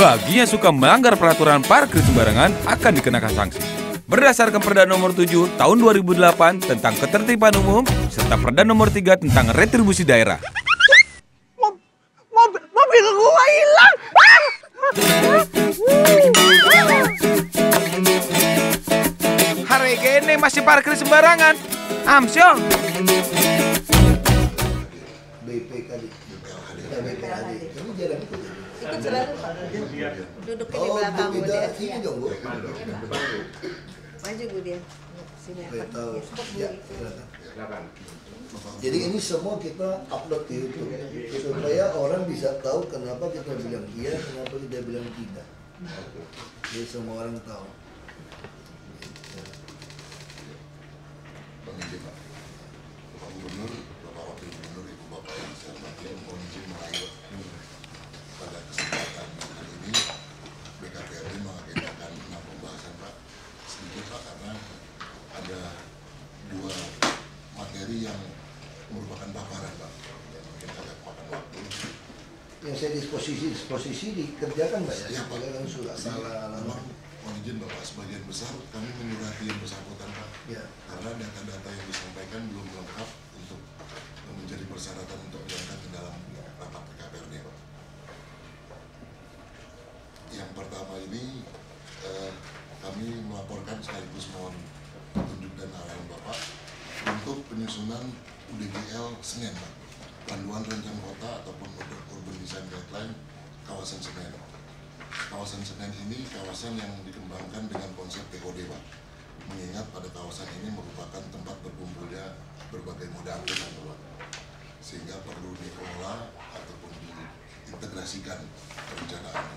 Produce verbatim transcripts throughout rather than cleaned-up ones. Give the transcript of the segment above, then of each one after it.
Bagi yang suka melanggar peraturan parkir sembarangan akan dikenakan sanksi. Berdasarkan Perda Nomor tujuh Tahun dua ribu delapan tentang Ketertiban Umum serta Perda Nomor tiga tentang Retribusi Daerah. Mobil, mobil gua hilang. Hari gini masih parkir sembarangan. Amsyong. B P K D. Ya, B P K D. Ini jalan itu. Ikut selalu Pak. Duduknya di Oh, belakang Bu beda Dia. sini dong, Bu. Maju Bu Dia. Sini apa? Tahu. Ya, stop Bu Ya, itu. silakan. Jadi ini semua kita upload di YouTube supaya orang bisa tahu kenapa kita bilang iya, kenapa kita bilang tidak. Jadi semua orang tahu. Bang izin Pak, Bapak Gubernur, Bapak Wakil Gubernur, Ibu Bapak yang saya hormati, mohon izin merayu pada kesempatan hari ini B K P R D mengagendakan enam pembahasan Pak. Sedikit Pak, karena ada dua materi yang merupakan paparan Pak, yang mungkin agak makan waktu. Yang saya disposisi disposisi dikerjakan Pak ya. Iya Pak, Jangan surat salah. memang mohon izin Bapak, sebagian besar kami menyurati yang bersangkutan Pak, Ya. karena data-data yang disampaikan belum lengkap untuk menjadi persyaratan untuk diangkat ke dalam rapat B K P R D Pak. Yang pertama ini eh, kami melaporkan sekaligus mohon petunjuk dan arahan Bapak untuk penyusunan U D G L Senen Pak, panduan rencana kota ataupun urban design guideline kawasan Senen. Kawasan Senen ini kawasan yang dikembangkan dengan konsep T O D Pak, mengingat pada kawasan ini merupakan tempat berkumpulnya berbagai moda angkutan Pak, sehingga perlu dikelola ataupun diintegrasikan perencanaannya.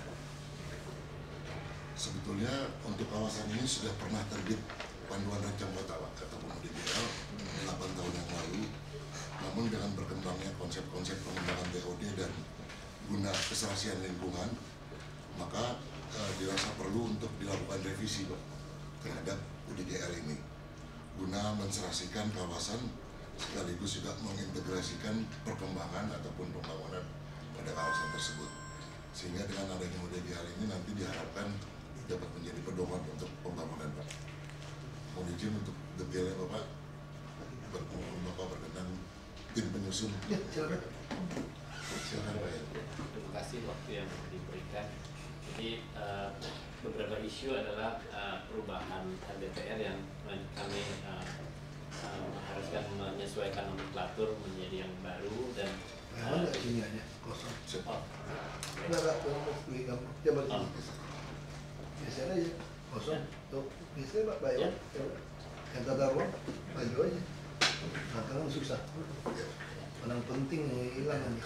Sebetulnya untuk kawasan ini sudah pernah terbit panduan rencana kota Pak, ataupun U D G L delapan tahun yang lalu, namun dengan berkembangnya konsep-konsep pengembangan T O D dan guna keserasian lingkungan, maka eh, dirasa perlu untuk dilakukan revisi Pak terhadap U D G L ini guna menserasikan kawasan sekaligus juga mengintegrasikan perkembangan ataupun pembangunan pada kawasan tersebut, sehingga dengan adanya U D G L ini nanti diharapkan dapat menjadi pedoman untuk pembangunan Pak. Mohon izin untuk detailnya Bapak, berkumpul Bapak berkenan tim penyusun. Ya, silakan. Silakan Pak ya. Terima kasih waktu yang diberikan. Jadi uh, beberapa isu adalah uh, perubahan R D P R yang kami uh, uh, mengharuskan menyesuaikan nomenklatur menjadi yang baru dan Memang nggak sini aja kosong. oh, Nggak nggak perlu beli kamu. Coba oh, sini. Biasanya aja kosong. Tuh, biasanya Pak Bayo. Ya. Yang tata ruang, maju aja. Bakalan susah. Orang penting yang hilang nanti.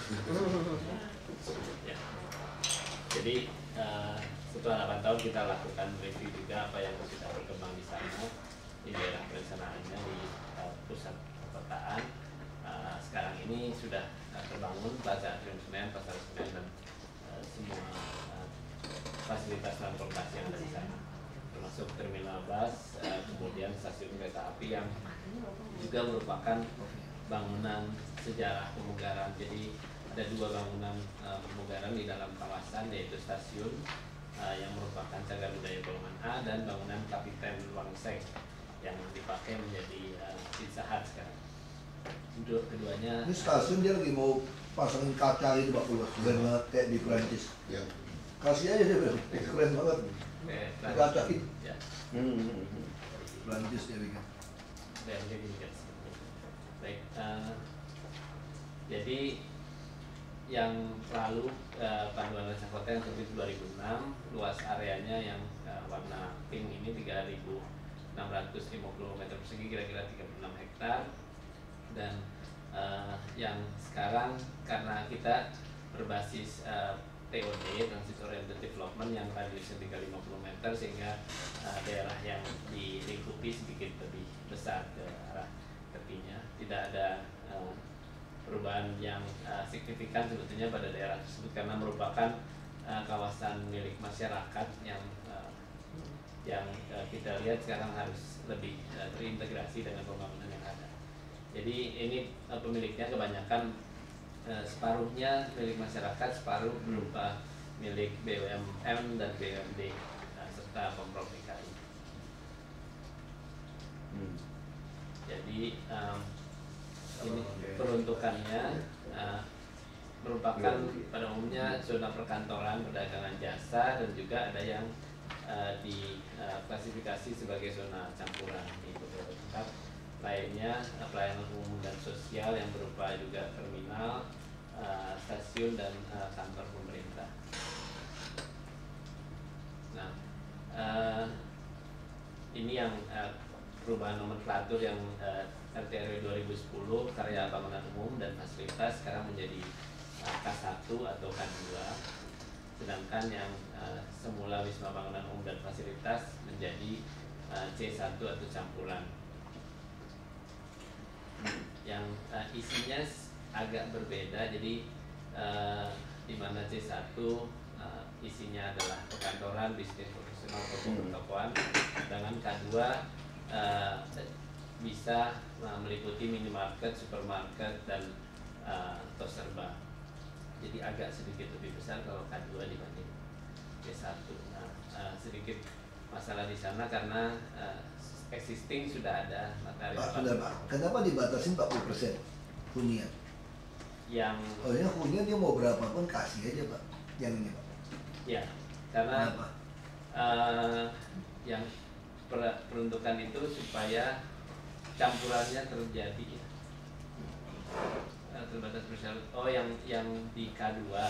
ya. Jadi uh, setelah delapan tahun kita lakukan review juga apa yang sudah berkembang di sana di daerah perencanaannya di uh, pusat perkotaan. Uh, sekarang ini sudah uh, terbangun Plaza Atrium Senen, Pasar Senen dan uh, semua uh, fasilitas transportasi yang ada di sana, termasuk terminal bus, uh, kemudian stasiun kereta api yang juga merupakan bangunan sejarah pemugaran. Jadi ada dua bangunan uh, pemugaran di dalam kawasan, yaitu stasiun uh, yang merupakan cagar budaya golongan A dan bangunan Kapiten Wangsek yang dipakai menjadi uh, Pizza Hut sekarang. Untuk keduanya Ini stasiun dia lagi mau pasangin kaca itu Pak Pulos, keren banget kayak di Prancis. Ya. Kasih aja dia bilang, keren banget. eh, Kaca itu. ya, Prancis dia bikin. dan jadi baik. Uh, jadi yang lalu uh, panduan rencana kota yang terbit dua ribu enam, luas areanya yang uh, warna pink ini tiga ribu enam ratus lima puluh meter persegi, kira-kira tiga puluh enam hektar. Dan uh, yang sekarang karena kita berbasis uh, T O D, Transit Oriented Development, yang radiusnya tiga ratus lima puluh meter, sehingga uh, daerah yang dilingkupi sedikit lebih besar ke arah tepinya. Tidak ada uh, perubahan yang uh, signifikan sebetulnya pada daerah tersebut karena merupakan uh, kawasan milik masyarakat yang uh, yang uh, kita lihat sekarang harus lebih uh, terintegrasi dengan pembangunan yang ada. Jadi ini uh, pemiliknya kebanyakan uh, separuhnya milik masyarakat, separuh berupa milik B U M N dan B U M D uh, serta Pemprov D K I. Hmm. Jadi um, ini peruntukannya uh, merupakan pada umumnya zona perkantoran, perdagangan jasa, dan juga ada yang uh, diklasifikasi uh, sebagai zona campuran. Itu tetap lainnya uh, pelayanan umum dan sosial yang berupa juga terminal, uh, stasiun, dan uh, kantor pemerintah. Nah, uh, ini yang uh, perubahan nomenklatur yang uh, R T R W dua ribu sepuluh karya bangunan umum dan fasilitas sekarang menjadi uh, K satu atau K dua, sedangkan yang uh, semula Wisma Bangunan Umum dan Fasilitas menjadi uh, C satu atau campuran. Yang uh, isinya agak berbeda, jadi uh, di mana C satu uh, isinya adalah perkantoran, bisnis profesional, toko pertokoan, sedangkan K dua uh, bisa uh, meliputi minimarket, supermarket, dan uh, tos serba. Jadi agak sedikit lebih besar kalau K dua dibanding C satu. Nah, uh, sedikit masalah di sana karena uh, existing sudah ada materi. Pak, sudah Pak. Kenapa dibatasin empat puluh persen hunian? Yang Oh ya, hunian dia mau berapa pun kasih aja Pak. Yang ini Pak. ya, karena Kenapa? uh, yang per- peruntukan itu supaya campurannya terjadi ya. Uh, terbatas bersyarat. Oh, yang yang di K dua.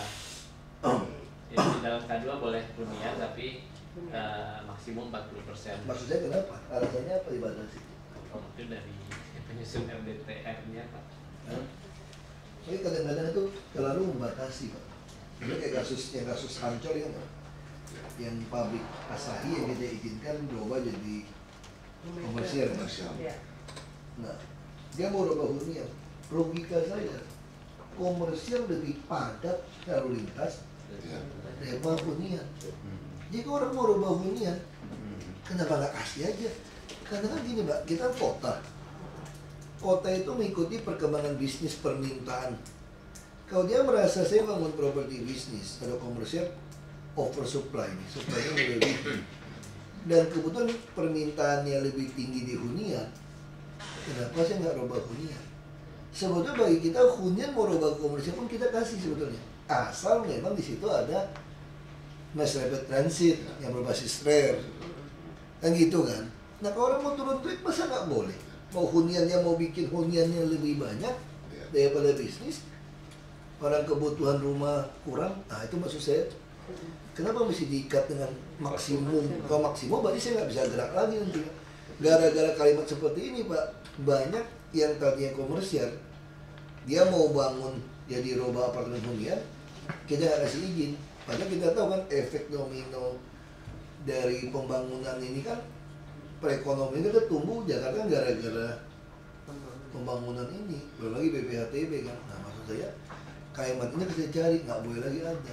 Jadi di dalam K dua boleh hunian tapi uh, maksimum empat puluh persen. Maksudnya kenapa? Alasannya apa dibatasi? Itu dari penyusun R D T R-nya, Pak. Hah? Tapi kadang-kadang itu terlalu membatasi Pak. Jadi kayak kasus yang kasus Ancol ya Pak. Yang pabrik Asahi yang kita izinkan berubah jadi komersial Pak. Ya. Nah, dia mau rubah hunian. Logika saya, komersial lebih padat lalu lintas daripada hunian. Jika orang mau rubah hunian, kenapa nggak kasih aja? Karena kan gini Mbak, kita kota. Kota itu mengikuti perkembangan bisnis permintaan. Kalau dia merasa saya bangun properti bisnis atau komersial, oversupply nih, supply-nya lebih tinggi. Dan kebetulan permintaannya lebih tinggi di hunian, kenapa saya nggak rubah hunian? Sebetulnya bagi kita hunian mau rubah komersial pun kita kasih sebetulnya. Asal memang di situ ada mass rapid transit yang berbasis rare, kan gitu kan? Nah kalau orang mau turun duit masa nggak boleh? Mau huniannya mau bikin huniannya lebih banyak daripada bisnis, orang kebutuhan rumah kurang, nah itu maksud saya. Kenapa mesti diikat dengan maksimum? Kalau maksimum berarti saya nggak bisa gerak lagi nanti. Gara-gara kalimat seperti ini Pak, banyak yang tadinya komersial, dia mau bangun jadi roba apartemen hunian, kita nggak kasih izin. Padahal kita tahu kan efek domino dari pembangunan ini kan perekonomian kita tumbuh Jakarta gara-gara pembangunan ini. Belum lagi B P H T B kan. Nah maksud saya kalimat ini kita cari, nggak boleh lagi ada.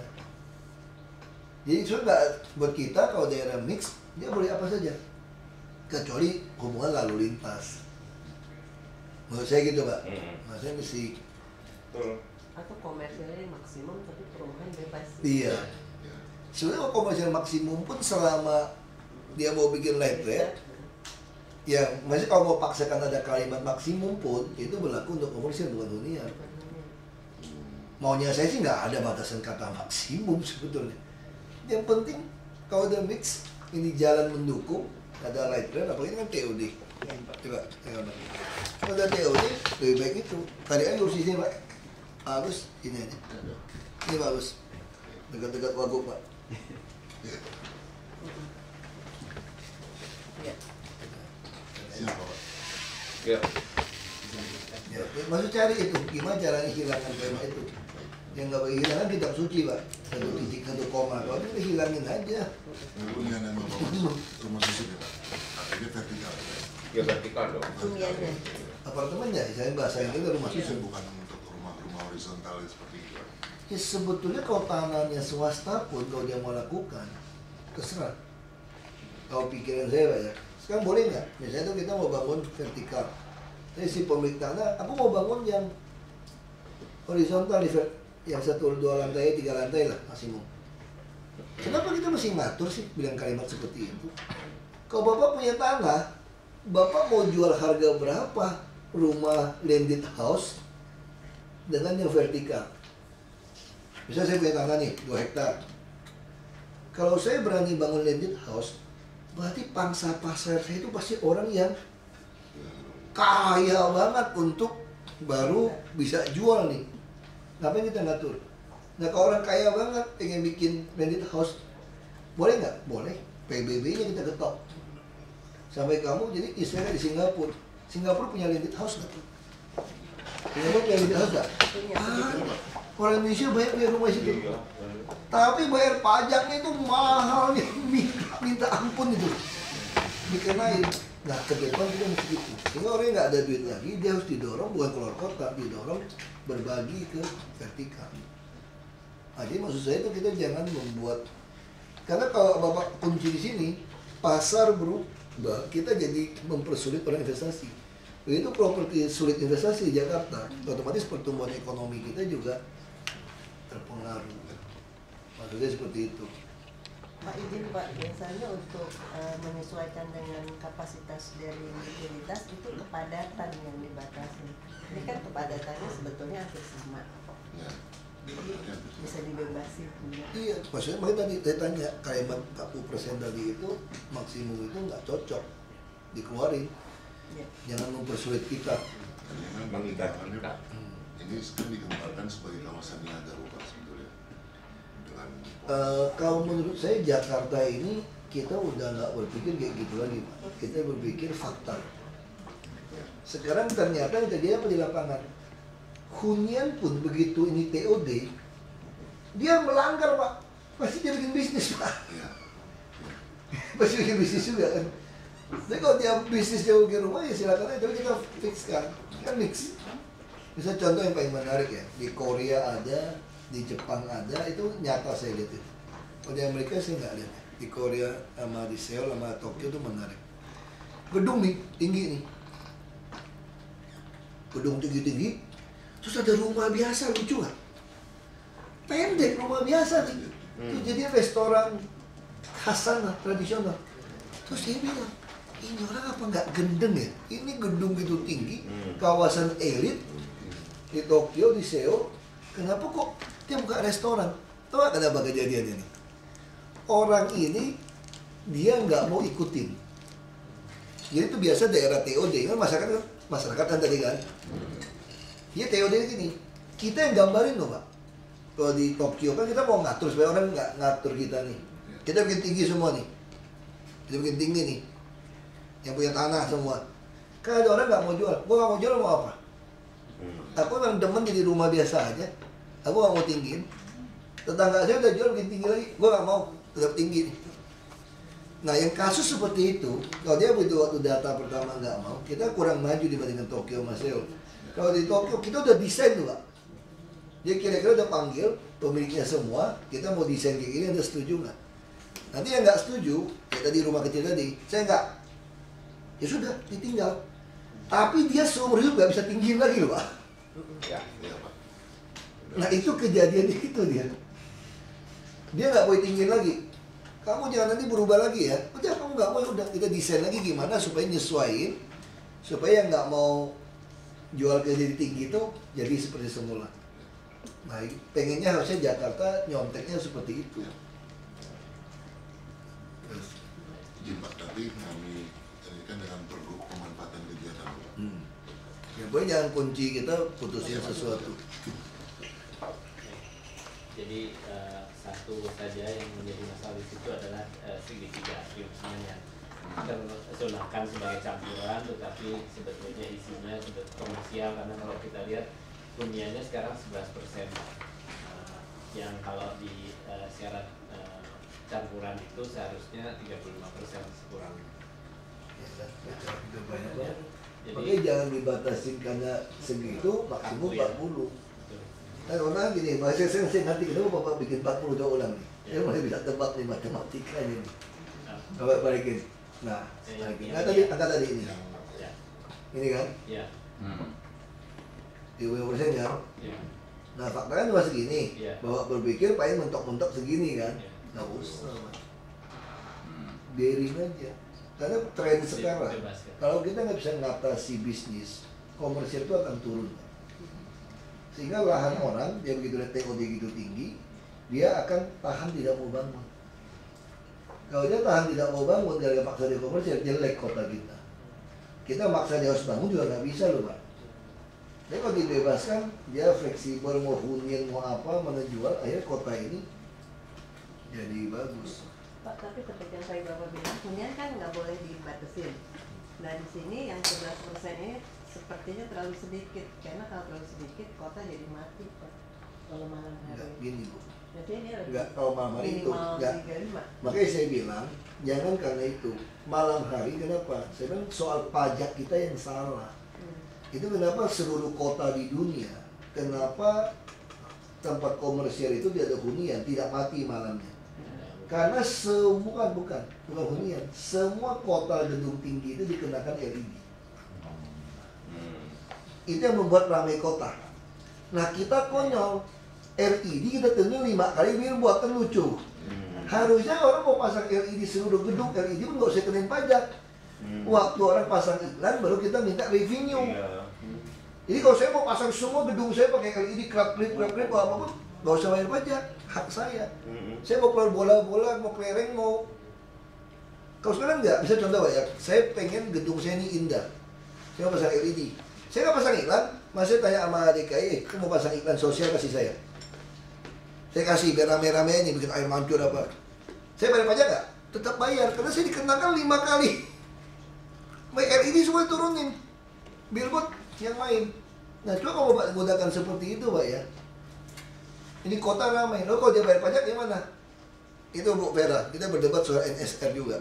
Jadi sudah buat kita kalau daerah mix dia boleh apa saja kecuali hubungan lalu lintas. Menurut saya gitu Pak. Maksudnya mesti Atau komersialnya maksimum tapi perumahan bebas. iya. Sebenarnya komersial maksimum pun selama dia mau bikin light rate, ya maksudnya kalau mau paksakan ada kalimat maksimum pun itu berlaku untuk komersial bukan hunian. Maunya saya sih nggak ada batasan kata maksimum sebetulnya. Yang penting kalau ada mix ini jalan mendukung ada light rail, apalagi kan T O D. Coba, kalau ada T O D lebih baik itu. Tadi aja urusnya Pak, harus ini aja. Ini bagus, dekat-dekat wagub Pak. Ya. Siapa Pak? Ya. Ya, maksud cari itu, gimana caranya hilangkan tema itu? Yang nggak boleh hilangkan kitab suci Pak, satu titik satu koma, kalau itu dihilangin aja. Hunian yang bapak rumah susun ya Pak? Ini vertikal ya? Ya vertikal dong. Huniannya. Apartemennya, saya bahasa itu rumah susun. Bukan untuk rumah-rumah horizontal seperti itu Pak. Ya sebetulnya kalau tanahnya swasta pun kalau dia mau lakukan, terserah. Kalau pikiran saya Pak ya, sekarang boleh nggak? Misalnya tuh kita mau bangun vertikal, tapi si pemilik tanah, aku mau bangun yang horizontal, yang satu dua lantai, tiga lantai lah maksimum. Kenapa kita mesti ngatur sih bilang kalimat seperti itu? Kalau Bapak punya tanah, Bapak mau jual harga berapa rumah landed house dengan yang vertikal? Misalnya saya punya tanah nih, dua hektar. Kalau saya berani bangun landed house, berarti pangsa pasar saya itu pasti orang yang kaya banget untuk baru bisa jual nih. Ngapain kita ngatur? Nah kalau orang kaya banget pengen bikin landed house, boleh nggak? Boleh. P B B-nya kita ketok. Sampai kamu jadi istilahnya di Singapura. Singapura punya landed house nggak tuh? Singapura punya landed house nggak? Ah, orang Indonesia banyak punya rumah situ. Tapi bayar pajaknya itu mahalnya minta, minta ampun itu. Dikenain. Nah, ke depan kita mesti gitu. Sehingga orang yang nggak ada duit lagi, dia harus didorong bukan keluar kota, didorong berbagi ke vertikal. Nah, jadi maksud saya itu kita jangan membuat, karena kalau Bapak kunci di sini, pasar berubah, kita jadi mempersulit orang investasi. Begitu properti sulit investasi di Jakarta, otomatis pertumbuhan ekonomi kita juga terpengaruh. Maksudnya seperti itu. Pak izin Pak, biasanya untuk uh, menyesuaikan dengan kapasitas dari likuiditas itu kepadatan yang dibatasi. Ini kan kepadatannya sebetulnya hampir sama. Ya. Jadi bisa dibebasi punya. Iya, maksudnya makanya tadi saya tanya kalimat empat puluh persen tadi itu maksimum itu nggak cocok dikeluarin. Ya. Jangan mempersulit kita. Karena memang hitungannya Pak, ini kan dikembangkan sebagai kawasan niaga Pak sebetulnya. Dengan Uh, kalau menurut saya Jakarta ini kita udah nggak berpikir kayak gitu lagi, Pak. Kita berpikir fakta. Sekarang ternyata terjadi apa di lapangan? Hunian pun begitu ini T O D, dia melanggar Pak. Pasti dia bikin bisnis Pak. ya, Pasti bikin bisnis juga kan. Jadi kalau dia bisnis dia bikin rumah ya silakan aja, tapi kita fixkan. Kan mix. Misal contoh yang paling menarik ya, di Korea ada, di Jepang ada, itu nyata saya lihat itu. Kalau di Amerika saya nggak lihat. Di Korea sama di Seoul sama Tokyo itu menarik. Gedung nih tinggi nih, gedung tinggi-tinggi, terus ada rumah biasa, lucu nggak? Pendek rumah biasa nih, itu jadi restoran khasan lah, tradisional. Terus dia bilang, ini orang apa nggak gendeng ya? Ini gedung gitu tinggi, kawasan elit di Tokyo, di Seoul. Kenapa kok dia buka restoran? Tahu nggak kenapa kejadiannya nih? Orang ini dia nggak mau ikutin. Jadi itu biasa daerah T O D kan masyarakat masyarakat kan tadi kan. Dia T O D gini, kita yang gambarin loh Pak. Kalau di Tokyo kan kita mau ngatur supaya orang nggak ngatur kita nih. Kita bikin tinggi semua nih. Kita bikin tinggi nih. Yang punya tanah semua. Kan ada orang nggak mau jual. Gua nggak mau jual mau apa? Aku memang demen jadi rumah biasa aja. Aku nggak mau tinggiin. Tetangga saya udah jual bikin tinggi lagi. Gua nggak mau, tetap tinggi. Nah yang kasus seperti itu, kalau dia begitu waktu data pertama nggak mau, kita kurang maju dibandingkan Tokyo sama Seoul. Kalau di Tokyo kita udah desain tuh Pak. Dia kira-kira udah panggil pemiliknya semua, kita mau desain kayak gini, Anda setuju nggak? Nanti yang nggak setuju, kayak tadi rumah kecil tadi, saya nggak. Ya sudah, ditinggal. Tapi dia seumur hidup nggak bisa tinggiin lagi loh Pak. ya, ya Pak. Nah itu kejadian itu dia. Dia nggak boleh tinggiin lagi. Kamu jangan nanti berubah lagi ya. Udah kamu nggak mau, udah kita desain lagi gimana supaya nyesuaiin, supaya yang nggak mau jual ke jadi tinggi itu jadi seperti semula. Nah pengennya harusnya Jakarta nyonteknya seperti itu. Izin Pak, tapi kami ini kan dengan pergub pemanfaatan kegiatan Pak. Hmm. Ya pokoknya jangan kunci kita putusin sesuatu. Jadi uh, satu saja yang menjadi masalah di situ adalah uh, segitiga atriumnya yang terzonahkan sebagai campuran, tetapi sebetulnya isinya sudah komersial karena kalau kita lihat huniannya sekarang sebelas persen, uh, yang kalau di uh, syarat uh, campuran itu seharusnya tiga puluh lima persen sekurang. Ya, makanya jangan dibatasin karena segitu maksimum empat puluh. Nah, orang gini, bahasa saya saya nanti kenapa Bapak bikin empat puluh dua ulang nih? Saya masih bisa tebak nih matematikanya nih. Bapak balikin. Nah, balikin. Nah tadi angka tadi ini. Ya. Ini kan? Ya. tiga puluh persen kan? Ya. Nah, faktanya cuma segini. Iya. Bapak berpikir pengen mentok-mentok segini kan? Ya. Nggak usah, Pak. Biarin aja. Karena tren sekarang, Dibebaskan. kalau kita nggak bisa ngatasi bisnis, komersial itu akan turun. Sehingga lahan orang, dia begitu lihat T O D gitu tinggi, dia akan tahan tidak mau bangun. Kalau dia tahan tidak mau bangun, gara-gara paksa dia komersial, jelek kota kita. Kita maksa dia harus bangun juga nggak bisa loh, Pak. Jadi kalau dibebaskan, dia fleksibel, mau hunian, mau apa, mana jual, akhirnya kota ini jadi bagus. Pak, tapi seperti yang tadi Bapak bilang, hunian kan nggak boleh dibatasin. Nah di sini yang sebelas persen ini sepertinya terlalu sedikit, karena kalau terlalu sedikit kota jadi mati, Pak. Kalau malam Enggak, hari. gini Bu. Jadi ini lebih Enggak, kalau malam hari itu, minimal enggak. tiga puluh lima. Makanya saya bilang, jangan karena itu. Malam hari kenapa? Saya bilang soal pajak kita yang salah. Hmm. Itu kenapa seluruh kota di dunia, kenapa tempat komersial itu dia ada hunian, tidak mati malamnya. Karena semua, bukan, bukan hunian, semua kota gedung tinggi itu dikenakan L E D. Itu yang membuat ramai kota. Nah kita konyol, L E D kita tentu lima kali biar buatkan lucu. Harusnya orang mau pasang L E D seluruh gedung, L E D pun nggak usah kenain pajak. Waktu orang pasang iklan baru kita minta revenue. Jadi kalau saya mau pasang semua gedung saya pakai L E D, klip-klip, klip-klip, apapun, nggak usah bayar pajak, hak saya. Saya mau keluar bola-bola, mau kelereng, mau... Kalau sekarang nggak, bisa contoh Pak ya, saya pengen gedung saya ini indah. Saya mau pasang L E D. Saya nggak pasang iklan, masih tanya sama D K I, kamu mau pasang iklan sosial kasih saya. Saya kasih biar rame-rame ini, bikin air mancur apa. Saya bayar pajak nggak? Tetap bayar, karena saya dikenakan lima kali. L E D semua turunin, billboard yang main. Nah, coba kalau Bapak gunakan seperti itu, Pak ya. Ini kota ramai. Lalu kalau dia bayar pajak gimana? Itu Bu Vera, kita berdebat soal N S R juga.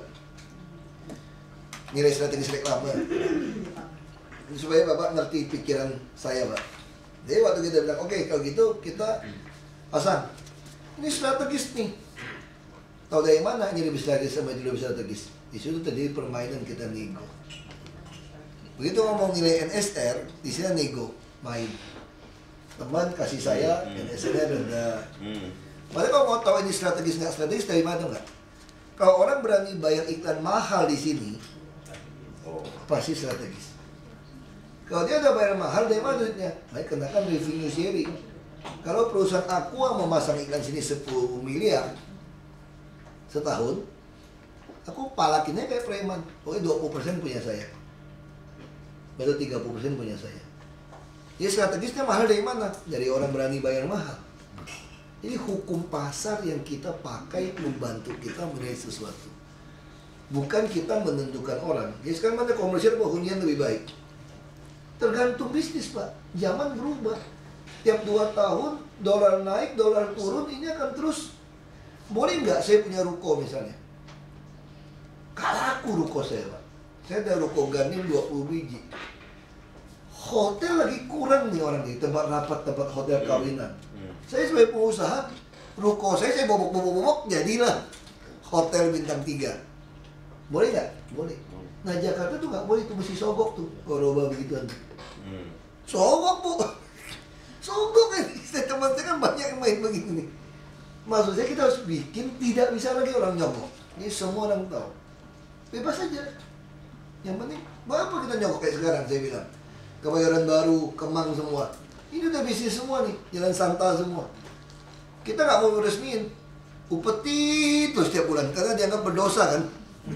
Nilai strategis reklame. Supaya Bapak ngerti pikiran saya, Pak. Jadi waktu kita bilang, oke, okay, kalau gitu kita pasang. Ini strategis nih. Tahu dari mana ini lebih strategis sama itu lebih strategis? Di situ terjadi permainan kita nego. Begitu ngomong nilai N S R, di sini nego, main. Teman kasih saya, N S R-nya rendah. Padahal kalau mau tahu ini strategis nggak strategis dari mana nggak? Kalau orang berani bayar iklan mahal di sini, pasti strategis. Kalau dia udah bayar mahal, dari mana duitnya? Baik, kenakan revenue sharing. Kalau perusahaan Aqua memasang iklan sini sepuluh miliar setahun, aku palakinnya kayak preman. Pokoknya dua puluh persen punya saya. Baru tiga puluh persen punya saya. Jadi strategisnya mahal dari mana? Dari orang berani bayar mahal. Ini hukum pasar yang kita pakai membantu kita menilai sesuatu. Bukan kita menentukan orang. Jadi sekarang mana komersial atau hunian lebih baik? Tergantung bisnis, Pak. Zaman berubah. Tiap dua tahun, dolar naik, dolar turun, ini akan terus. Boleh nggak saya punya ruko misalnya? Kalau aku ruko saya, Pak. Saya ada ruko Ganim dua puluh biji. Hotel lagi kurang nih orang nih, tempat rapat, tempat hotel kawinan. Saya sebagai pengusaha, ruko saya, saya bobok-bobok-bobok, jadilah hotel bintang tiga. Boleh nggak? Boleh. Nah Jakarta tuh nggak boleh, tuh mesti sogok tuh, koroba begituan. Hmm. Sogok Bu, sogok kan. Teman saya kan banyak yang main begini nih. Maksud saya kita harus bikin tidak bisa lagi orang nyogok. Ini semua orang tahu. Bebas aja. Yang penting, apa kita nyogok kayak sekarang saya bilang. Kebayoran Baru, Kemang semua. Ini udah bisnis semua nih, Jalan Santa semua. Kita nggak mau resmiin. Upeti terus setiap bulan karena dianggap berdosa kan.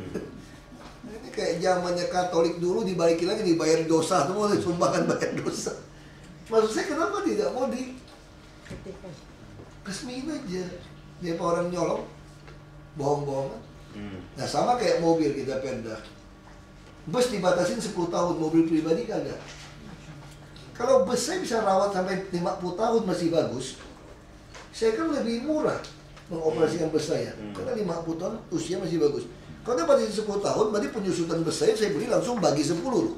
Kayak zamannya Katolik dulu dibalikin lagi dibayar dosa, semua sumbangan bayar dosa. Maksud saya kenapa tidak mau di resmiin aja? Dia orang nyolong, bohong-bohongan. Hmm. Nah sama kayak mobil kita Perda. Bus dibatasin sepuluh tahun, mobil pribadi kagak. Kalau bus saya bisa rawat sampai lima puluh tahun masih bagus, saya kan lebih murah mengoperasikan bus saya. Hmm. Karena lima puluh tahun usia masih bagus. Kalau dia batasin sepuluh tahun, berarti penyusutan bus saya, saya beli langsung bagi sepuluh.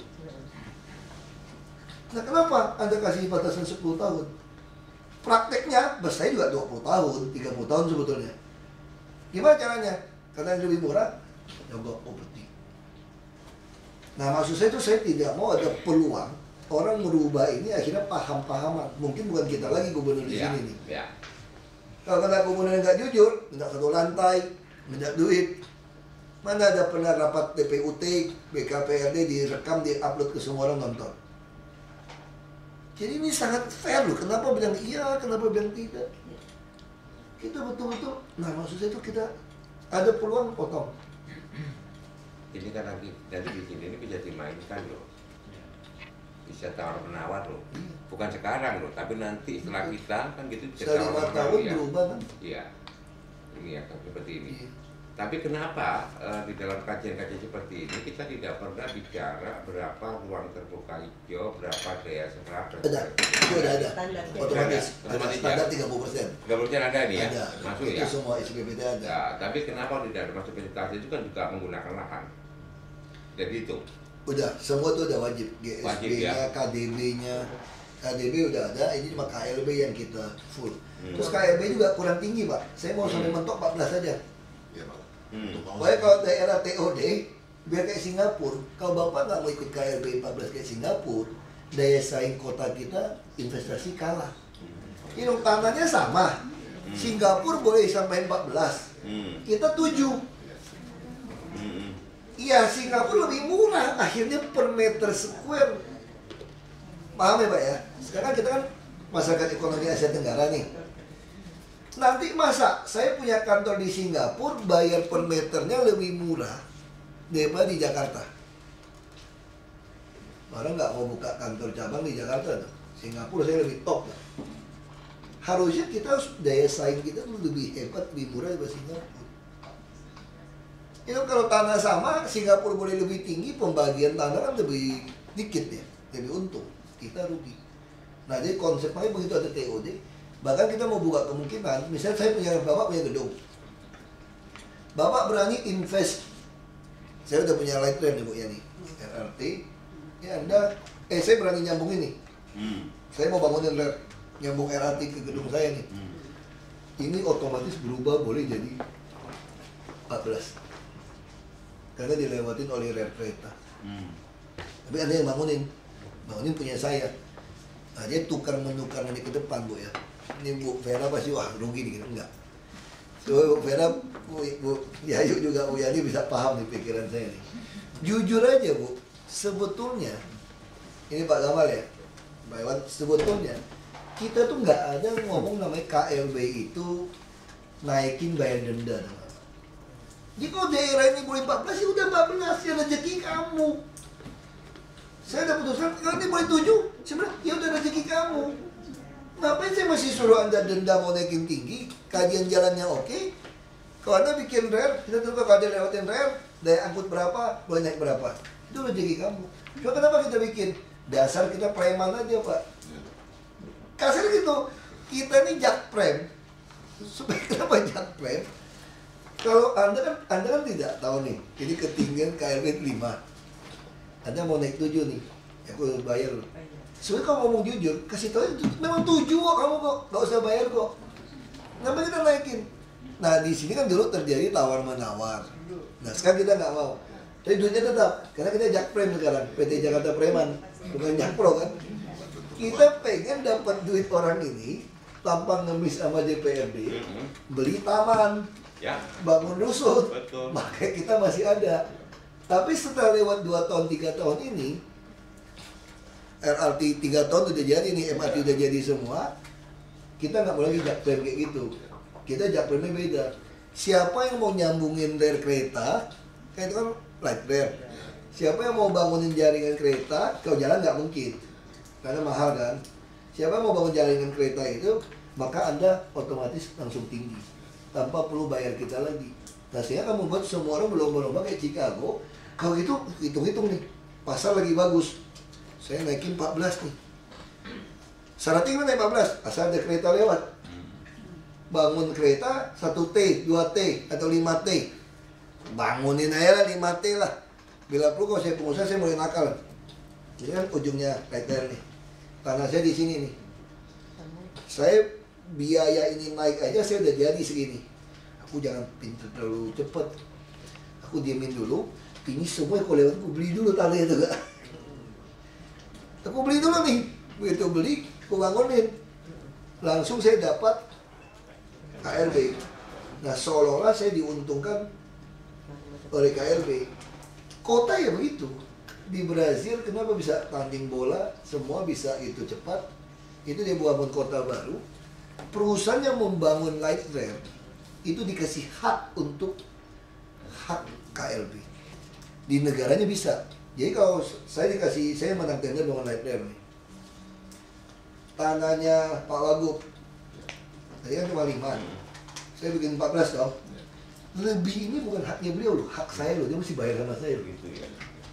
Nah kenapa Anda kasih batasan sepuluh tahun? Prakteknya, bus saya juga dua puluh tahun, tiga puluh tahun sebetulnya. Gimana caranya? Karena yang lebih murah, nyogok properti. Nah maksud saya itu saya tidak mau ada peluang orang merubah ini akhirnya paham-pahaman. Mungkin bukan kita lagi gubernur di ya, sini nih. Ya. Kalau kena komunan nggak jujur, minta satu lantai, minta duit. Mana ada pernah rapat T P U T, B K P R D direkam, di-upload ke semua orang nonton. Jadi ini sangat fair loh. Kenapa bilang iya, kenapa bilang tidak? Kita betul-betul, nah maksud saya itu kita ada peluang potong. Ini kan nanti, nanti di sini ini bisa dimainkan loh. Bisa tawar menawar loh. Bukan sekarang loh, tapi nanti setelah kita kan gitu bisa Setelah lima tawar tahun ya. berubah kan? Iya. Ini ya seperti ini. Iya. Tapi kenapa uh, di dalam kajian-kajian seperti ini kita tidak pernah bicara berapa ruang terbuka hijau, berapa daya serap? Ada, itu udah ada. Standarnya. Otomatis, Ada. ada Otomatis standar ya? tiga puluh persen. tiga puluh persen ada nih ya? Ada, Masuk itu ya? semua S P P T ada. Ya, tapi kenapa tidak ada masuk vegetasi itu kan juga menggunakan lahan. Jadi itu. Udah, semua tuh udah wajib. G S Wajib, B-nya, ya? K D B-nya. K D B udah ada, ini cuma K L B yang kita full. Hmm. Terus K L B juga kurang tinggi, Pak. Saya mau sampai mentok empat belas aja. Iya Pak. Hmm. Untuk kawasan- Pokoknya kalau daerah T O D, biar kayak Singapura. Kalau Bapak nggak mau ikut K L B empat belas kayak Singapura, daya saing kota kita investasi kalah. Ini dong, tanahnya sama. Singapura boleh sampai empat belas. Hmm. Kita tujuh. Hmm. Iya, Singapura lebih murah. Akhirnya per meter square. Paham ya Pak ya? Sekarang kita kan masyarakat ekonomi Asia Tenggara nih. Nanti masa saya punya kantor di Singapura, bayar per meternya lebih murah daripada di Jakarta. Orang nggak mau buka kantor cabang di Jakarta tuh. Singapura saya lebih top. Lah. Harusnya kita harus daya saing kita tuh lebih hebat, lebih murah daripada Singapura. Itu kalau tanah sama, Singapura boleh lebih tinggi, pembagian tanah kan lebih dikit ya, lebih untung. Kita rugi. Nah jadi konsepnya begitu ada T O D, bahkan kita mau buka kemungkinan, misalnya saya punya, Bapak punya gedung, Bapak berani invest, saya udah punya light rail nih Bu ya nih, R R T, ya Anda, eh saya berani nyambung ini, Hmm. saya mau bangunin rel, nyambung R R T ke gedung saya nih, Hmm. ini otomatis berubah boleh jadi empat belas, karena dilewatin oleh rel kereta. Hmm. Tapi Anda yang bangunin, bangunin punya saya. Nah, dia tukar menukar nanti ke depan Bu ya. Ini Bu Vera pasti wah rugi nih, enggak. So Bu Vera, Bu, Bu Yayu juga Bu Yani bisa paham nih pikiran saya nih. Jujur aja Bu, sebetulnya ini Pak Gamal ya, Pak Iwan, sebetulnya kita tuh nggak ada ngomong namanya K L B itu naikin bayar denda. Jadi kalau daerah ini boleh empat belas, ya udah empat belas, ya rezeki kamu. Saya udah putuskan, kalau ini boleh tujuh, sebenarnya ya udah rezeki kamu. Ngapain saya masih suruh Anda denda mau naikin tinggi, kajian jalannya oke. Kalau Anda bikin rel, kita tentu kalau ada lewatin rel, daya angkut berapa, boleh naik berapa. Itu rezeki kamu. Cuma kenapa kita bikin? Dasar kita preman aja Pak. Kasar gitu, kita ini jakprem. Supaya kenapa jakprem? Kalau Anda kan, Anda kan tidak tahu nih, ini ketinggian K L B lima. Anda mau naik tujuh nih, aku bayar loh. Sebenarnya kalau ngomong jujur, kasih tahu itu memang tujuh kok kamu kok, nggak usah bayar kok. Kenapa kita naikin? Nah di sini kan dulu terjadi tawar menawar. Nah sekarang kita nggak mau. Tapi duitnya tetap, karena kita jakprem sekarang, P T Jakarta Preman, bukan jakpro kan. Kita pengen dapat duit orang ini tanpa ngemis sama D P R D, beli taman, Ya. bangun rusun, Betul. makanya kita masih ada. Tapi setelah lewat dua tahun, tiga tahun ini, R R T tiga tahun udah jadi nih, M R T udah jadi semua, kita nggak mau lagi jakprem kayak gitu. Kita jakpremnya beda. Siapa yang mau nyambungin rel kereta, kan itu kan light rail. Siapa yang mau bangunin jaringan kereta, kalau jalan nggak mungkin, karena mahal kan. Siapa yang mau bangun jaringan kereta itu, maka Anda otomatis langsung tinggi, tanpa perlu bayar kita lagi. Nah sehingga kamu buat semua orang berlomba-lomba kayak Chicago. Kalau itu hitung-hitung nih, pasar lagi bagus, saya naikin empat belas nih. Syaratnya gimana empat belas? Asal ada kereta lewat. Bangun kereta satu T, dua T, atau lima T. Bangunin aja lah lima T lah. Bila perlu kalau saya pengusaha saya mulai nakal. Ini kan ujungnya light rail nih. Tanah saya di sini nih. Saya biaya ini naik aja saya udah jadi segini. Aku jangan pintar terlalu cepet. Aku diemin dulu. Ini semua aku lewat, aku beli dulu tanah itu gak. Aku beli dulu nih. Begitu beli, aku bangunin. Langsung saya dapat K L B. Nah seolah-olah saya diuntungkan oleh K L B. Kota ya begitu. Di Brazil kenapa bisa tanding bola, semua bisa itu cepat. Itu dia bangun kota baru. Perusahaan yang membangun light rail itu dikasih hak untuk hak K L B. Di negaranya bisa. Jadi kalau saya dikasih, saya menang tender dengan light rail nih. Tanahnya Pak Wagub tadi kan cuma lima, saya bikin empat belas dong. Lebih ini bukan haknya beliau loh, hak saya loh, dia mesti bayar sama saya loh. Gitu ya.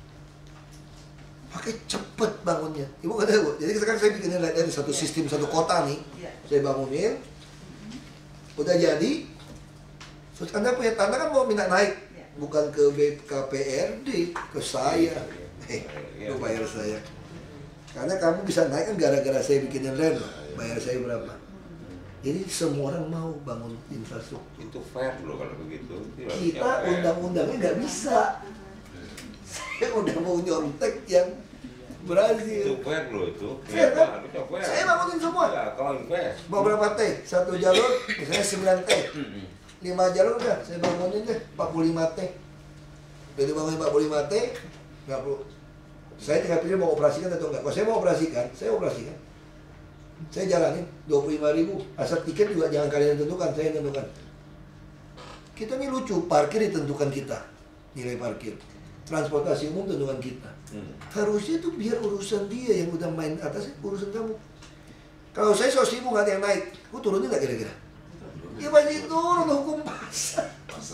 Pakai cepet bangunnya. Ibu kata Bu, jadi sekarang saya bikin light rail satu sistem satu kota nih. Saya bangunin, udah jadi. Terus Anda punya tanah kan mau minta naik, bukan ke B K P R D, ke saya. Eh, lu bayar saya. Karena kamu bisa naik kan gara-gara saya bikinin rel, bayar saya berapa? Jadi semua orang mau bangun infrastruktur. Itu fair loh kalau begitu. Kita undang-undangnya nggak bisa. Saya udah mau nyontek yang Brazil. Itu fair loh itu. Fair kan? Ya, fair. Saya bangunin semua. Ya, kalau invest. Mau berapa T? Satu jalur, misalnya sembilan T. lima jalur udah, saya bangunin deh empat puluh lima T. Begitu bangun empat puluh lima T, nggak perlu. Saya tinggal pilih mau operasikan atau enggak. Kalau saya mau operasikan, saya operasikan. Saya jalanin dua puluh lima ribu. Asal tiket juga jangan kalian tentukan, saya yang tentukan. Kita ini lucu, parkir ditentukan kita. Nilai parkir. Transportasi umum tentukan kita. Hmm. Harusnya itu biar urusan dia yang udah main atas, urusan kamu. Kalau saya so sibuk nggak ada yang naik, aku turunin nggak kira-kira? Ya pasti turun hukum pasar.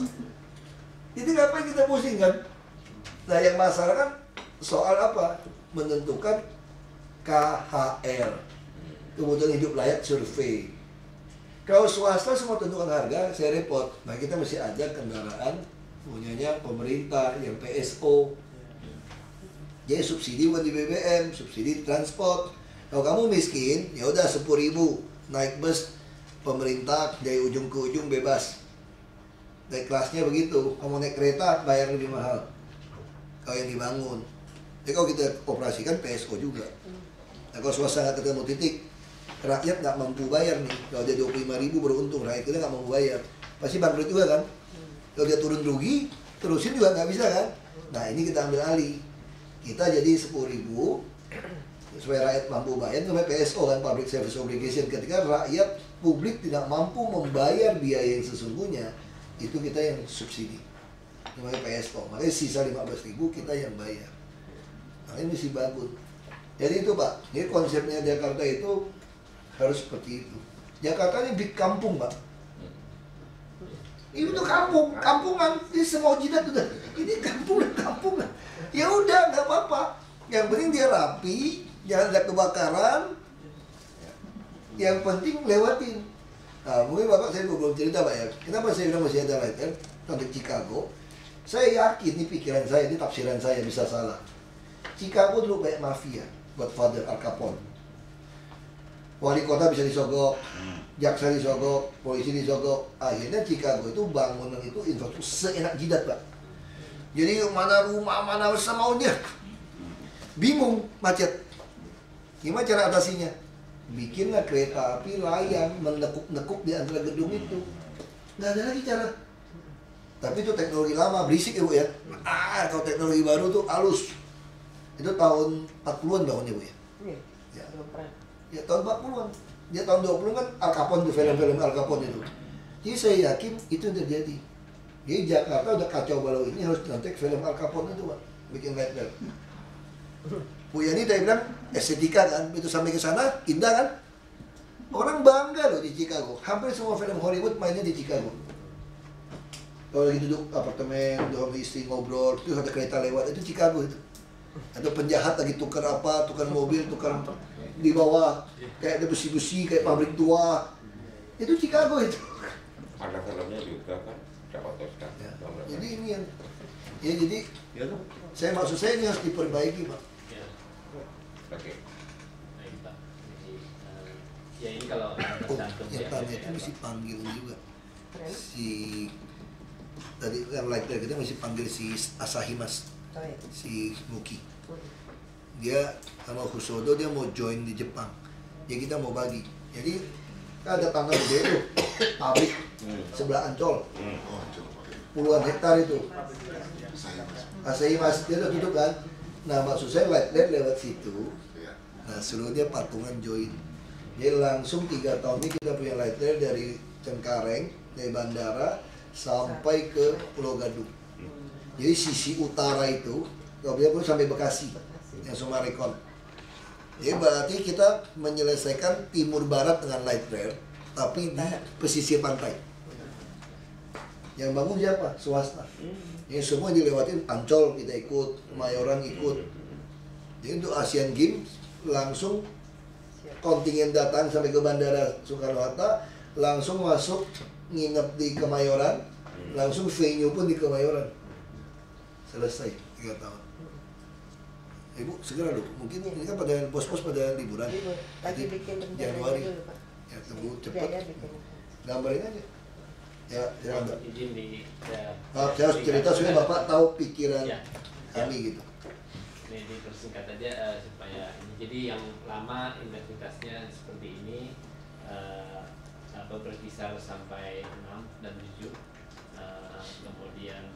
Jadi ngapain kita pusing kan? Nah yang masalah kan soal apa? Menentukan K H R, kebutuhan hidup layak survei. Kalau swasta semua tentukan harga, saya repot. Nah kita mesti ada kendaraan punyanya pemerintah yang P S O. Jadi subsidi bukan di B B M, subsidi di transport. Kalau kamu miskin, ya udah sepuluh ribu naik bus pemerintah dari ujung ke ujung bebas. Naik kelasnya begitu. Kamu naik kereta bayar lebih mahal. Kalau yang dibangun. Jadi kalau kita operasikan P S O juga. Nah kalau swasta nggak ketemu titik, rakyat nggak mampu bayar nih. Kalau dia dua puluh lima ribu beruntung, rakyat kita nggak mampu bayar. Pasti bangkrut juga kan. Kalau dia turun rugi, terusin juga nggak bisa kan. Nah ini kita ambil alih. Kita jadi sepuluh ribu supaya rakyat mampu bayar, namanya P S O kan, Public Service Obligation. Ketika rakyat publik tidak mampu membayar biaya yang sesungguhnya, itu kita yang subsidi, namanya P S O. Makanya sisa lima belas ribu kita yang bayar. Nah ini mesti bangun. Jadi itu Pak, ini konsepnya Jakarta itu harus seperti itu. Jakarta ini big kampung Pak. Ini tuh kampung, kampungan, ini semua jidat udah. Ini kampung dan kampungan. Ya udah, nggak apa-apa. Yang penting dia rapi, jangan ada kebakaran. Yang penting lewatin. Nah, mungkin Bapak saya belum cerita Pak ya. Kenapa saya bilang masih ada light rail untuk Chicago? Saya yakin, ini pikiran saya, ini tafsiran saya, bisa salah. Chicago dulu kayak mafia, Godfather, Al Capone. Wali kota bisa disogok, jaksa disogok, polisi disogok. Akhirnya Chicago itu bangunan itu infrastruktur seenak jidat Pak. Jadi mana rumah, mana semaunya. Bingung, macet. Gimana cara atasinya? Bikinlah kereta api layang menekuk-nekuk di antara gedung itu. Nggak ada lagi cara. Tapi itu teknologi lama, berisik Ibu ya. Ah, kalau teknologi baru tuh halus. Itu tahun empat puluhan bangunnya Bu ya. Iya. Ya. Belum pernah. Ya tahun empat puluhan. Dia tahun dua puluh kan Al Capone tuh, film-film Al Capone itu. Jadi saya yakin itu yang terjadi. Jadi Jakarta udah kacau balau ini harus nanti film Al Capone itu Pak. Bikin light rail. Bu Yani tadi bilang estetika kan, itu sampai ke sana indah kan? Orang bangga loh di Chicago. Hampir semua film Hollywood mainnya di Chicago. Kalau lagi duduk apartemen, duduk istri ngobrol, terus ada kereta lewat, itu Chicago itu. Ada penjahat lagi tukar apa, tukar mobil, tukar di bawah, kayak ada besi-besi, kayak pabrik tua. Itu Chicago itu. Ada filmnya juga kan, dapat Oscar. Ya. Jadi ini yang, ya jadi, saya maksud saya ini harus diperbaiki Pak. Oke. Baik Pak. Jadi, uh, ya ini kalau Oh, tercantum yang ya, tanya ya, itu mesti panggil juga Keren. si tadi yang light rail kita mesti panggil si Asahi Mas, Oh, iya. si Muki. Dia sama Husodo dia mau join di Jepang. Ya kita mau bagi. Jadi kan ada tanggal gede tuh. pabrik sebelah Ancol, Oh, coba. puluhan hektar itu. Saya mas. Asahi Mas, dia udah tutup kan. Nah maksud saya light rail lewat situ. Ya. Nah seluruhnya patungan join. Jadi langsung tiga tahun ini kita punya light rail dari Cengkareng, dari bandara sampai ke Pulau Gadung. Jadi sisi utara itu, kalau dia pun sampai Bekasi, yang Sumarekon. Jadi berarti kita menyelesaikan timur barat dengan light rail, tapi di pesisir pantai. Yang bangun siapa? Swasta. Ini semua dilewatin, Ancol kita ikut, Kemayoran ikut. Jadi untuk Asian Games langsung kontingen datang sampai ke Bandara Soekarno-Hatta, langsung masuk nginep di Kemayoran, langsung venue pun di Kemayoran. Selesai tiga tahun. Ibu segera loh, mungkin ini kan pada bos-bos pada liburan. Lagi bikin Januari. dulu, Pak. Ya tunggu Ya, cepat. ya, bikin. Gambarin aja. Ya, ya Mbak. Izin di ya, Maaf, saya harus cerita supaya Bapak tahu pikiran Ya. kami gitu. Ini dipersingkat aja eh, supaya ini. Jadi yang lama intensitasnya seperti ini eh, apa berkisar sampai enam dan tujuh. Eh, kemudian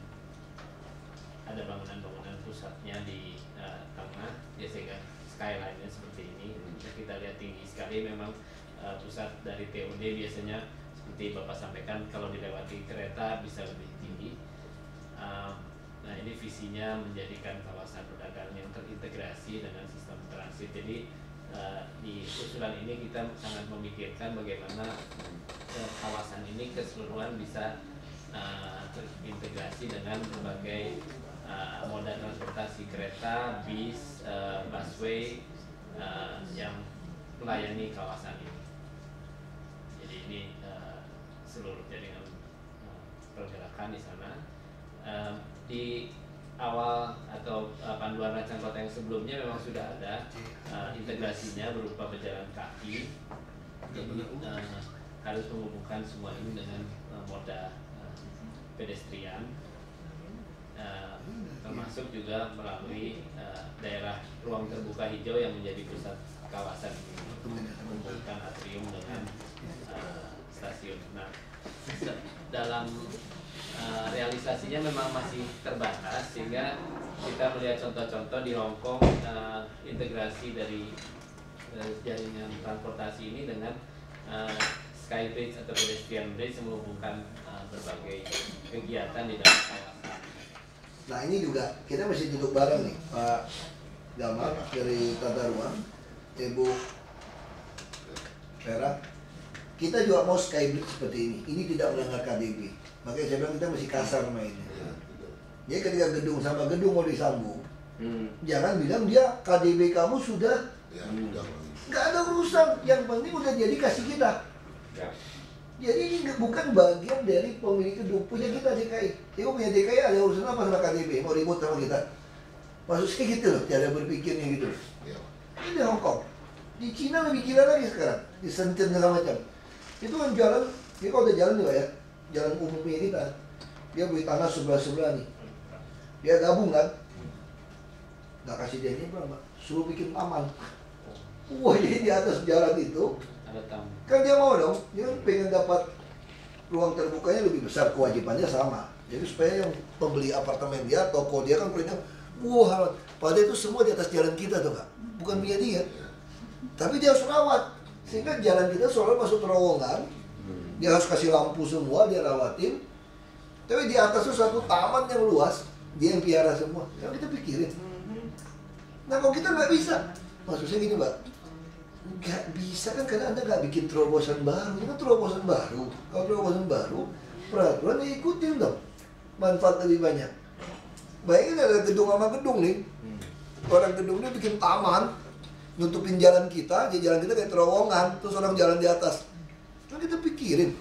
ada bangunan-bangunan pusatnya di eh, tengah, ya sehingga skyline-nya seperti ini. Kita lihat tinggi sekali memang eh, pusat dari T O D biasanya seperti Bapak sampaikan kalau dilewati kereta bisa lebih tinggi. Uh, nah ini visinya menjadikan kawasan perdagangan yang terintegrasi dengan sistem transit. Jadi uh, di usulan ini kita sangat memikirkan bagaimana uh, kawasan ini keseluruhan bisa uh, terintegrasi dengan berbagai uh, moda transportasi kereta, bis, uh, busway uh, yang melayani kawasan ini. Jadi ini uh, seluruh jaringan uh, pergerakan di sana. Uh, di awal atau uh, panduan rancangan kota yang sebelumnya memang sudah ada uh, integrasinya berupa berjalan kaki. Jadi uh, harus menghubungkan semua ini dengan uh, moda uh, pedestrian, uh, termasuk juga melalui uh, daerah ruang terbuka hijau yang menjadi pusat kawasan ini, menghubungkan atrium dengan uh, stasiun. Nah, dalam uh, realisasinya memang masih terbatas sehingga kita melihat contoh-contoh di Hong Kong uh, integrasi dari uh, jaringan transportasi ini dengan uh, skybridge atau pedestrian bridge menghubungkan uh, berbagai kegiatan di dalam kawasan. Nah ini juga kita mesti duduk bareng nih Pak Damar dari Tata Ruang, Ibu Vera. Kita juga mau skybridge seperti ini. Ini tidak melanggar K D B. Makanya saya bilang kita mesti kasar mainnya. Jadi ketika gedung sama gedung mau disambung, hmm. jangan bilang dia K D B kamu sudah Ya, udah. nggak ada urusan. Yang penting udah jadi kasih kita. Ya. Jadi ini bukan bagian dari pemilik gedung, punya kita D K I. Jadi punya D K I ada urusan apa sama K D B? Mau ribut sama kita? Maksudnya gitu loh, tiada berpikirnya gitu. Ya. Ini di Hong Kong. Di Cina lebih gila lagi sekarang, disentil segala macam. Itu kan jalan, dia kalau udah jalan juga ya, jalan umumnya kita. Dia beli tanah sebelah-sebelah nih. Dia gabung kan? Nggak kasih dia ini berapa? Suruh bikin taman. Wah, jadi di atas jalan itu Ada tamu. kan dia mau dong, dia kan pengen dapat ruang terbukanya lebih besar, kewajibannya sama. Jadi supaya yang pembeli apartemen dia, toko dia kan punya, wah, padahal itu semua di atas jalan kita tuh kak, bukan punya dia. Tapi dia harus rawat, sehingga jalan kita selalu masuk terowongan, dia harus kasih lampu semua, dia rawatin. Tapi di atas itu satu taman yang luas, dia yang piara semua. Yang kita pikirin. Nah kalau kita nggak bisa, maksudnya gini mbak, nggak bisa kan karena anda nggak bikin terobosan baru. Ini kan terobosan baru. Kalau terobosan baru, peraturan ya ikutin dong. Manfaat lebih banyak. Bayangin ada gedung sama gedung nih. Orang gedungnya bikin taman, nutupin jalan kita, jadi jalan kita kayak terowongan, terus orang jalan di atas. Kan kita pikirin.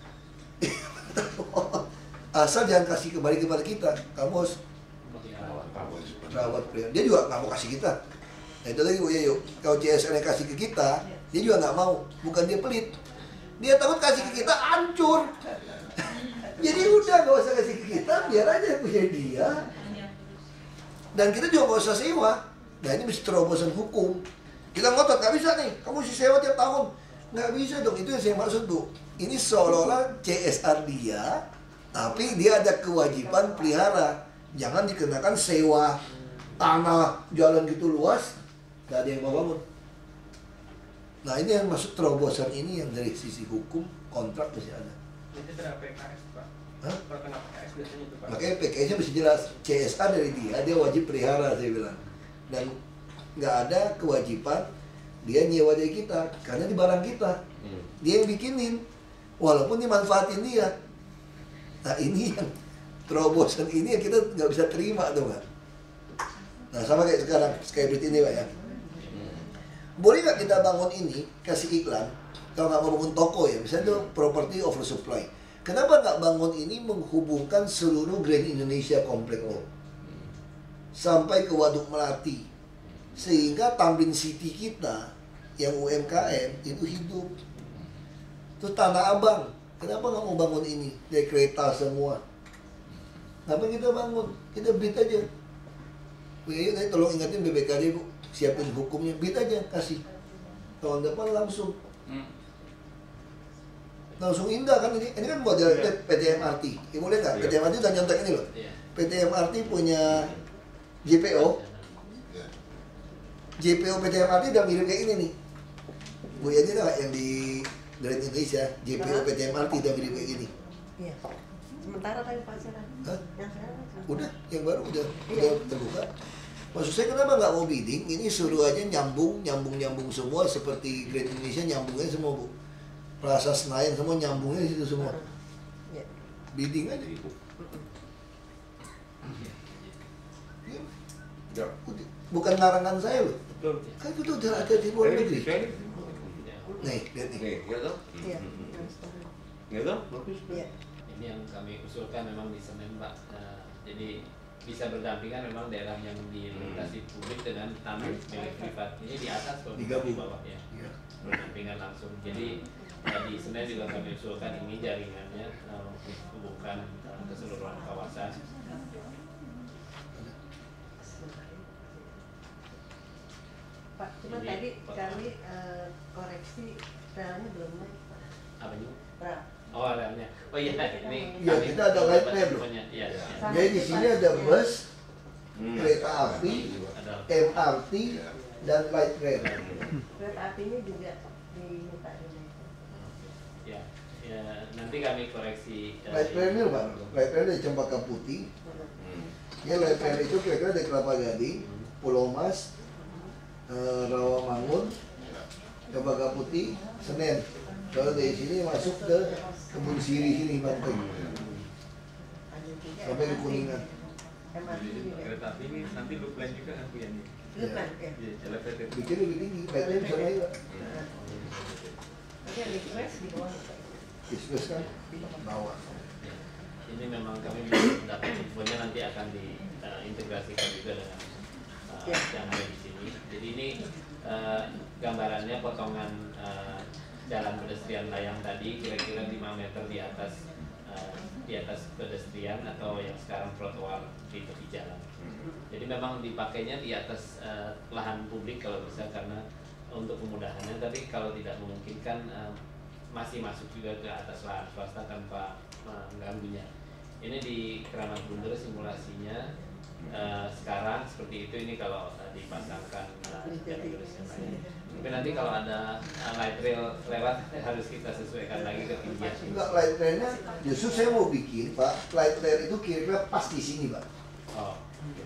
Asal jangan kasih kembali kepada kita. Kamu harus rawat pria. Dia juga nggak mau kasih kita. Nah itu lagi Bu Yayu, kalau C S N kasih ke kita, dia juga nggak mau. Bukan dia pelit, dia takut kasih ke kita hancur. Jadi udah nggak usah kasih ke kita, biar aja yang punya dia. Dan kita juga nggak usah sewa. Nah ini mesti terobosan hukum. Kita ngotot nggak bisa nih, kamu mesti sewa tiap tahun. Nggak bisa dong, itu yang saya maksud Bu. Ini seolah-olah C S R dia, tapi dia ada kewajiban pelihara. Jangan dikenakan sewa tanah jalan gitu luas, nggak ada yang mau bangun. Nah ini yang masuk terobosan ini yang dari sisi hukum kontrak masih ada. Itu terhadap P K S Pak. Hah? Terkena P K S biasanya itu Pak. Makanya P K S-nya mesti jelas, C S R dari dia, dia wajib pelihara saya bilang. Dan nggak ada kewajiban dia nyewa dari kita, karena di barang kita. Dia yang bikinin, walaupun dimanfaatin dia. Nah ini yang terobosan ini yang kita nggak bisa terima tuh kan. Nah sama kayak sekarang, Skybridge ini Pak ya. Boleh nggak kita bangun ini, kasih iklan, kalau nggak mau bangun toko ya, misalnya tuh property oversupply. Kenapa nggak bangun ini menghubungkan seluruh Grand Indonesia kompleknya sampai ke Waduk Melati, sehingga Tamrin City kita yang U M K M itu hidup. Itu Tanah Abang, kenapa nggak mau bangun ini dari kereta semua? Kenapa kita bangun? Kita bid aja. Bu Yayu tadi tolong ingatin B B K D Bu, siapin hukumnya, bid aja kasih. Tahun depan langsung. Langsung indah kan ini. Ini kan model yeah. P T M R T. Ya, boleh nggak? Yeah. P T M R T udah nyontek ini loh. Yeah. P T M R T punya J P O. J P O P T M R T udah mirip kayak ini nih. Bu Yayu tahu nggak yang di Grand Indonesia, J P O P T M R T udah mirip kayak gini. Iya. Sementara tadi pasaran. Hah? Yang sekarang kan? Udah, yang baru udah, Iya. udah terbuka. Maksud saya kenapa nggak mau bidding? Ini suruh aja nyambung, nyambung, nyambung semua seperti Grand Indonesia nyambungnya semua Bu. Plaza Senayan semua nyambungnya di situ semua. Iya. Bidding aja. Ya. Ya. Bukan larangan saya loh. Betul. Kan itu udah ada di luar negeri. Bisa ini. Nih, lihat nih. Nih, gitu. Iya. Gitu? Bagus. Iya. Ini yang kami usulkan memang di Senen Pak. Nah, jadi bisa berdampingan memang daerah yang dilintasi publik dengan tanah milik privat. Ini di atas kalau di Digabung. bawah ya. Iya. Berdampingan langsung. Jadi eh, di Senen juga kami usulkan ini jaringannya eh, hubungkan eh, keseluruhan kawasan. Pak, cuma Ini, tadi Pak. kami eh, koreksi relnya belum naik. Pak. Apa ini? Rel. Oh, realnya. Oh iya, ini Iya, kami kita ada light rail, loh. Iya, iya. Jadi di sini ada bus, Hmm. kereta api, Ada M R T, dan light rail. Kereta apinya juga diminta dinaikkan. ya, ya nanti kami koreksi eh, Light rail ini loh, Pak, light rail dari Cempaka Putih. Ya light rail itu kira-kira dari Kelapa Gading, Pulau Mas, eh, Rawamangun, Cempaka Putih, Senen. Kalau dari sini masuk ke Kebun Siri sini Banteng, sampai ke Kuningan. M R T juga. Kereta api ini nanti loop line juga kan Bu ya nih. Depan, ya. Iya, elevated. Bikin lebih tinggi, light rail bisa naik Pak. Tapi yang express di bawah. Pak. Express kan bawah. ini memang kami mendapat infonya nanti akan diintegrasikan juga dengan uh, Ya. yang ada di sini. Jadi ini uh, gambarannya potongan uh, jalan pedestrian layang tadi kira-kira lima meter di atas uh, di atas pedestrian atau yang sekarang trotoar di tepi jalan. Jadi memang dipakainya di atas uh, lahan publik kalau bisa karena untuk kemudahannya. Tapi kalau tidak memungkinkan uh, masih masuk juga ke atas lahan swasta tanpa mengganggunya. Ini di Keramat Bundar simulasinya uh, sekarang seperti itu. Ini kalau uh, dipasangkan uh, jalan pedestrian lain. Tapi nanti kalau ada uh, light rail lewat harus kita sesuaikan lagi ketinggian. Enggak, light railnya justru saya mau bikin Pak, light rail itu kira-kira pas di sini Pak. Oh,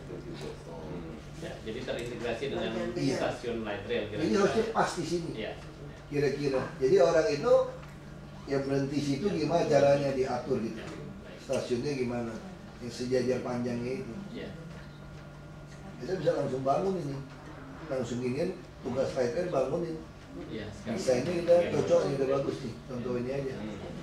ya, jadi terintegrasi dengan Iya. stasiun light rail Jadi kira-kira. harusnya pas di sini Iya. kira-kira. Jadi orang itu yang berhenti situ gimana caranya diatur gitu. Stasiunnya gimana? Yang sejajar panjangnya itu. Iya. Kita bisa langsung bangun ini. Langsung ginian tugas light rail bangunin. Iya. Bisa ini kita cocok, ini udah bagus nih. Contoh ini aja.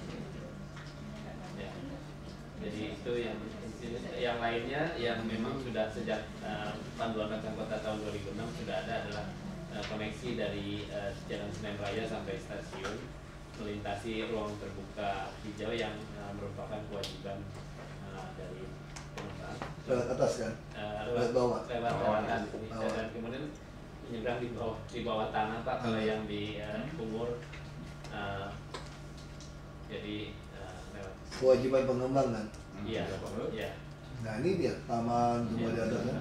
Ya. Jadi itu yang yang lainnya yang memang sudah sejak uh, panduan rencana kota tahun dua ribu enam sudah ada adalah uh, koneksi dari uh, Jalan Senen Raya sampai stasiun melintasi ruang terbuka hijau yang uh, merupakan kewajiban uh, dari penumpang. Lewat atas kan? Uh, Lewat bawah. lewat Bawah. jalanan Bawah. dan kemudian menyeberang di bawah di bawah tanah Pak kalau yang di uh, Bungur uh, jadi uh, lewat Kewajiban pengembang kan. iya iya Nah ini dia taman semua di atasnya.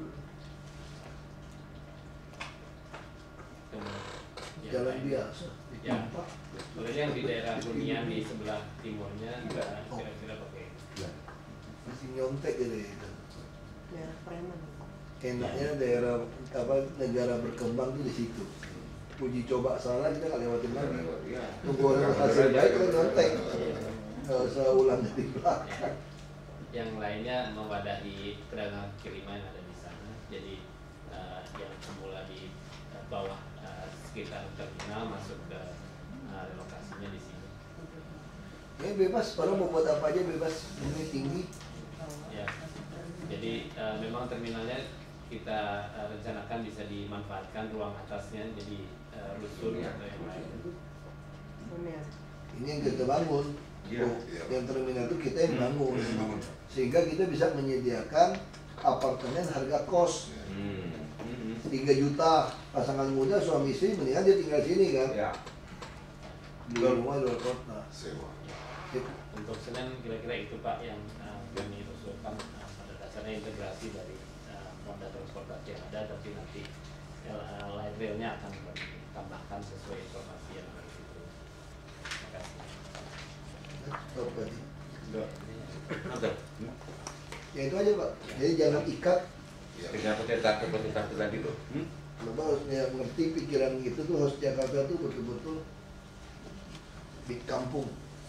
Jalan biasa. ya sebenarnya yang di daerah Kuningan di sebelah timurnya juga kira-kira pakai Masih nyontek gitu ya. Daerah preman. Enaknya daerah apa negara berkembang tuh di situ. Uji coba salah kita nggak lewatin lagi. Tunggu orang hasil baik kan nyontek. Nggak usah ulang dari belakang. yang lainnya mewadahi pedagang kiriman yang ada di sana. Jadi uh, yang semula di uh, bawah uh, sekitar terminal masuk ke uh, relokasinya di sini. Ini bebas, orang mau buat apa aja bebas. Ini tinggi. Ya. Jadi uh, memang terminalnya kita uh, rencanakan bisa dimanfaatkan ruang atasnya jadi uh, rusun atau yang lain. Ini yang kita bangun. Iya, Oh, iya. yang terminal itu kita yang bangun. Yang bangun. Sehingga kita bisa menyediakan apartemen harga kos tiga juta. Pasangan muda suami istri mendingan dia tinggal sini kan. Ya. Beli rumah di luar kota. Sewa. Untuk Senen kira-kira itu Pak yang uh, kami usulkan uh, pada dasarnya integrasi dari uh, moda transportasi yang ada, tapi nanti uh, light railnya akan kami tambahkan sesuai informasi yang ada di situ. Terima kasih. Stop tadi. Ada. Ya itu aja Pak. Jadi jangan ikat. Iya. Dengan peserta-peserta tadi loh. Hmm? Bapak harus mengerti pikiran gitu tuh harus Jakarta tuh betul-betul di kampung.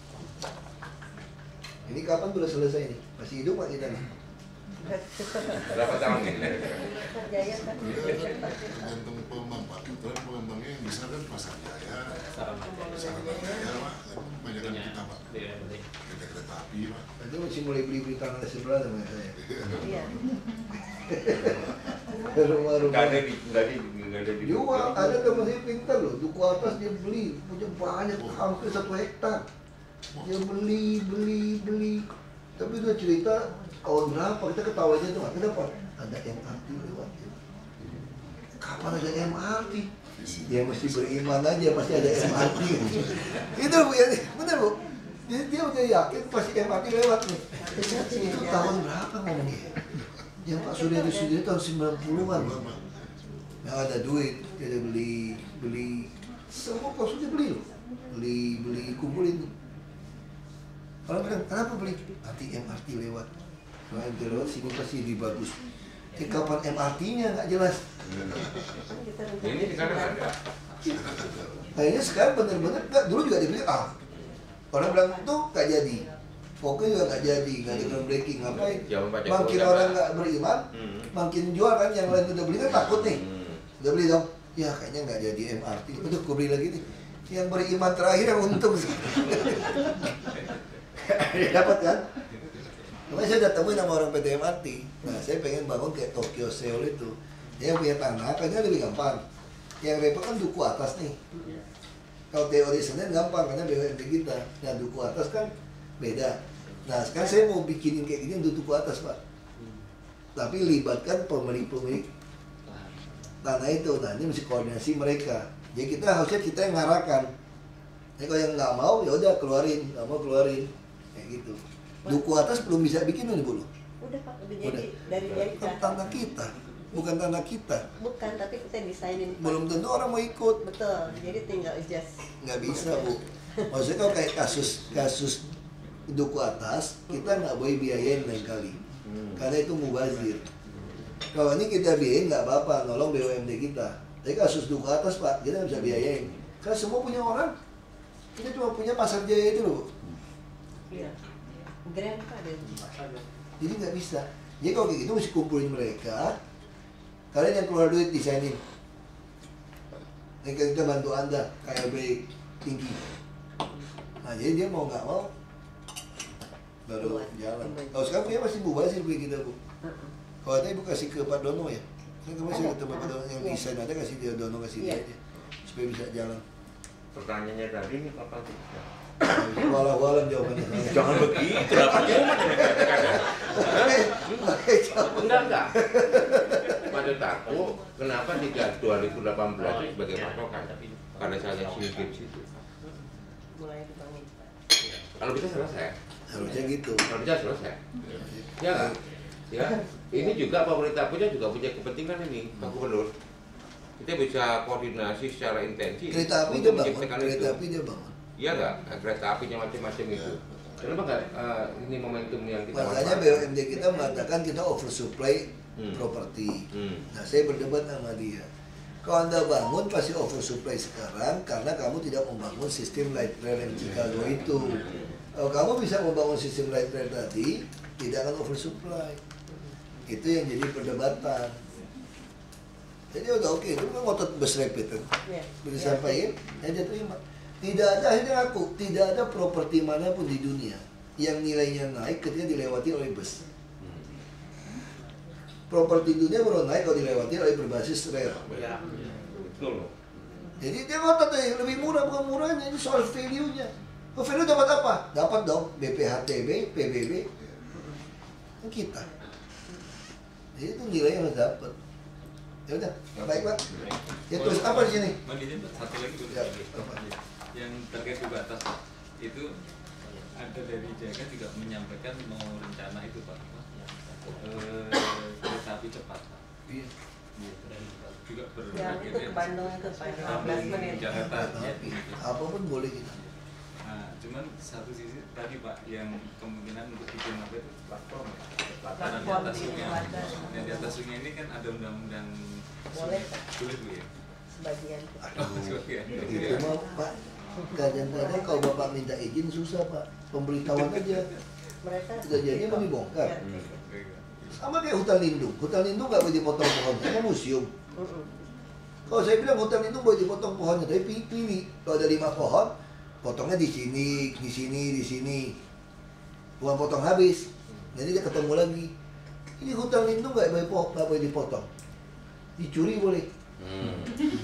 Ini kapan boleh selesai nih? Masih hidup Pak kita nih? Berapa tahun ini? Jaya kan. Tergantung pengembang Pak. Kebetulan pengembangnya yang bisa kan Pasar Jaya, Saran aja. Sarana Jaya Pak. Banyak kan Punya kita Pak. daerah penting. Kita kereta api Pak. Nanti masih mulai beli-beli tanah di sebelah sama saya. Iya. Rumah-rumah. Nggak ada di, nggak ada di, nggak ada di. Jual, ada teman saya pintar loh, duku atas dia beli, punya banyak, hampir satu hektar. Dia beli, beli, beli. Tapi dia cerita, tahun berapa, kita ketawanya tuh, kenapa? Ada M R T lewat. Kapan ada M R T? Dia mesti beriman aja, pasti ada M R T. Itu Bu, ya, bener Bu. Dia, dia udah yakin pasti M R T lewat nih. Itu tahun berapa ngomongnya? Yang Pak Surya di Sudiro tahun sembilan puluhan. Nah, ada duit, dia ada beli, beli, semua Pak Surya beli loh. Beli, beli, kumpulin. Orang bilang, kenapa beli? Nanti M R T lewat. Kalau M R T lewat, sini pasti lebih bagus. Jadi kapan M R T-nya nggak jelas. Kan kita rencana Ini sekarang ada. Kayaknya sekarang bener-bener nggak, dulu juga dibeli ah. Orang bilang tuh nggak jadi. Pokoknya juga nggak jadi, nggak ada groundbreaking, ngapain? Jangan baca Makin kota, orang Pak. nggak beriman, Hmm. makin jual kan. Yang lain udah beli kan takut nih. Hmm. Udah beli dong. Ya kayaknya nggak jadi M R T. Udah gue beli lagi nih. Yang beriman terakhir yang untung. Dapat kan? Makanya saya udah temuin sama orang P T M R T. Nah, saya pengen bangun kayak Tokyo, Seoul itu. Dia yang punya tanah, kayaknya lebih gampang. Yang repot kan duku atas nih. Kalau teori Senen gampang, karena B U M N kita. Nah, duku atas kan beda. Nah, sekarang saya mau bikinin kayak gini untuk duku atas, Pak. Tapi libatkan pemilik-pemilik tanah itu. Nah, ini mesti koordinasi mereka. Jadi kita harusnya kita yang ngarahkan. Jadi kalau yang nggak mau, ya udah keluarin. Nggak mau keluarin. Kayak gitu. Duku atas belum bisa bikin ini dulu. Udah Pak, udah Udah. jadi dari jadi Kan tanah kita, bukan tanah kita. Bukan, tapi kita desainin Pak. Belum tentu orang mau ikut. Betul, jadi tinggal adjust. Nggak bisa Bu. Maksudnya kalau kayak kasus kasus duku atas, kita nggak boleh biayain lain kali, karena itu mubazir. Kalau ini kita biayain nggak apa-apa, nolong B U M D kita. Tapi kasus duku atas Pak, kita nggak bisa biayain. Karena semua punya orang. Kita cuma punya Pasar Jaya itu loh. Iya. Grand Pak ada. Jadi nggak bisa. Jadi kalau kayak gitu mesti kumpulin mereka. Kalian yang keluar duit desainin. Nanti kita bantu Anda K L B tinggi. Nah jadi dia mau nggak mau baru Buat. jalan. Buat. Kalau sekarang punya masih mubazir punya kita Bu. Heeh. Kalau tadi Bu kasih ke Pak Dono ya. Kan kemarin saya Ada. ketemu Pak Dono yang Iya. desain ada kasih dia Dono kasih dia Iya. aja supaya bisa jalan. Pertanyaannya tadi ini apa sih? Walau-walau jawabannya. Jangan begitu, dapat cuma kadang-kadang. Oke, jawab. Enggak, enggak. Pada tahu kenapa tidak dua ribu delapan belas itu sebagai patokan? Karena saya sedikit situ. mulai dibangun Pak. Kalau bisa selesai. Harusnya gitu. Kalau bisa selesai. Ya nggak? Ya. Ini juga pemerintah punya juga punya kepentingan ini, Pak Gubernur. Kita bisa koordinasi secara intensif. Kereta api dia bangun, kereta api dia bangun. Iya nggak? Nah, kereta apinya macam-macam itu. Kenapa nggak uh, ini momentum yang kita makanya B U M D kita mengatakan kita oversupply hmm. properti. Hmm. Nah, saya berdebat sama dia. Kalau Anda bangun pasti oversupply sekarang karena kamu tidak membangun sistem light rail yang Chicago itu. Kalau kamu bisa membangun sistem light rail tadi, tidak akan oversupply. Itu yang jadi perdebatan. Jadi udah oke, itu kan ngotot bus rapid kan. Ya. Bisa sampaikan, ya dia terima. Tidak ada, akhirnya aku, tidak ada properti manapun di dunia yang nilainya naik ketika dilewati oleh bus. Properti dunia baru naik kalau dilewati oleh berbasis rel. Ya, betul. Jadi dia ngotot deh, lebih murah, bukan murahnya, ini soal value-nya. Oh, value dapat apa? Dapat dong B P H T B, P B B, kan kita. Jadi itu nilai yang harus dapat. Ya udah, baik Pak. Ya terus apa di sini? Mandiri satu lagi dulu. Ya, apa? Yang terkait juga atas Pak. Itu ada dari Jaga juga menyampaikan mau rencana itu Pak. Eh, kereta api cepat Pak. Iya. Juga Yang itu ke Bandung itu Pak, lima belas menit. Jakarta. Ya. Apapun boleh kita. Nah, cuman satu sisi tadi Pak yang kemungkinan untuk bikin apa itu platform ya. Karena di atas sungai, nah, di atas sungai ini kan ada undang-undang Boleh, sungai. Boleh Bu ya. Sebagian. Oh, sebagian. Itu mah Pak, kadang-kadang kalau Bapak minta izin susah Pak, pemberitahuan aja. Mereka Kejadiannya mau dibongkar. Ya, Sama kayak hutan lindung, hutan lindung nggak boleh dipotong pohonnya, kan museum. mm-mm. Kalau saya bilang hutan lindung boleh dipotong pohonnya, tapi pilih, pilih. Kalau ada lima pohon, potongnya di sini, di sini, di sini. Bukan potong habis. Jadi dia ketemu lagi. Ini hutan lindung nggak boleh, po- nggak boleh dipotong. Dicuri boleh. Hmm.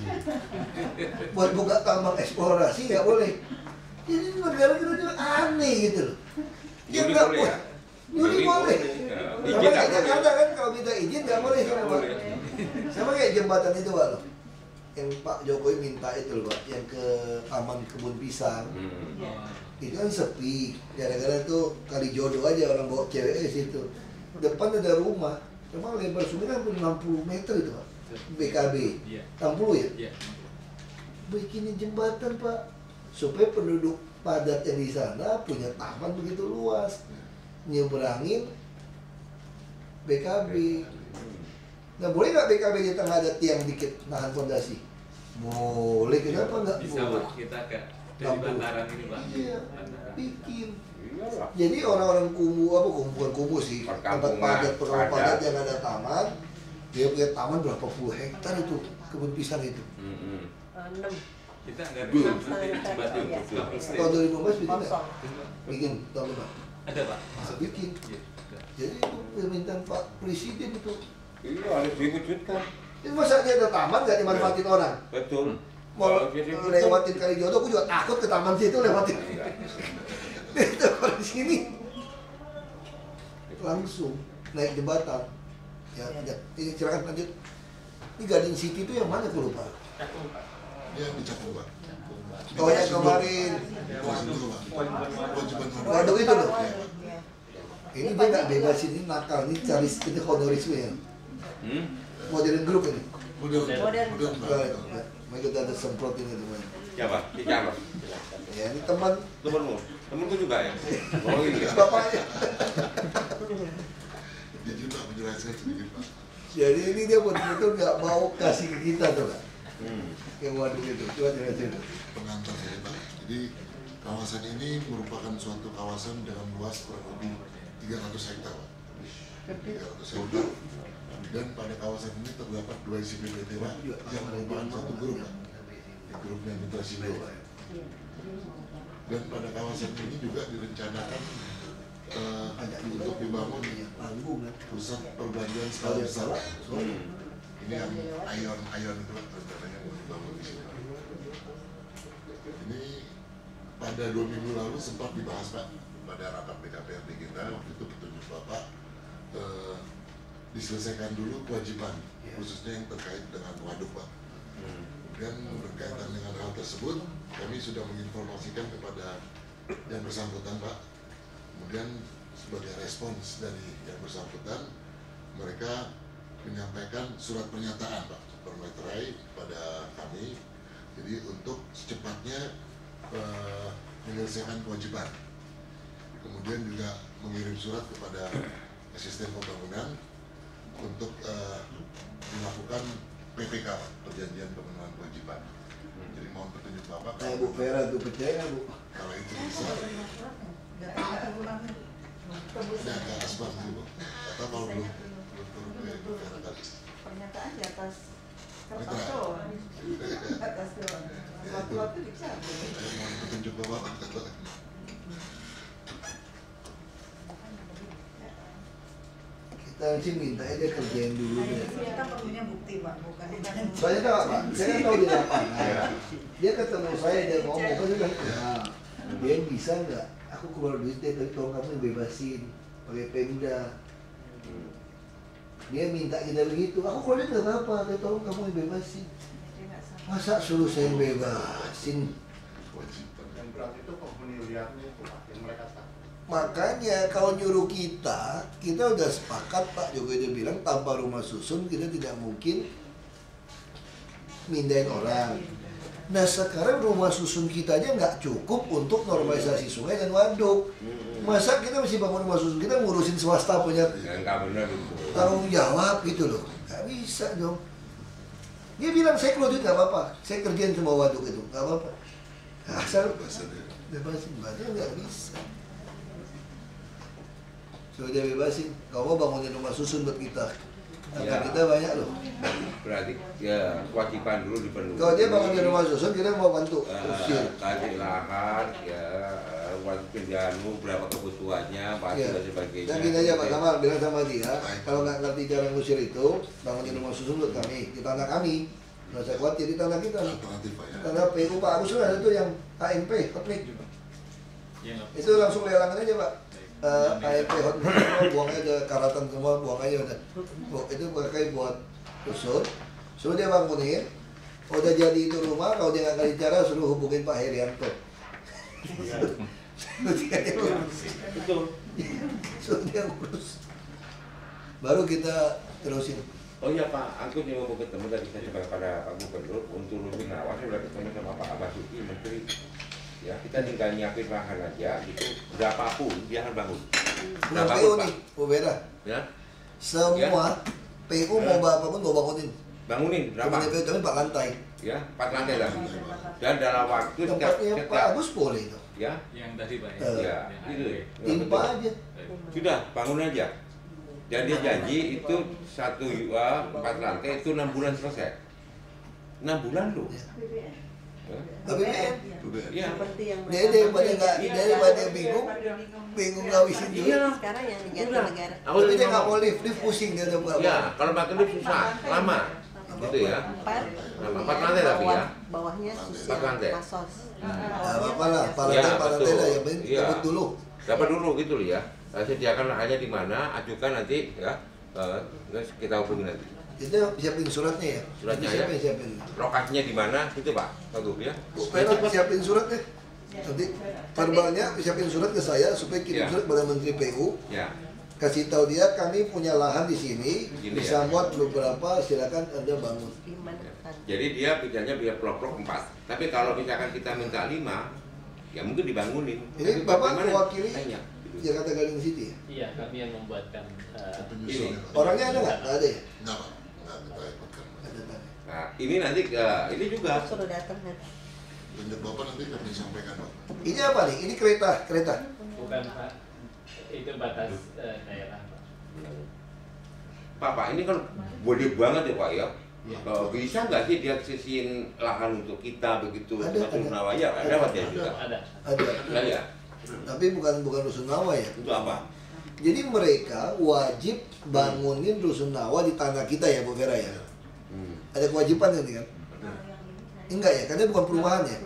Buat buka tambang eksplorasi nggak boleh. Jadi negara kita tuh aneh gitu loh. Ya Nyuri nggak boleh boleh. ya? Nyuri Nyuri boleh. boleh. Sama Izin nggak kayak boleh. Jakarta kan kalau minta izin nggak boleh sama Pak. Boleh. Sama kayak jembatan itu Pak loh. Yang Pak Jokowi minta itu loh Pak, yang ke Taman Kebun Pisang. Hmm. Itu kan sepi. Gara-gara tuh kali jodoh aja orang bawa cewek ke situ. Depan ada rumah. Memang lebar sungai kan enam puluh meter itu Pak. B K B. Iya. enam puluh ya? Iya. Bikinin jembatan Pak. Supaya penduduk padat yang di sana punya taman begitu luas. Nyeberangin B K B. Nah boleh nggak B K B di tengah ada tiang dikit nahan fondasi? Boleh, kenapa nggak Bisa boleh? Pak, kita ke dari Lampu. bantaran ini Pak. Iya, Bantaran. bikin. Iyalah. Jadi orang-orang kumuh apa kumuh bukan kumuh sih, tempat Perkampungan, padat, perkampungan padat padat. yang ada taman, dia punya taman berapa puluh hektar itu kebun pisang itu. Hmm. enam Kita nggak Dulu. ada nanti jembatan Iya. Kampung State. Tahun dua ribu lima belas bikin nggak? kosong. Bikin tahun depan. Ada Pak. Nah, bikin. Iya. ada. Jadi itu permintaan Pak Presiden itu. Iya harus diwujudkan. Ini masa dia ada taman nggak dimanfaatin orang? Betul. Mau Kalau dia diwujudkan, lewatin kali jodoh, aku juga takut ke taman situ lewatin. Itu kalau di sini langsung naik jembatan. Ya, ya. Ini silakan lanjut. Ini Garden City itu yang mana aku lupa? Dia yang dicapung Pak. Oh yang kemarin. Kewajiban dulu Pak. Kewajiban dulu. Waduh itu loh. Ya. Ini dia nggak bebasin, ini nakal, ini cari itu honorisme ya. Hmm? Modern group ini. Modern. Modern. Modern Pak. Baik, ya. Mereka udah ada semprot ini teman. Siapa? Si Carlos. Ya ini teman Temenmu? Temenku juga ya? Oh iya. bapaknya. Jadi Pak menjelaskan sedikit Pak. Jadi ini dia betul-betul nggak mau kasih ke kita tuh Pak. Hmm. Yang waduh itu, coba jelasin. Pengantar saya Pak. Jadi kawasan ini merupakan suatu kawasan dengan luas kurang lebih tiga ratus hektar Pak. tiga ratus hektar. Dan pada kawasan ini terdapat dua I C P P T Pak yang merupakan satu grup Pak. Grupnya Mitra Sindo Pak. Dan pada kawasan ini juga direncanakan eh, untuk dibangun Panggung kan. pusat perbelanjaan skala besar. Hmm. Ini yang ion ion itu Pak, rencananya mau dibangun di sini. Ini pada dua minggu lalu sempat dibahas Pak pada rapat B K P R D kita, waktu itu petunjuk Bapak eh, diselesaikan dulu kewajiban khususnya yang terkait dengan waduk Pak. Hmm. Kemudian berkaitan dengan hal tersebut kami sudah menginformasikan kepada yang bersangkutan Pak. Kemudian sebagai respons dari yang bersangkutan, mereka menyampaikan surat pernyataan Pak, bermeterai pada kami. Jadi untuk secepatnya uh, menyelesaikan kewajiban. Kemudian juga mengirim surat kepada asisten pembangunan untuk uh, melakukan P P K, perjanjian pemenuhan kewajiban. Jadi mohon petunjuk Bapak. Nah, Bu Vera itu percaya Bu? Kalau itu bisa. Ada agak asbak sih Bu. Atau kalau belum belum turun ke Bu Vera tadi. Pernyataan di atas kertas Betul. doang. Atas doang. Waktu-waktu dicabut. Saya mohon petunjuk Bapak. Kita sih minta aja kerjain dulu deh. Kita perlunya bukti Pak, bukan Soalnya tahu Pak, saya tahu di lapangan. Dia ketemu saya, dia ngomong, kan dia bilang, nah, dia bisa nggak? Aku keluar duit deh, tapi tolong kamu bebasin pakai Pemda. Dia minta kita begitu, aku keluar duit nggak apa-apa, tapi tolong kamu bebasin. Masa suruh saya bebasin? Kewajiban. Berarti itu penghuni liarnya itu Pak, yang mereka tahu. Makanya kalau nyuruh kita, kita udah sepakat Pak Jokowi dia bilang tanpa rumah susun kita tidak mungkin mindahin orang. Nah sekarang rumah susun kita aja nggak cukup untuk normalisasi sungai dan waduk. Masa kita mesti bangun rumah susun, kita ngurusin swasta punya Ya nggak benar itu. tanggung jawab gitu loh. Nggak bisa dong. Dia bilang saya keluar duit nggak apa-apa, saya kerjain semua waduk itu nggak apa-apa. Asal bebasin, berarti nggak bisa. Sudah dia bebasin, kalau mau bangunin rumah susun buat kita. Angka Ya. kita banyak loh. Berarti ya kewajiban dulu dipenuhi. Kalau dia bangunin rumah susun, kita mau bantu Eh, usir. kasih lahan, ya, eh, uang pinjamu berapa kebutuhannya, pasti Ya. dan sebagainya. Dan gini aja Pak Kamal, bilang sama dia, kalau nggak ngerti cara ngusir itu, bangunin rumah susun buat kami, di tanah kami. Nggak usah khawatir, di tanah kita nih. Alternatif Pak ya. Tanah P U Pak Agus ada tuh yang H M P, hotmix. Ya, nggak Itu langsung lelangan aja Pak. Uh, H M P hotmix, buang aja karatan semua, buang aja udah. Bu, itu pakai buat susun. Suruh dia bangunin. Kalau udah jadi itu rumah, kalau dia nggak ngerti cara, suruh hubungin Pak Herianto. Suruh dia urus. Betul. Suruh dia urus. Baru kita terusin. Oh iya Pak, aku juga mau ketemu tadi saya coba pada Pak Gubernur untuk rutin awal, saya sudah ketemu sama Pak Basuki Menteri. Ya kita tinggal nyiapin lahan aja, gitu. Berapapun dia akan bangun. Nah, P U nih, Bu Vera. Ya, Semua P U mau apapun mau bangunin. bangunin berapa? Bangunin P U tapi empat lantai. Ya, empat lantai lah. Dan dalam waktu Tempatnya Pak Agus boleh itu. ya, yang tadi Pak Eh, ya, Yang itu. ada. Timpa aja. Sudah, bangun aja. Dan dia janji itu satu U A empat lantai itu enam bulan selesai. Enam bulan loh. Ya. B B M. Ya. Tapi kan Iya. Seperti yang dia daripada nggak Iya. daripada bingung, bingung ngawisin Iya. duit. sekarang yang diganti Udah. negara. Aku Tapi tadi dia nggak ngomong. mau lift, lift pusing dia udah buat. Ya, kalau pakai lift susah, lama. Gitu ya. Empat. Nah, empat lantai tapi ya. Bawah- Bawahnya susi. Empat lantai. Masos. Nggak apa-apa lah, pak Ya, lantai pak lantai betul. lah yang penting Iya. dapat dulu. Dapat dulu gitu loh ya. Nah, sediakan lahannya di mana, ajukan nanti ya. Eh, terus kita hubungi nanti. Kita siapin suratnya ya. Suratnya Nanti siapin, ya. siapin. Lokasinya di mana? Itu Pak. Bagus ya. Bu Vera siapin suratnya. Nanti verbalnya siapin surat ke saya supaya kirim Ya. surat pada Menteri P U. Ya. Kasih tahu dia kami punya lahan di sini, Begini bisa ya. muat beberapa, silakan Anda bangun. Dimanfaatkan. Jadi dia bicaranya biar blok-blok empat. Tapi kalau misalkan kita minta lima, ya mungkin dibangunin. Ini Tapi Bapak bagaimana? mewakili Tanya. Jakarta Gading City ya? Iya, kami yang membuatkan eh, Penyusul ini. ya. Orangnya ada nggak? Nggak ada ya? Enggak Pak, enggak kita ikutkan. Ada kan? Nah, ini nanti eh, ini juga. Suruh datang nanti. Tunjuk Bapak nanti kami sampaikan Pak. Ini apa nih? Ini kereta, kereta. Bukan Pak, itu batas eh, daerah Pak. Pak, Pak, ini kan boleh banget ya Pak ya. Iya. Eh, bisa nggak sih dia sisihin lahan untuk kita begitu? Ada, Macam ada. Nawaya, ada Ada. Pak ya juga. Ada. Ada. Ada ya. Tapi bukan bukan rusunawa ya. Untuk apa? Jadi mereka wajib bangunin rusunawa di tanah kita ya Bu Vera ya. Hmm. Ada kewajiban ini kan? Enggak ya, karena bukan perumahan ya.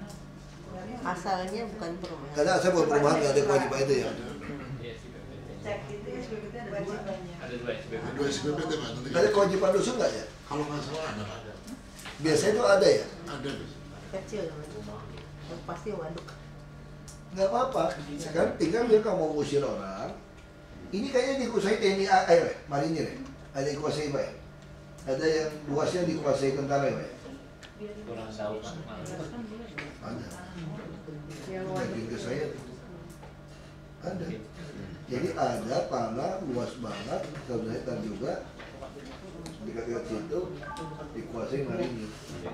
Asalnya bukan perumahan. Karena asal bukan perumahan nggak ada kewajiban itu ya. Iya, S B P T. Cek itu S B P T ada kewajibannya. Ada dua S B P T. Dua S B P T Pak nanti. Ada kewajiban rusun nggak ya? Kalau nggak salah ada ada. Biasanya itu ada ya. Ada Pak. kecil pasti waduk. Nggak apa-apa, sekarang tinggal dia kalau mau ngusir orang. Ini kayaknya dikuasai T N I air, ya? Marinir ya? Ada yang dikuasai Pak ya? Ada yang luasnya dikuasai tentara ya Pak ya? Kurang tahu Pak. Ada. Yang Lagi ke waduk. saya tuh. Ada. Jadi ada tanah luas banget, satu hektar juga dekat-dekat situ dikuasai marinir.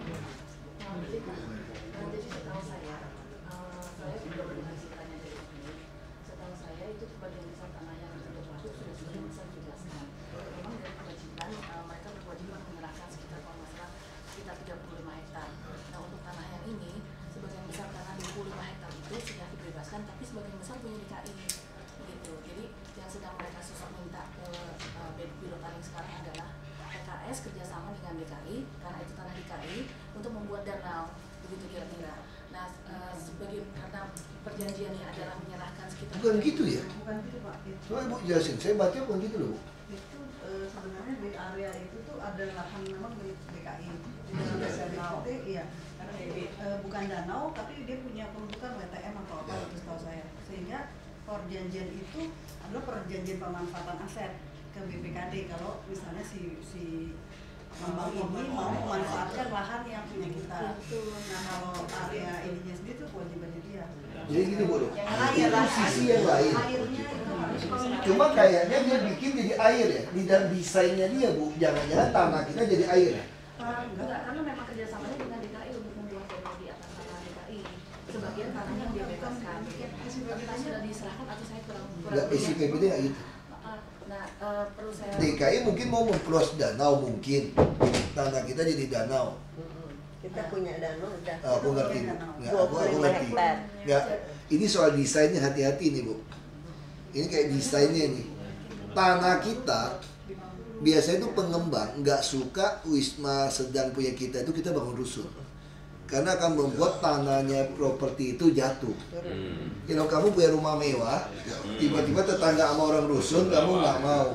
Jadi setahu saya, uh, saya juga berdiskusikannya dari ini. Setahu saya itu sebagian besar tanah yang untuk waduk sudah sebagian besar dijelaskan. Memang dari kewajiban uh, mereka berkewajiban menyerahkan sekitar kalau nggak salah sekitar tiga puluh lima hektar. Nah untuk tanah yang ini sebagian besar tanah dua puluh lima hektar itu sudah dibebaskan, tapi sebagian besar punya D K I. Begitu. Jadi yang sedang mereka susah minta ke uh, Birokaling sekarang adalah P K S kerjasama dengan D K I karena itu tanah D K I untuk membuat danau. Begitu kira-kira. Nah, uh, sebagai karena perjanjiannya adalah menyerahkan sekitar Bukan gitu ya? Bukan gitu Pak. Itu, Coba Ibu jelasin, saya baca bukan gitu loh Bu. itu eh, sebenarnya di area itu tuh ada lahan memang milik D K I. Di dalam danau. Iya. Karena eh, bukan danau, tapi dia punya peruntukan W T M atau apa itu setahu saya. Sehingga perjanjian itu adalah perjanjian pemanfaatan aset ke B P K D kalau misalnya si si pengembang ini mau memanfaatkan lahan yang punya kita. Nah kalau area ininya sendiri itu kewajibannya dia. Jadi gitu Bu. Yang Itu air, sisi yang lain. airnya itu harus bisa. Cuma kayaknya dia bikin jadi air ya. Di dalam desainnya dia Bu, jangan-jangan tanah kita jadi air ya. Ah, enggak. Enggak, karena memang kerjasamanya dengan D K I untuk membuat danau di atas tanah D K I. Sebagian tanahnya yang dibebaskan. Entah sudah diserahkan atau saya kurang kurang. Enggak, S I P P D nggak gitu. Nah, uh, perlu saya. D K I mungkin mau memperluas danau mungkin. Tanah kita jadi danau. Kita punya danau udah. Aku ngerti Bu. Nggak, aku, aku dua puluh lima ngerti. hektar. Nggak, ini soal desainnya hati-hati nih Bu. Ini kayak desainnya nih. Tanah kita biasanya itu pengembang nggak suka Wisma Sedang punya kita itu kita bangun rusun. Karena akan membuat tanahnya properti itu jatuh. Hmm. Kalau kamu punya rumah mewah, tiba-tiba tetangga sama orang rusun, kamu nggak mau.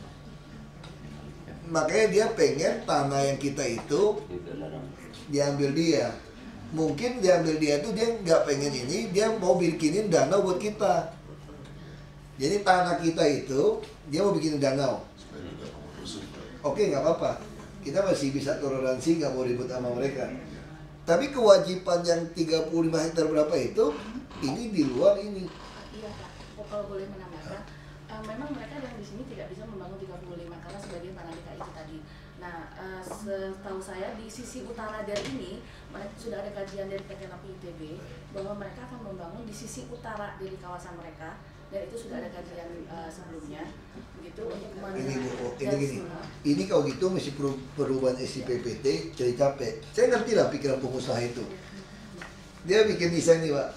Makanya dia pengen tanah yang kita itu diambil dia. Mungkin diambil dia itu dia nggak pengen ini, dia mau bikinin danau buat kita. Jadi tanah kita itu dia mau bikin danau. Oke, nggak apa-apa. Kita masih bisa toleransi, nggak mau ribut sama mereka. Tapi kewajiban yang tiga puluh lima hektar berapa itu, ini di luar ini. Iya Pak, oh, kalau boleh menambahkan, uh, memang mereka yang di sini tidak bisa membangun tiga puluh lima karena sebagian tanah D K I itu tadi. Nah, uh, setahu saya di sisi utara dari ini, mereka sudah ada kajian dari P T N A P I T B bahwa mereka akan membangun di sisi utara dari kawasan mereka. Dan itu sudah ada kajian uh, sebelumnya, begitu untuk Ini Bu, ini gini. Ini kalau gitu mesti peru- perubahan S I P P T jadi capek. Saya ngerti lah pikiran pengusaha itu. Dia bikin desain nih Pak.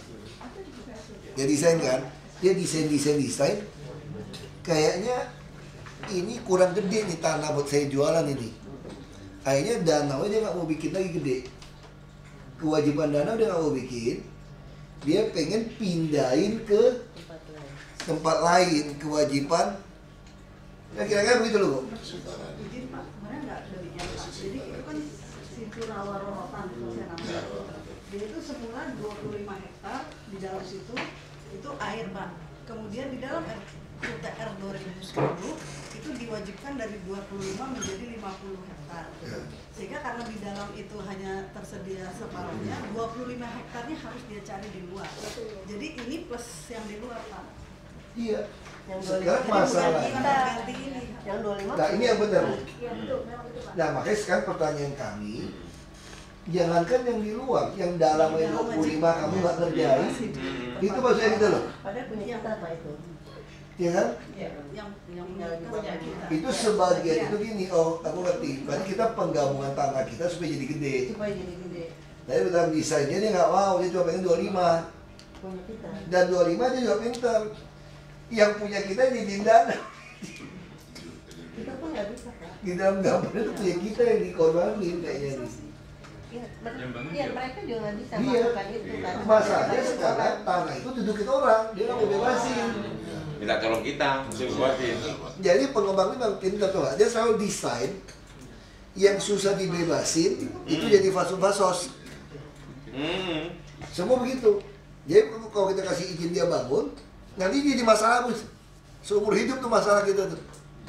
Dia desain kan, dia desain desain desain. Kayaknya ini kurang gede nih tanah buat saya jualan ini. Akhirnya danau dia nggak mau bikin lagi gede. Kewajiban danau dia nggak mau bikin. Dia pengen pindahin ke tempat lain, kewajiban. Ya kira-kira begitu loh Bu. Jadi Pak, sebenarnya nggak demikian Pak. Jadi itu kan situ rawa rorotan itu saya namanya. Jadi itu semula dua puluh lima hektar di dalam situ itu air Pak. Kemudian di dalam U T R dua ribu sepuluh itu diwajibkan dari dua puluh lima menjadi lima puluh hektar. Sehingga karena di dalam itu hanya tersedia separuhnya, dua puluh lima hektarnya harus dia cari di luar. Jadi ini plus yang di luar Pak. Iya. Yang Sekarang dua puluh lima masalahnya. kita. Ganti ini. Yang dua puluh lima. Nah ini yang benar. Iya betul, memang betul Pak. Nah makanya sekarang pertanyaan kami, jangankan yang di luar, yang dalam yang dua puluh lima kamu nggak kerjain, itu maksudnya gitu loh. Padahal punya kita Pak itu. Ya kan? Yang yang Yang lebih banyak kita. Itu sebagian itu gini, oh aku ngerti. Berarti kita penggabungan tanah kita supaya jadi gede. Supaya jadi gede. Tapi dalam desainnya dia nggak mau, dia cuma pengen dua puluh lima. Punya kita. Dan dua puluh lima dia juga pintar. Yang punya kita di dana. Kita pun nggak bisa Pak. Di dalam gambar itu punya kita yang dikorbanin kayaknya nih. Iya, ber- Yang bangun iya dia. mereka juga nggak bisa Iya. melakukan itu kan. Masalahnya sekarang tanah itu dudukin orang, dia nggak mau bebasin. Minta tolong kita, mesti buatin. Jadi pengembang itu memang pintar tuh, dia selalu desain yang susah dibebasin itu jadi fasos-fasos. Hmm. Semua begitu. Jadi kalau kita kasih izin dia bangun, nanti jadi masalah bos. Seumur hidup tuh masalah kita tuh.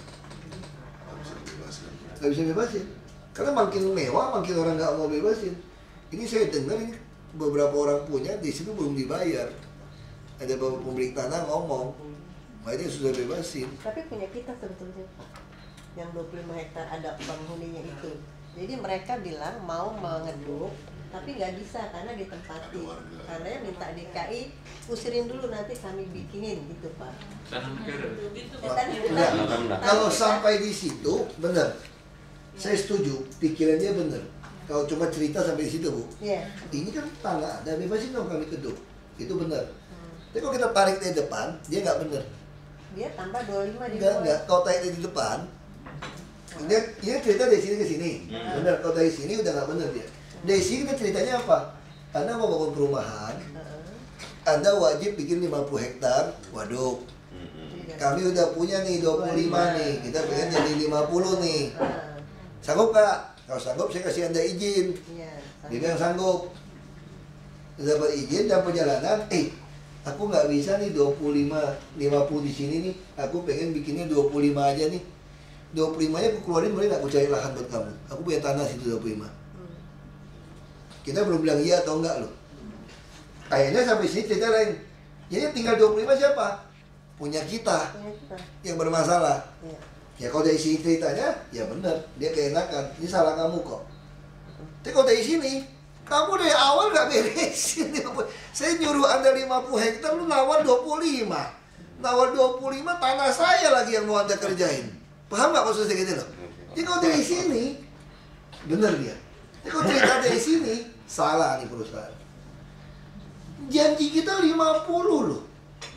Gak bisa bebasin. Karena makin mewah, makin orang nggak mau bebasin. Ini saya dengar ini beberapa orang punya di situ belum dibayar. Ada beberapa pemilik tanah ngomong, makanya sudah bebasin. Tapi punya kita sebetulnya Pak, yang dua puluh lima hektar ada penghuninya itu. Jadi mereka bilang mau mengeduk, tapi nggak bisa karena ditempati. Karena minta D K I usirin dulu nanti kami bikinin gitu Pak. Tanah negara. Ya, tanah Enggak, negara. kalau sampai di situ benar. Saya setuju, pikirannya benar. Kalau cuma cerita sampai di situ bu, Iya. ini kan tanah ada, bebasin dong kami keduk. Itu benar. Tapi kalau kita tarik dari depan, dia nggak benar. Dia tambah dua puluh lima di Enggak, bawah. enggak. Kalau tarik dari depan, dia, dia cerita dari sini ke sini. Hmm. Benar, kalau dari sini udah nggak benar dia. Dari sini kita ceritanya apa? Anda mau bangun perumahan, Anda wajib bikin lima puluh hektar waduk. Kami udah punya nih dua puluh lima nih, kita pengen jadi lima puluh nih. Sanggup gak? Kalau sanggup saya kasih Anda izin. Iya. Dia bilang sanggup. Dapat izin dan perjalanan, eh aku nggak bisa nih dua puluh lima, lima puluh di sini nih. Aku pengen bikinnya dua puluh lima aja nih. dua puluh lima nya aku keluarin, boleh nggak aku cari lahan buat kamu? Aku punya tanah situ dua puluh lima. Kita belum bilang iya atau enggak loh. Kayaknya sampai sini cerita lain. Jadi tinggal dua puluh lima siapa? Punya kita Punya kita. yang bermasalah. Iya. Ya kalau dari sini ceritanya, ya benar, dia keenakan. Ini salah kamu kok. Tapi kalau dari sini, kamu dari awal nggak beresin. Saya nyuruh Anda lima puluh hektar, lu nawar dua puluh lima. Nawar dua puluh lima, tanah saya lagi yang mau Anda kerjain. Paham nggak maksud saya gitu loh? Jadi kalau dari sini, benar dia. Tapi kalau cerita dari sini, salah nih perusahaan. Janji kita lima puluh loh.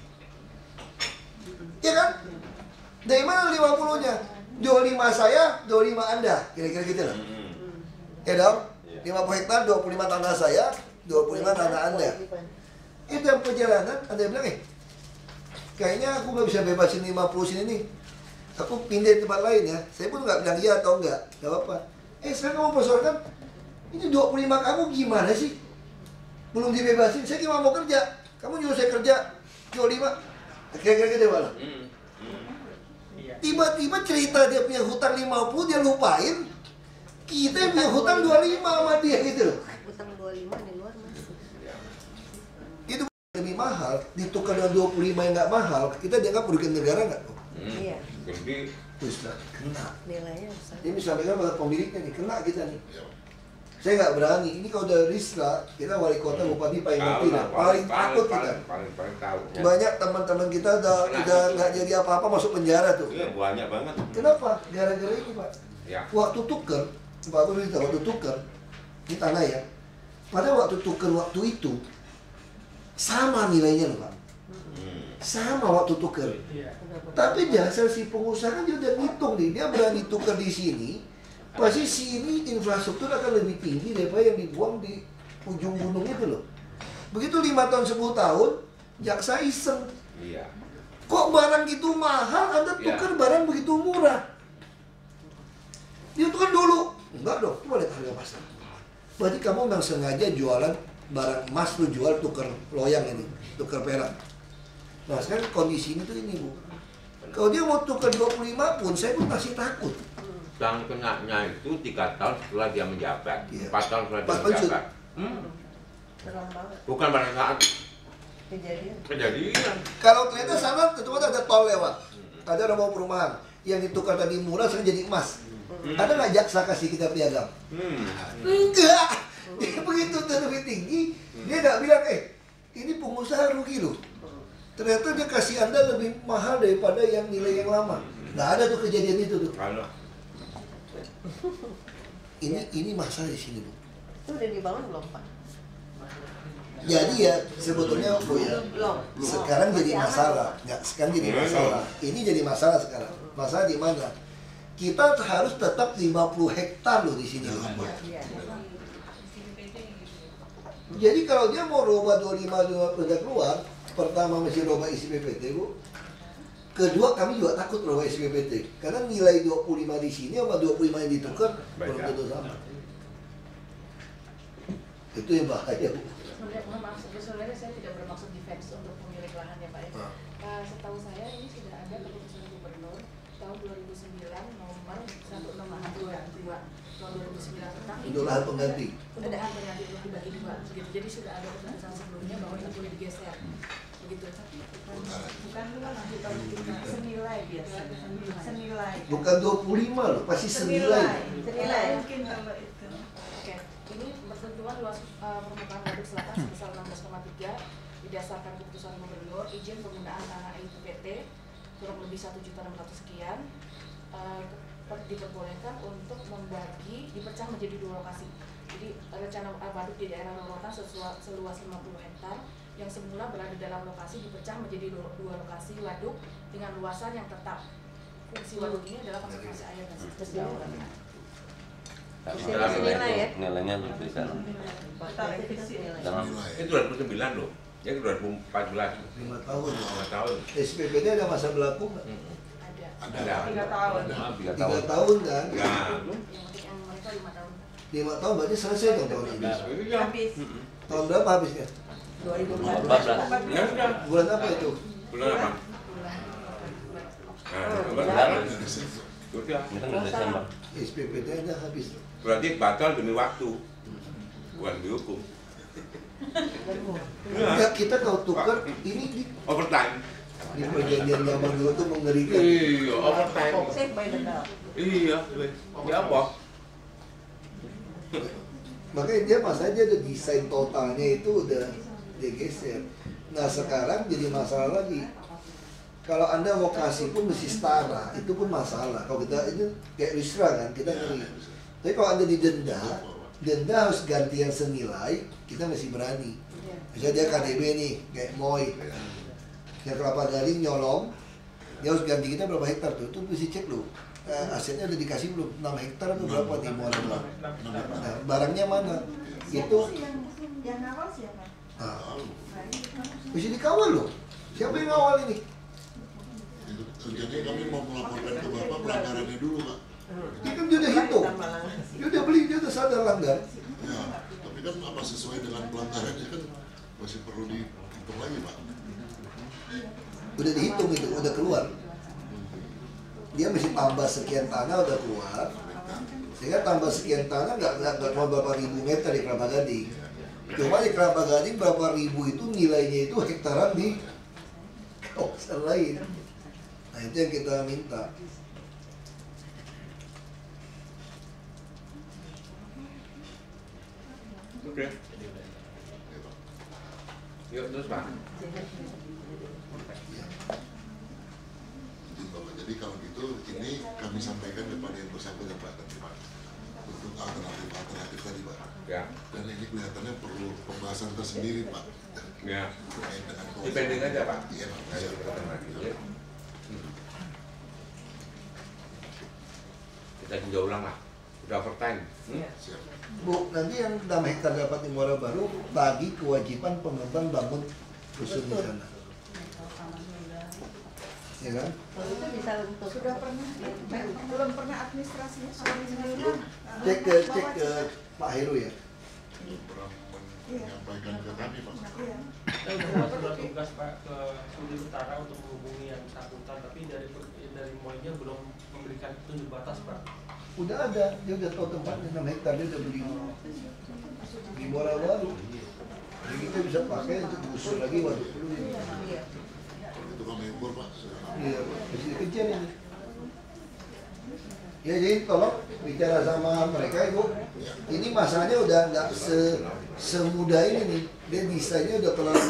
Ya kan? Dari mana lima puluh-nya? dua puluh lima saya, dua puluh lima Anda. Kira-kira gitu loh. Ya dong? lima puluh hektar, dua puluh lima tanah saya, dua puluh lima tanah Anda. Itu yang perjalanan, Anda bilang, eh kayaknya aku gak bisa bebasin lima puluh sini nih. Aku pindah di tempat lain ya. Saya pun gak bilang iya atau enggak. Gak apa-apa. Eh sekarang kamu persoalkan, ini dua puluh lima kamu gimana sih? Belum dibebasin, saya cuma mau kerja. Kamu nyuruh saya kerja, dua puluh lima. Kira-kira gitu malah. Tiba-tiba cerita dia punya hutang lima puluh, dia lupain. Kita yang punya hutang dua puluh lima sama dia gitu loh. Hutang dua puluh lima di luar masuk. Itu lebih mahal, ditukar dengan dua puluh lima yang nggak mahal, kita dianggap merugikan negara nggak? Iya. Jadi Bisa kena. Nilainya besar. Ini misalnya pada pemiliknya nih, kena kita nih. Saya nggak berani, ini kalau udah Rizka, kita wali kota, bupati, paling ngerti dah. Paling takut kita. Paling paling tahu. Banyak teman-teman kita udah udah nggak jadi apa-apa masuk penjara tuh. Iya, banyak banget. Kenapa? Gara-gara ini Pak. Ya. Waktu tuker, Pak Aku cerita waktu tuker, ini tanah ya. Pada waktu tuker waktu itu sama nilainya loh Pak. Sama waktu tuker. Tapi dasar si pengusaha kan dia udah ngitung nih, dia berani tuker di sini. Pasti sini infrastruktur akan lebih tinggi daripada yang dibuang di ujung gunung itu loh. Begitu lima tahun, sepuluh tahun, jaksa iseng. Iya. Kok barang gitu mahal, Anda tukar Iya. barang begitu murah? Dia tukar dulu. Enggak dong, itu lihat harga pasar. Berarti kamu memang sengaja jualan barang emas, lu jual tukar loyang ini, tukar perak. Nah sekarang kondisi ini tuh ini Bu. Kalau dia mau tukar dua puluh lima pun, saya pun masih takut. Yang kenanya itu tiga tahun setelah dia menjabat, Iya. empat tahun setelah dia Pas pensiun. menjabat. Hmm. Terang banget Bukan pada saat kejadian. kejadian. Kalau ternyata sana tentu ada tol lewat, ada rumah perumahan yang ditukar tadi murah sekarang jadi emas. Ada nggak jaksa kasih kita piagam? Hmm. Enggak. Dia begitu lebih tinggi, dia nggak bilang eh ini pengusaha rugi loh. Ternyata dia kasih Anda lebih mahal daripada yang nilai yang lama. Nggak ada tuh kejadian itu tuh. Kalau Ini ini masalah di sini Bu. Itu udah dibangun belum Pak? Jadi ya sebetulnya Bu ya. Belum. Sekarang jadi Masih aman, masalah. Nggak, sekarang jadi masalah. Ini jadi masalah sekarang. Masalah di mana? Kita harus tetap lima puluh hektar loh di sini loh. Bu. Iya. Jadi kalau dia mau rubah dua puluh lima dua puluh keluar, pertama mesti rubah isi P P T Bu. Kedua kami juga takut rubah isi P P T karena nilai dua puluh lima di sini sama dua puluh lima yang ditukar belum tentu sama. Itu yang bahaya. Sebenarnya, mohon maaf, sebenarnya saya tidak bermaksud defense untuk pemilik lahan ya Pak ya. Ah. Uh, setahu saya ini sudah ada keputusan gubernur tahun dua ribu sembilan nomor seratus enam puluh dua tahun dua ribu sembilan tentang Untuk lahan pengganti. untuk lahan pengganti untuk dibagi dua gitu. Jadi sudah ada keputusan sebelumnya bahwa ini boleh digeser begitu. Bukan bukan senilai biasanya. Senilai. Bukan dua puluh lima loh, pasti senilai. Senilai. Mungkin kalau itu. Oke, ini bertentuan luas uh, permukaan waduk selatan sebesar enam belas koma tiga berdasarkan keputusan gubernur izin penggunaan tanah I P P T kurang lebih satu juta enam ratus sekian uh, diperbolehkan untuk membagi dipecah menjadi dua lokasi. Jadi rencana waduk di daerah Rorotan seluas lima puluh hektar yang semula berada dalam lokasi dipecah menjadi dua, dua lokasi waduk dengan luasan yang tetap. Fungsi waduk ini adalah konservasi air dan sistem. Senilai ya? Nilainya diberikan. Dalam itu dua ribu sembilan loh, ya dua ribu empat belas. lima tahun. lima tahun. S P P T ada masa berlaku nggak? Ada. Ada. Tiga tahun. Tiga Tiga tahun kan? Ya. Yang mereka lima tahun. Lima tahun berarti selesai dong tahun ini. Habis. Tahun berapa habisnya? dua ribu empat empat belas. belas. Ya sudah. Bulan apa itu? Bulan apa? Nah, bulan Bulan. Sudah. Ini kan udah Desember. S P P T nya habis. Berarti batal demi waktu, bukan dihukum. Ya kita kalau tukar ini di, Overtime. di perjanjian zaman dulu tuh mengerikan. Iya, overtime. Save by the bell. Iya, ya apa? Makanya dia masa aja udah desain totalnya itu udah digeser. Nah sekarang jadi masalah lagi. Kalau Anda lokasi pun mesti setara, itu pun masalah. Kalau kita ini kayak Risra kan, kita ngeri. Tapi kalau Anda didenda, denda harus ganti yang senilai, kita masih berani. Misalnya dia K D B nih, kayak Moy, yang Kelapa Gading nyolong, dia harus ganti kita berapa hektar tuh, itu mesti cek loh. Eh, asetnya udah dikasih belum? enam hektar atau berapa di Muara Bang? Nah, barangnya mana? Itu yang yang awal siapa? nah, mesti dikawal loh. Siapa yang ngawal ini? Jadi kami mau melaporkan ke Bapak pelanggarannya dulu, Pak. Dia kan dia udah hitung, dia udah beli, dia udah sadar langgar. Ya, tapi kan apa sesuai dengan pelanggarannya kan masih perlu dihitung lagi, Pak. Udah dihitung itu, udah keluar. Dia mesti tambah sekian tanah udah keluar. Sehingga tambah sekian tanah nggak nggak nggak cuma berapa ribu meter di Kelapa Gading. Cuma di Kelapa Gading berapa ribu itu nilainya itu hektaran di kawasan lain. Nah itu yang kita minta. Oke. Yuk terus Pak. Jadi kalau gitu ini kami sampaikan kepada yang bersangkutan Pak tadi Pak untuk alternatif-alternatif tadi Pak. Ya. Dan ini kelihatannya perlu pembahasan tersendiri Pak. Ya. Terkait dengan Dipending aja Pak. Iya Pak. Ayo kita tenang dulu. Kita tinjau ulang lah. Udah overtime. Hmm? Siap. Bu, nanti yang enam hektar dapat di Muara Baru bagi kewajiban pengembang bangun rusun di sana. Ya kan? Kalau itu bisa untuk Sudah pernah, belum pernah administrasinya soal ini. Cek ke cek ke Pak Heru ya. Belum pernah menyampaikan ke kami Pak. Iya. Kita sudah sudah tugas Pak ke Sudir Utara untuk menghubungi yang bersangkutan, tapi dari dari Moynya belum memberikan petunjuk batas Pak. Udah ada, dia udah tahu tempatnya enam hektar dia udah beli di Muara Baru. Jadi kita bisa pakai untuk gusur lagi waduk dulu ini. Itu kami ukur Pak. Iya, mesti dikejar ini. Ya jadi tolong bicara sama mereka Ibu. Ini masalahnya udah nggak se semudah ini nih. Dia desainnya udah terlalu.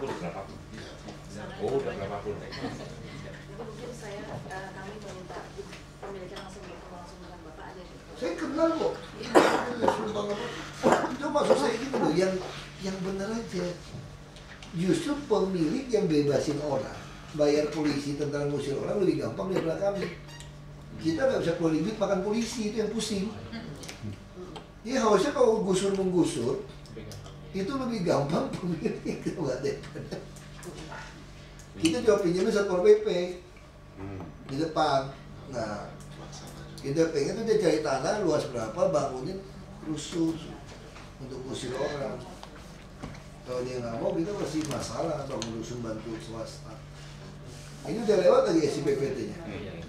Oh, udah berapa pun. Mungkin saya uh, kami meminta pemilikan langsung bertemu langsung dengan Bapak aja gitu. Saya kenal kok. Itu maksud saya gitu loh, yang yang benar aja. Justru pemilik yang bebasin orang, bayar polisi, tentara ngusir orang lebih gampang daripada kami. Kita nggak bisa keluar limit makan polisi, itu yang pusing. Ya harusnya kalau gusur menggusur itu lebih gampang pemilik itu nggak deh. Kita coba pinjamin Satpol P P di depan. Nah, kita pengen tuh dia cari tanah luas berapa, bangunin rusuh. untuk usir orang. Kalau dia nggak mau, kita masih masalah bangun rusun bantu swasta. Ini udah lewat lagi S I P P T-nya.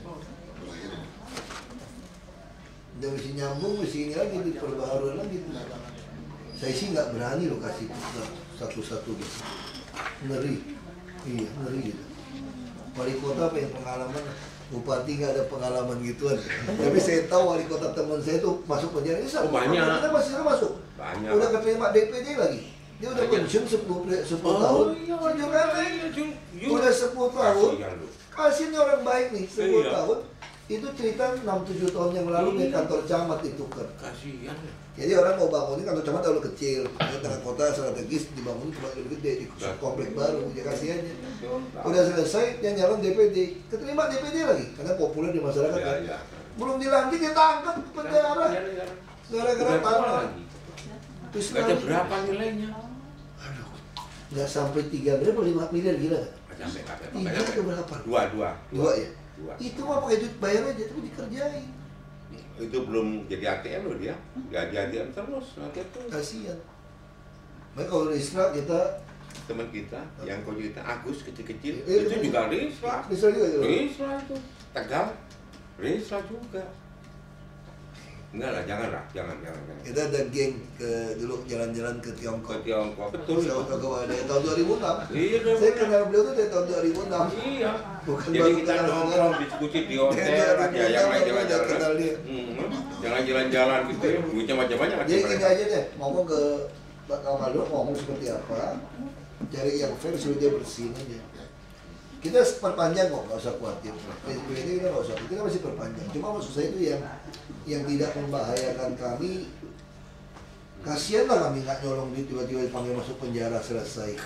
Udah mesti nyambung, mesti ini lagi, diperbaharui lagi. Saya sih nggak berani loh kasih satu-satu gitu. Ngeri. Iya, ngeri gitu. Wali kota pengen pengalaman, bupati nggak ada pengalaman gituan. Tapi saya tahu wali kota teman saya tuh masuk penjara. Ini Oh, banyak. Kita masih masuk. Banyak. Udah keterima D P D lagi. Dia udah pensiun sepuluh tahun. iya, Jujur kan, udah sepuluh tahun. Kasihan nih orang baik nih, sepuluh Iya. tahun. Itu cerita enam tujuh tahun yang lalu di kantor camat ditukar. Kasihan. Jadi orang mau bangunin kantor camat terlalu kecil, di tengah kota strategis dibangun cuma lebih gede di komplek baru, ya kasihannya. Udah selesai, yang nyalon D P D, keterima D P D lagi, karena populer di masyarakat kan. Ya, ya. Belum dilantik ditangkap ke penjara, gara-gara tanah. Terus Gak ada lagi, berapa nilainya? aduh, nggak sampai tiga berapa lima miliar gila nggak? Gak sampai, gak sampai. Tiga Gak atau berapa? Dua, dua. Dua ya? Dua. Itu mah pakai duit bayar aja, tapi dikerjain. Itu belum jadi A T M loh dia. Gak jadi A T M terus. Nanti tuh Kasihan. Makanya kalau Risra kita teman kita yang kau cerita Agus kecil-kecil Eh, itu eh, juga Risra. Risra juga itu. Risra itu. Tegal. Risra juga. Enggak lah, jangan lah, jangan, jangan, jangan. Kita ada geng ke dulu jalan-jalan ke Tiongkok. Ke Tiongkok, betul. Saya tahu ke dari tahun dua ribu enam. Iya, Saya kenal beliau tuh dari tahun dua ribu enam. Iya. Bukan Jadi baru kita kenal nongkrong sekarang. diskusi di hotel Dari aja, dua ribu yang enam lain baru jalan-jalan. kenal dia. Hmm, jangan jalan-jalan gitu ya, duitnya macam-macam. Jadi gini aja deh, ngomong ke Pak Kamaldo ngomong seperti apa, cari yang fair suruh dia bersihin aja. Kita perpanjang kok, nggak usah khawatir. P S B B ini kita nggak usah, kita masih perpanjang. Cuma maksud saya itu yang yang tidak membahayakan kami. Kasian lah kami nggak nyolong duit tiba-tiba dipanggil masuk penjara selesai.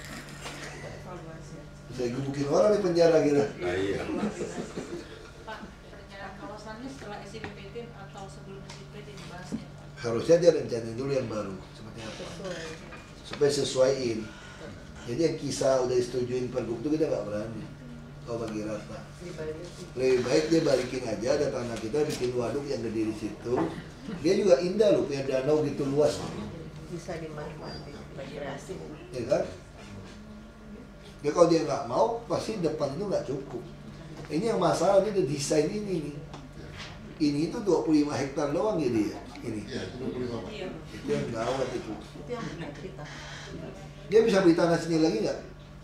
Saya gebukin orang di penjara kira. Nah, iya. Pak, perencanaan kawasannya setelah S I P P T atau sebelum S I P P T dibahasnya? Harusnya dia rencanain dulu yang baru seperti apa, supaya sesuaiin. Jadi yang kisah udah disetujuin pergub itu kita nggak berani kalau bagi rata. Lebih baik dia balikin aja, ada tanah kita bikin waduk yang gede di situ. Dia juga indah loh, punya danau gitu luas. Bisa dimanfaatkan bagi nasi. Ya kan? Ya kalau dia nggak mau, pasti depan itu nggak cukup. Ini yang masalah, ini udah desain ini nih. Ini itu dua puluh lima hektar doang jadi ya. Ini. Itu yang gawat itu. Itu yang benar kita. Dia bisa beli tanah sini lagi nggak?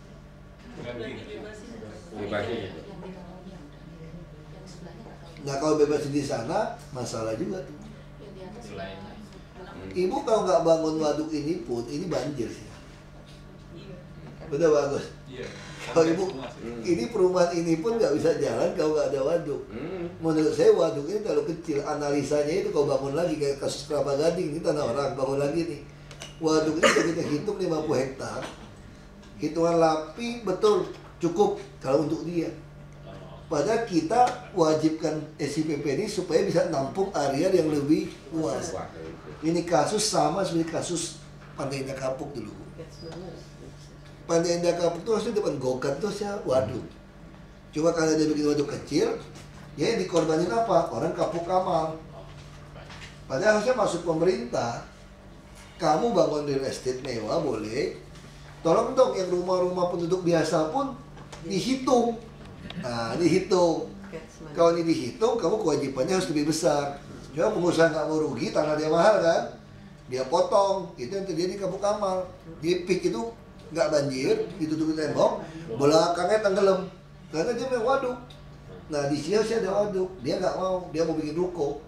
Bebasin. Nah kalau bebas di sana, masalah juga tuh. Selain Ibu kalau nggak bangun waduk ini pun, ini banjir sih. Udah bagus. Iya. Kalau ibu, ini perumahan ini pun nggak bisa jalan kalau nggak ada waduk. Menurut saya waduk ini terlalu kecil. Analisanya itu kalau bangun lagi kayak kasus Kelapa Gading, ini tanah orang bangun lagi nih. Waduk ini kalau kita hitung lima puluh hektar, hitungan lapi betul cukup kalau untuk dia. Padahal kita wajibkan S I P P ini supaya bisa nampung area yang lebih luas. Ini kasus sama seperti kasus Pantai Indah Kapuk dulu. Pantai Indah Kapuk itu harusnya depan gokat tuh saya waduk. Cuma karena dia bikin waduk kecil, ya yang dikorbanin apa? Orang Kapuk Kamal. Padahal harusnya masuk pemerintah. Kamu bangun real estate mewah boleh. Tolong dong yang rumah-rumah penduduk biasa pun dihitung. Nah, dihitung. Kalau ini dihitung, kamu kewajibannya harus lebih besar. Cuma pengusaha nggak mau rugi, tanah dia mahal kan? Dia potong. Itu yang terjadi di Kapuk Kamal. Di Pik itu nggak banjir, ditutupi tembok, belakangnya tenggelam. Karena dia punya waduk. Nah, di sini harusnya ada waduk. Dia nggak mau, dia mau bikin ruko.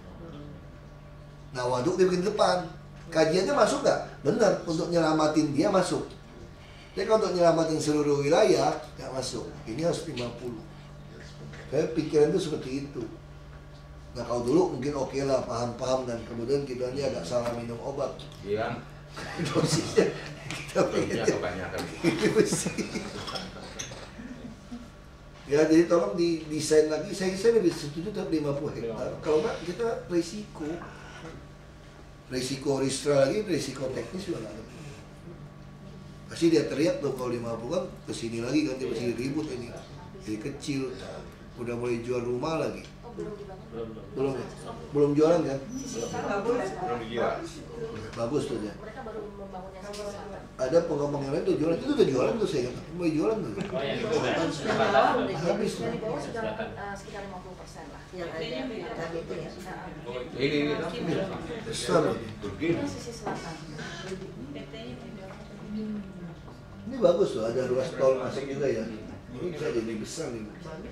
Nah, waduk dia bikin depan. Kajiannya masuk nggak? Benar, untuk nyelamatin dia masuk. Tapi kalau untuk nyelamatin seluruh wilayah, nggak masuk. Ini harus lima puluh. Saya pikiran itu seperti itu. Nah kalau dulu mungkin oke okay lah, paham-paham, dan kemudian kita ini agak salah minum obat. Iya. Dosisnya kita Dosisnya kebanyakan. Ini mesti. Ya jadi tolong didesain lagi. Saya, saya lebih setuju tetap lima puluh hektar. Kalau nggak kita risiko. Risiko Risra lagi, risiko teknis juga nggak ada. Pasti dia teriak tuh kalau lima puluh kan kesini lagi kan dia masih ribut ini. Jadi kecil, udah mulai jual rumah lagi. Oh, belum dibangun? Belum, belum. Belum ya? Belum jualan kan? Sisi utara Bagus. Belum dijual. Bagus tuh ya. mereka baru membangun yang sisi selatan. Ada pengembang yang lain tuh jualan, itu udah jualan tuh saya ingat. Mau jualan tuh. Oh, yang itu udah Sudah selatan bawah, udah. Habis. Dari bawah sudah eh, sekitar lima puluh persen lah. Yang ada tadi itu ya. Ini ini Besar ini. Ini sisi selatan. Ini bagus tuh, ada ruas tol masuk juga ya. Ini bisa jadi besar nih.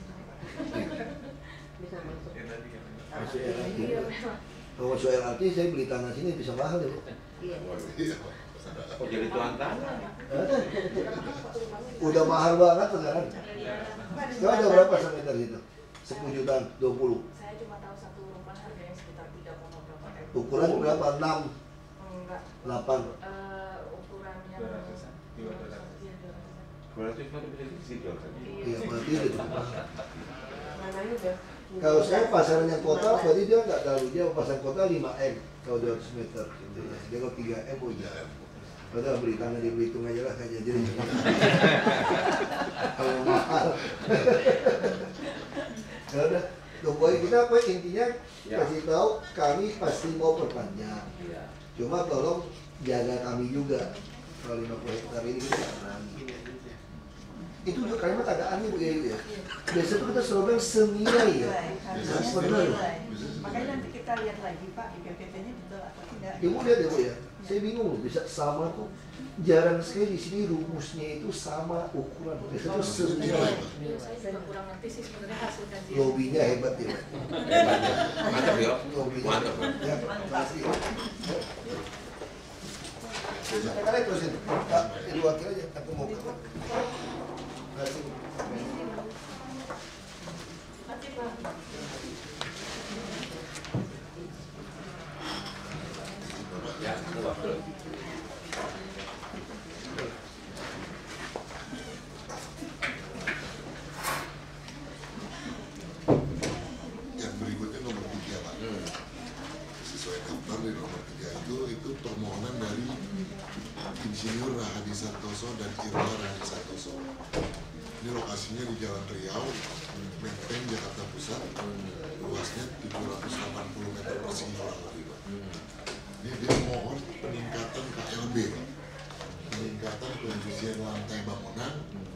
Bisa masuk. Masuk L R T. Kalau masuk L R T saya beli tanah sini bisa mahal ya. Bu. Iya. Oh, jadi tuan tanah. Ada. Udah mahal banget sekarang. Sekarang ada berapa semeter itu? sepuluh jutaan, dua puluh. Saya cuma tahu satu rumah harganya sekitar tiga koma berapa M. Ukuran berapa? enam, Enggak. delapan. Eh, ukuran yang dua ratusan, dua ratusan. Iya, dua ratusan. Berarti cuma bisa di situ. Iya, berarti itu mahal. Namanya udah. Kalau saya pasaran yang kota, berarti dia nggak terlalu jauh. Pasaran kota lima M kalau dua ratus meter. Gitu ya. Dia kalau tiga M udah. Padahal beli tanah di Belitung aja lah kayak jadi. Kalau mahal. Ya udah, tunggu aja kita apa intinya kasih tahu kami pasti mau perpanjang. Cuma tolong jaga kami juga. Kalau lima puluh hektar ini kita nggak berani. Itu juga kalimat agak aneh Bu ya. Biasanya kita selalu bilang senilai ya. Nggak pernah loh. Makanya nanti kita lihat lagi Pak di P P T-nya betul atau tidak. Ibu lihat ya Bu ya. Saya bingung loh bisa sama tuh. Jarang sekali di sini rumusnya itu sama ukuran. Biasanya itu senilai. Saya juga kurang ngerti sih sebenarnya hasil kajian. Lobinya hebat ya. Hebat ya. Mantap ya. Lobinya. Mantap. Ya, pasti. Kita kalian terusin. Pak, jadi wakil aja. Aku mau ke. Terima kasih. Ya, itu waktu. Yang berikutnya nomor tiga Pak. Sesuai daftar di nomor tiga itu itu permohonan dari Insinyur Rahadi Santoso dan Irma Rahadi Santoso. Ini lokasinya di Jalan Riau, Menteng, Jakarta Pusat. Luasnya tujuh ratus delapan puluh meter persegi kurang lebih Pak. Ini dia mohon peningkatan K L B Pak. Peningkatan koefisien lantai bangunan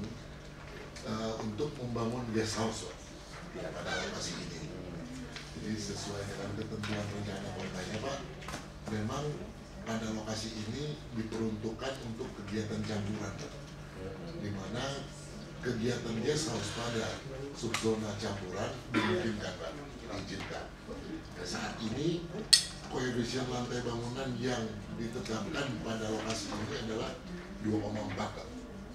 uh, untuk membangun guest house Pak, pada lokasi ini. Jadi sesuai dengan ketentuan rencana kotanya Pak, memang pada lokasi ini diperuntukkan untuk kegiatan campuran Pak, di mana kegiatan guest house pada subzona campuran dimungkinkan Pak, diizinkan. Nah, saat ini koefisien lantai bangunan yang ditetapkan pada lokasi ini adalah dua koma empat Pak.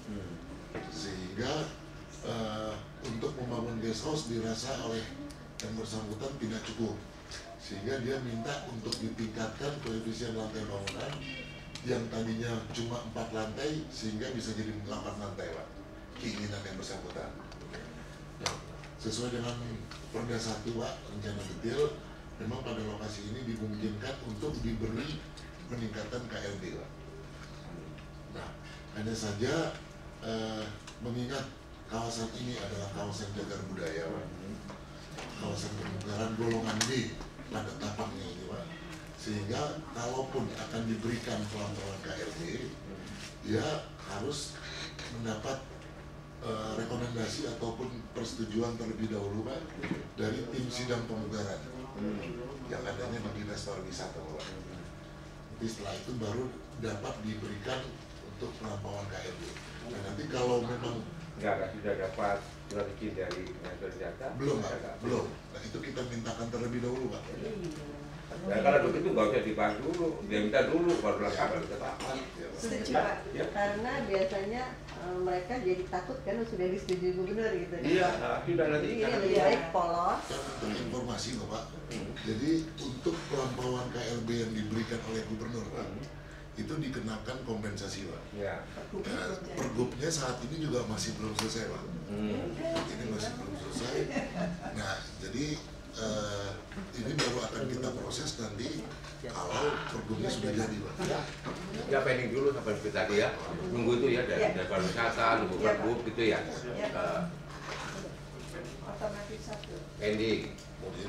Sehingga uh, untuk membangun guest house dirasa oleh yang bersangkutan tidak cukup, sehingga dia minta untuk ditingkatkan koefisien lantai bangunan yang tadinya cuma empat lantai sehingga bisa jadi delapan lantai Pak, keinginan yang bersangkutan. Nah, sesuai dengan Perda satu Pak, rencana detail, memang pada lokasi ini dimungkinkan untuk diberi peningkatan K L B Pak. Nah, hanya saja eh, mengingat kawasan ini adalah kawasan cagar budaya Pak, kawasan pemugaran golongan D pada tapaknya ini Pak, sehingga kalaupun akan diberikan pelan-pelan K L B, dia harus mendapat uh, rekomendasi ataupun persetujuan terlebih dahulu Pak dari tim sidang pemugaran yang adanya di Dinas Pariwisata Pak. Jadi setelah itu baru dapat diberikan untuk pelampauan K L B. Nah, nanti kalau memang Enggak, sudah dapat surat izin dari Dinas Pariwisata? belum Pak, belum. Nah, itu kita mintakan terlebih dahulu Pak. Ya kalau begitu nggak usah dibahas dulu, dia minta dulu baru lah kabar kita dapat. Setuju Pak, karena biasanya eh, mereka jadi takut kan sudah disetujui gubernur gitu. Iya, nah, sudah nanti. Jadi ini lebih baik polos. Untuk informasi Bapak, jadi untuk pelampauan K L B yang diberikan oleh gubernur Pak, itu dikenakan kompensasi Pak. Ya. Nah, pergubnya saat ini juga masih belum selesai Pak. Hmm. Ini masih belum selesai. Nah, jadi eh, ini baru akan kita proses nanti kalau pergubnya sudah jadi Pak. Ya pending dulu sampai seperti tadi ya. Nunggu itu ya dari dari pariwisata, nunggu pergub gitu ya. Uh, Otomatis satu. pending. Jadi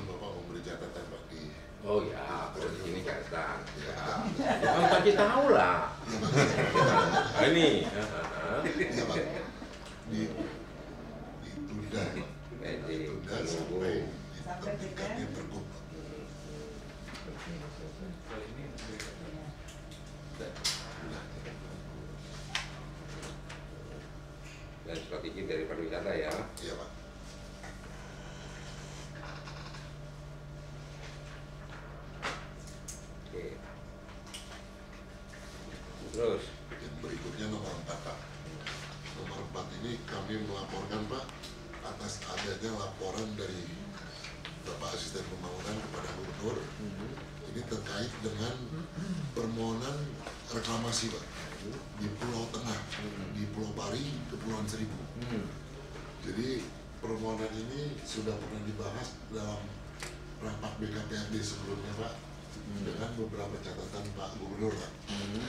Oh ya, kalau di sini catatan. Ya, kamu pasti tahu lah. Nah, ini. Iya Pak. Di ditunda Pak. Ditunda sampai diterbitkannya pergub. Dan strategi dari pariwisata ya. Iya Pak. Oke. Terus yang berikutnya nomor empat Pak. Nomor empat ini kami melaporkan Pak atas adanya laporan dari Bapak Asisten Pembangunan kepada Gubernur. Mm-hmm. Ini terkait dengan permohonan reklamasi Pak di Pulau Tengah, mm-hmm. di Pulau Pari, Kepulauan Seribu. Mm-hmm. Jadi permohonan ini sudah pernah dibahas dalam rapat B K P R D sebelumnya Pak, mm-hmm. dengan beberapa catatan Pak Gubernur Pak. Mm-hmm.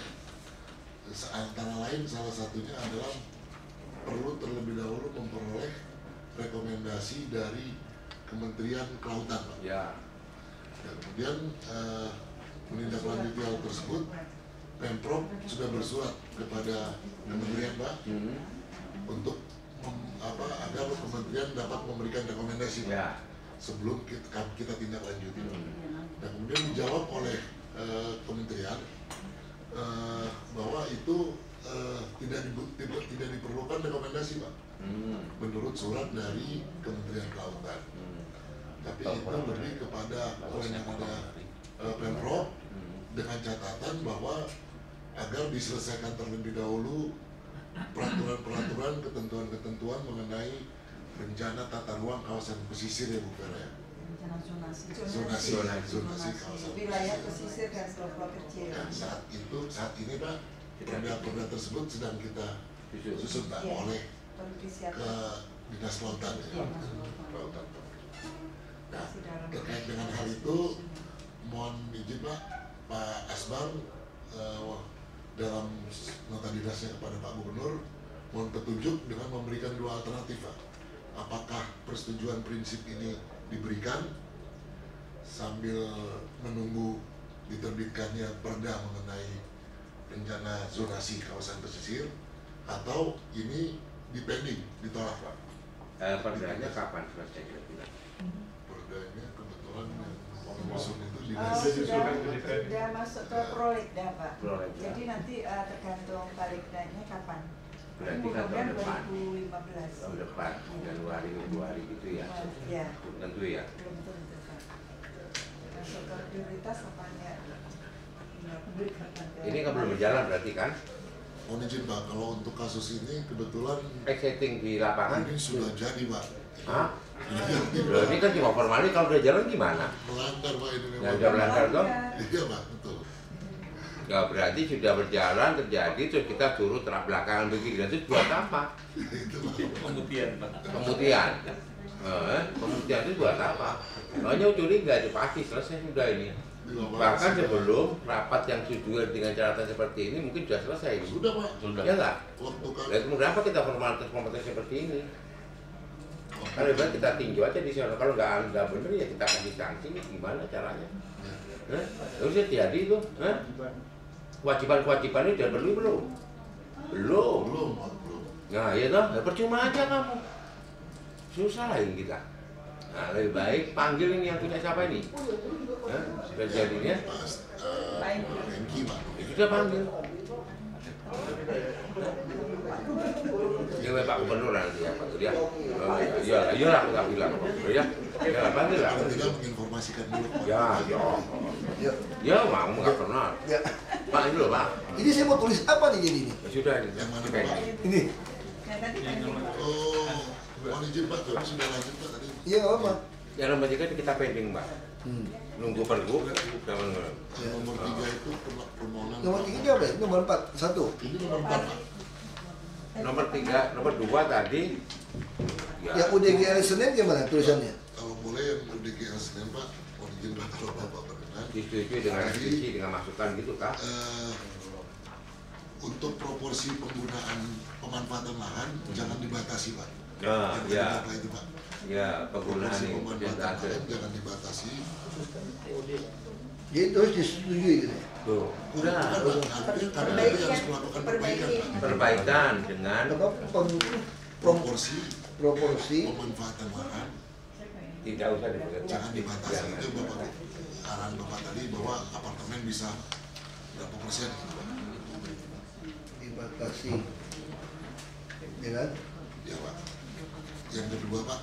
Antara lain salah satunya adalah perlu terlebih dahulu memperoleh rekomendasi dari Kementerian Kelautan Pak. Ya. Dan kemudian uh, menindaklanjuti hal tersebut, Pemprov sudah bersurat kepada Kementerian Pak hmm. untuk mem, apa, agar Kementerian dapat memberikan rekomendasi Pak, ya. Sebelum kita, kita tindak lanjuti. Hmm. Dan kemudian dijawab oleh uh, Kementerian uh, bahwa itu uh, tidak, di, tidak, tidak diperlukan rekomendasi Pak, hmm. menurut surat dari Kementerian Kelautan. Hmm. Tapi itu lebih kepada kewenangan uh, Pemprov dengan catatan bahwa agar diselesaikan terlebih dahulu peraturan-peraturan, ketentuan-ketentuan mengenai rencana tata ruang kawasan pesisir ya Bu Vera ya. Rencana zonasi. Zonasi, zonasi, zonasi kawasan wilayah pesisir dan pulau kecil. Dan saat itu, saat ini Pak, perda-perda tersebut sedang kita susun Pak ya, oleh ke Dinas Kelautan ya. Kelautan. Nah, terkait dengan hal itu, mohon izin Pak, Pak Asbar uh, dalam nota dinasnya kepada Pak Gubernur, mohon petunjuk dengan memberikan dua alternatif Pak. Apakah persetujuan prinsip ini diberikan sambil menunggu diterbitkannya perda mengenai rencana zonasi kawasan pesisir, atau ini dipending, ditolak Pak? Eh, perdanya kapan selesai kira-kira? Perdanya kebetulan yang masuk itu di uh, sudah, sudah masuk ke prolegda Pak. Prolegda. Jadi nanti uh, tergantung prolegdanya kapan. Berarti kan tahun depan. dua ribu lima belas. Tahun depan, Januari, Februari gitu ya. Ya. Tentu ya. Belum tentu Pak. Masuk ke prioritas apanya? Ini kan belum berjalan berarti kan? Mohon izin Pak, kalau untuk kasus ini kebetulan exciting di lapangan ini sudah jadi Pak. Hah? Loh, ini kan cuma formalnya, kalau udah jalan gimana? Melanggar Pak ini memang. Ya udah melanggar toh? Iya Pak, betul. Ya berarti sudah berjalan, terjadi, terus kita turut terak belakangan begini, dan itu buat apa? Itu Pak. Pemutihan Pak. Pemutihan. Eh, pemutihan itu buat apa? Hanya curiga, itu pasti selesai sudah ini. Bahkan sebelum rapat yang sesuai dengan catatan seperti ini mungkin sudah selesai. Sudah Pak. Sudah. Ya nggak? Lalu kemudian apa kita formalitas kompetisi seperti ini? Kalau benar kita tinjau aja di sana. Kalau nggak nggak benar ya kita kasih sanksi. Gimana caranya? Eh? Terus jadi itu, eh? Kewajiban-kewajiban ini sudah perlu belum? Belum. Belum Pak, belum. Nah ya toh, ya percuma aja kamu. Susah lah ini kita. Nah, lebih baik panggil ini yang punya siapa ini? Hah? Terjadinya? Hengki Pak. Ya sudah panggil. Ya Pak Gubernur nanti ya Pak ya. Iya, iya lah kita bilang ya. Ya panggil lah. Kita menginformasikan dulu Pak. Ya, ya. Ya, mau nggak pernah. Pak ini loh Pak. Ini saya mau tulis apa nih jadi ini? Ya sudah ini. Yang mana Pak? Ini. Oh, mohon izin Pak, kami sudah lanjut Pak tadi. Iya nggak apa. Yang nomor tiga kita pending Pak. Hmm. Nunggu pergub. Nomor tiga itu permohonan. Nomor tiga jawab ya? Nomor empat satu. Ini nomor empat Pak. Nomor tiga, nomor dua tadi. Ya. Yang U D G L Senin gimana tulisannya? Kalau boleh yang U D G L Senin Pak, mohon izin Pak kalau Bapak berkenan. Disetujui dengan revisi, dengan masukan gitu Kak? Uh, untuk proporsi penggunaan pemanfaatan lahan hmm. jangan dibatasi Pak. Nah, ya. Apa itu Pak? Ya, penggunaan proporsi ini pemanfaatan tidak ada. lahan jangan dibatasi. Jadi terus disetujui gitu ya. Tuh, udah. Karena nanti harus melakukan perbaikan, Pak. Perbaikan dengan Apa pem- proporsi proporsi pemanfaatan lahan tidak usah dipegang. jangan dibatasi. Itu bapak arahan bapak tadi bahwa apartemen bisa berapa persen? dibatasi, ya kan? Ya Pak. Yang kedua Pak,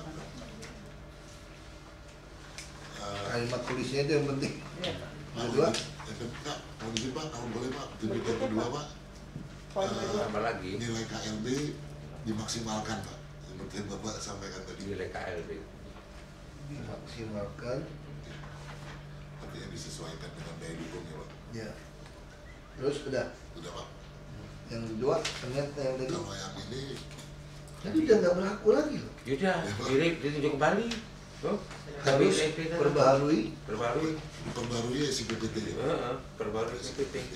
eh, Kalimat tulisnya itu yang penting. Pak, Yang kedua, yang kedua, kalau izin Pak, kalau boleh Pak, titik yang kedua Pak, eh, Apa lagi? nilai K L B dimaksimalkan Pak. Seperti yang Bapak sampaikan tadi. Nilai K L B. dimaksimalkan, Artinya disesuaikan dengan daya dukungnya Pak. ya. Terus udah. Udah Pak. Yang kedua, ternyata yang tadi. Kalau yang ini Tadi udah nggak berlaku lagi loh. Yaudah, mirip ditunjuk kembali. Oh, Harus perbaharui. Perbarui. Perbarui S I P P T ya Pak. Heeh, perbarui S I P P T.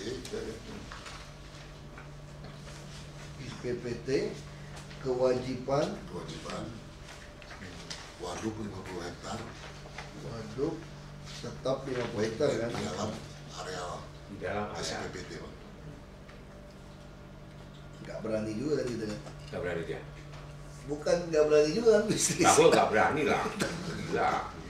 S P P T kewajiban Kewajiban waduk lima puluh hektar waduk tetap lima puluh hektar kan? di dalam areal Di dalam S I area. P P T Pak. Nggak berani juga kan gitu kan? Gak berani dia. Bukan nggak berani juga kan bisnis. Aku gak berani lah. Gila.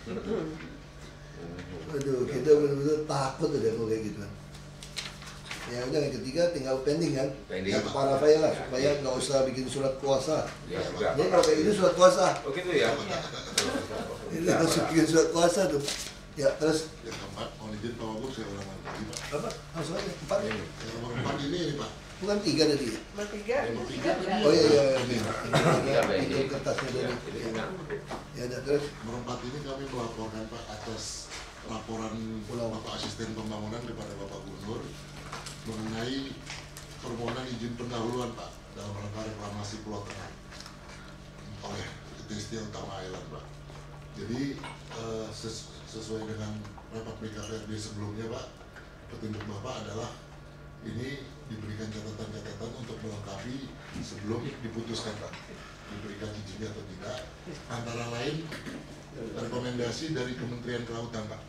Aduh, kita benar-benar takut udah kalau kayak gitu kan. Ya udah yang ketiga tinggal pending kan? Pending. Ya kepala saya lah supaya nggak usah bikin surat kuasa. Ya juga. Jadi kalau kayak gitu surat kuasa. Oh gitu ya. Ini harus bikin surat kuasa tuh. Ya terus Yang keempat, mohon izin Pak Wagub saya ulangan lagi Pak. apa? Langsung aja empat. Yang nomor empat ini ini Pak. Bukan tiga tadi ya? Bertiga, Nomor tiga tiga. Oh iya iya iya. Tiga Ini pending. kertasnya Ya, tadi. jadi Ya. enam. Ya udah terus Nomor empat ini kami melaporkan Pak atas laporan Pulau. Bapak Asisten Pembangunan kepada Bapak Gubernur mengenai permohonan izin pendahuluan Pak dalam rangka reklamasi Pulau Tengah oleh P T Setia Utama Island Pak. Jadi eh, ses- sesuai dengan rapat B K P R D sebelumnya Pak, petunjuk Bapak adalah ini diberikan catatan-catatan untuk melengkapi sebelum diputuskan Pak, diberikan izinnya atau tidak. Antara lain rekomendasi dari Kementerian Kelautan Pak.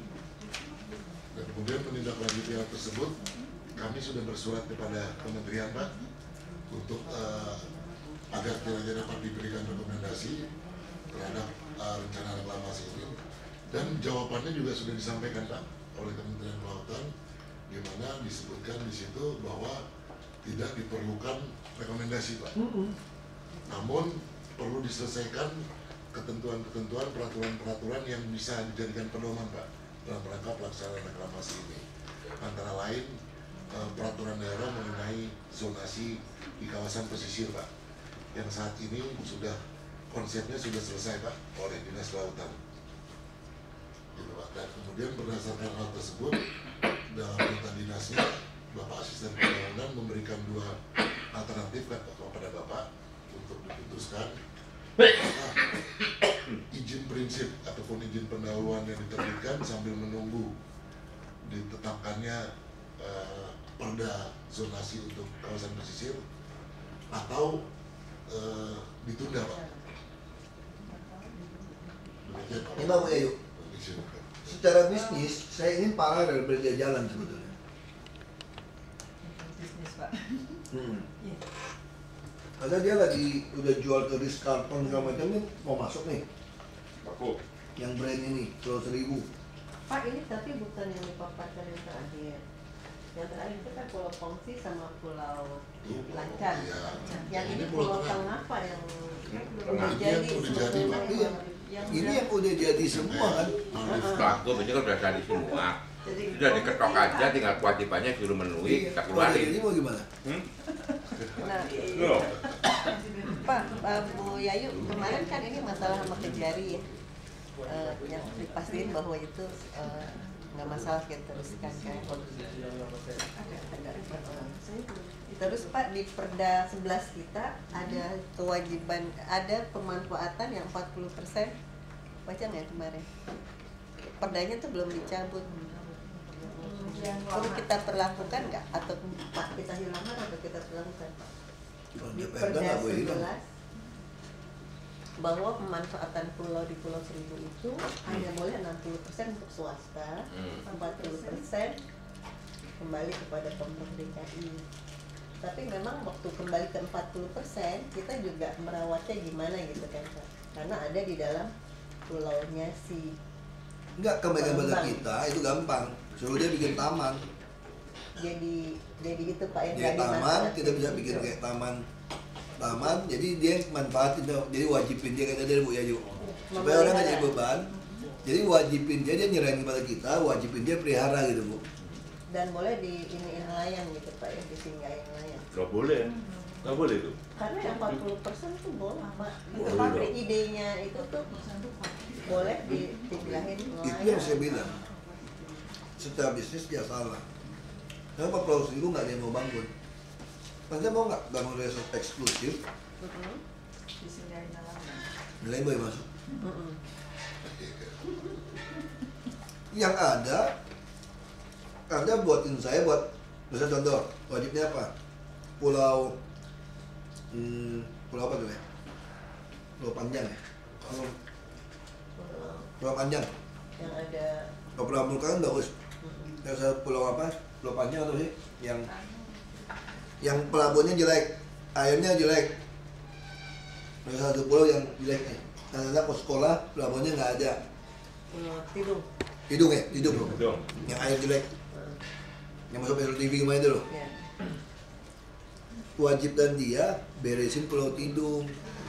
Dan kemudian menindaklanjuti hal tersebut, kami sudah bersurat kepada Kementerian Pak untuk eh, agar kiranya dapat diberikan rekomendasi terhadap eh, rencana reklamasi ini. Dan jawabannya juga sudah disampaikan Pak oleh Kementerian Kelautan, di mana disebutkan di situ bahwa tidak diperlukan rekomendasi Pak. Namun perlu diselesaikan ketentuan-ketentuan peraturan-peraturan yang bisa dijadikan pedoman Pak dalam rangka pelaksanaan reklamasi ini. Antara lain eh, peraturan daerah mengenai zonasi di kawasan pesisir Pak, yang saat ini sudah konsepnya sudah selesai Pak oleh Dinas Kelautan. Gitu Pak. Dan kemudian berdasarkan hal tersebut dalam perintah dinasnya Bapak Asisten Pembangunan memberikan dua alternatif kan kepada Bapak untuk diputuskan. Apakah izin prinsip ataupun izin pendahuluan yang diterbitkan sambil menunggu ditetapkannya eh, perda zonasi untuk kawasan pesisir, atau eh, ditunda Pak. Demikian Pak. Ini Bang Yayu. Izin, Pak. Secara bisnis saya ingin paralel berjalan jalan sebetulnya. bisnis Pak. Hmm. Karena dia lagi udah jual ke Ritz Carlton segala macam nih, mau masuk nih. Aku. Yang brand ini, Pulau Seribu. Pak ini tapi bukan yang dipaparkan yang terakhir. Yang terakhir itu kan Pulau Kongsi sama Pulau Lancar. Iya. Yang ini Ini Pulau Pulau Tengah. Tengah Pak yang Tengah. udah Ini jadi yang udah jadi, sebetulnya Pak. Iya. yang Ini udah- yang udah jadi semua kan. Aku ini kan udah jadi semua. Jadi Sudah diketok aja, tinggal kewajibannya suruh memenuhi, kita Kalau keluarin. ini mau gimana? Hmm? Nah, Loh. Pak, uh, Bu Yayu, kemarin kan ini masalah sama Kejari ya, uh, yang dipastiin bahwa itu uh, nggak masalah kita teruskan kan. Terus Pak di Perda sebelas kita ada kewajiban, ada pemanfaatan yang empat puluh persen, baca nggak kemarin? Perdanya tuh belum dicabut. Perlu kita perlakukan nggak? Atau Pak kita hilangkan atau kita perlakukan? Kalau Di dia perda Perda nggak boleh hilang. sebelas bahwa pemanfaatan pulau di Pulau Seribu itu hanya boleh enam puluh persen untuk swasta, empat puluh persen kembali kepada Pemprov D K I. Tapi memang waktu kembali ke empat puluh persen kita juga merawatnya gimana gitu kan Pak? Karena ada di dalam pulaunya si enggak kembali kepada kita itu gampang, suruh dia bikin taman. Jadi jadi itu Pak yang Dia tadi taman, masalah kita bisa bikin kayak taman taman, jadi dia manfaatin, jadi wajibin dia kata dia Bu Yayu supaya orang nggak jadi beban, jadi wajibin dia, dia nyerahin kepada kita, wajibin dia pelihara gitu Bu. Dan boleh di ini nelayan gitu Pak ya, disinggahin nelayan. Nggak boleh, nggak boleh tuh. Karena yang empat puluh persen tuh boleh Pak. Itu Boleh pabrik dong. idenya itu tuh boleh di disinggahin Itu nelayan. yang saya bilang, secara bisnis dia salah. Kenapa Pulau Seribu nggak ada yang mau bangun? Anda mau nggak bangun resort eksklusif? Mm-mm. Disinggahin nelayan. Nelayan boleh masuk. Mm-mm. Yang ada, Anda buatin saya buat, misalnya contoh, wajibnya apa? Pulau, hmm, pulau apa tuh ya? Pulau Panjang ya? Pulau, Pulau pulau Panjang. yang ada Kalau Pulau Vulkan kan bagus. Yang saya pulau apa? Pulau Panjang atau sih? Yang yang pelabuhannya jelek, airnya jelek. Ada satu pulau yang jelek nih. Anak-anak mau sekolah, pelabuhannya nggak ada. Pulau Tidung. Hidung ya, hidung loh. Hidung. Yang air jelek. Yang masuk Metro T V kemarin itu loh. Ya. Wajib dan dia beresin Pulau Tidung.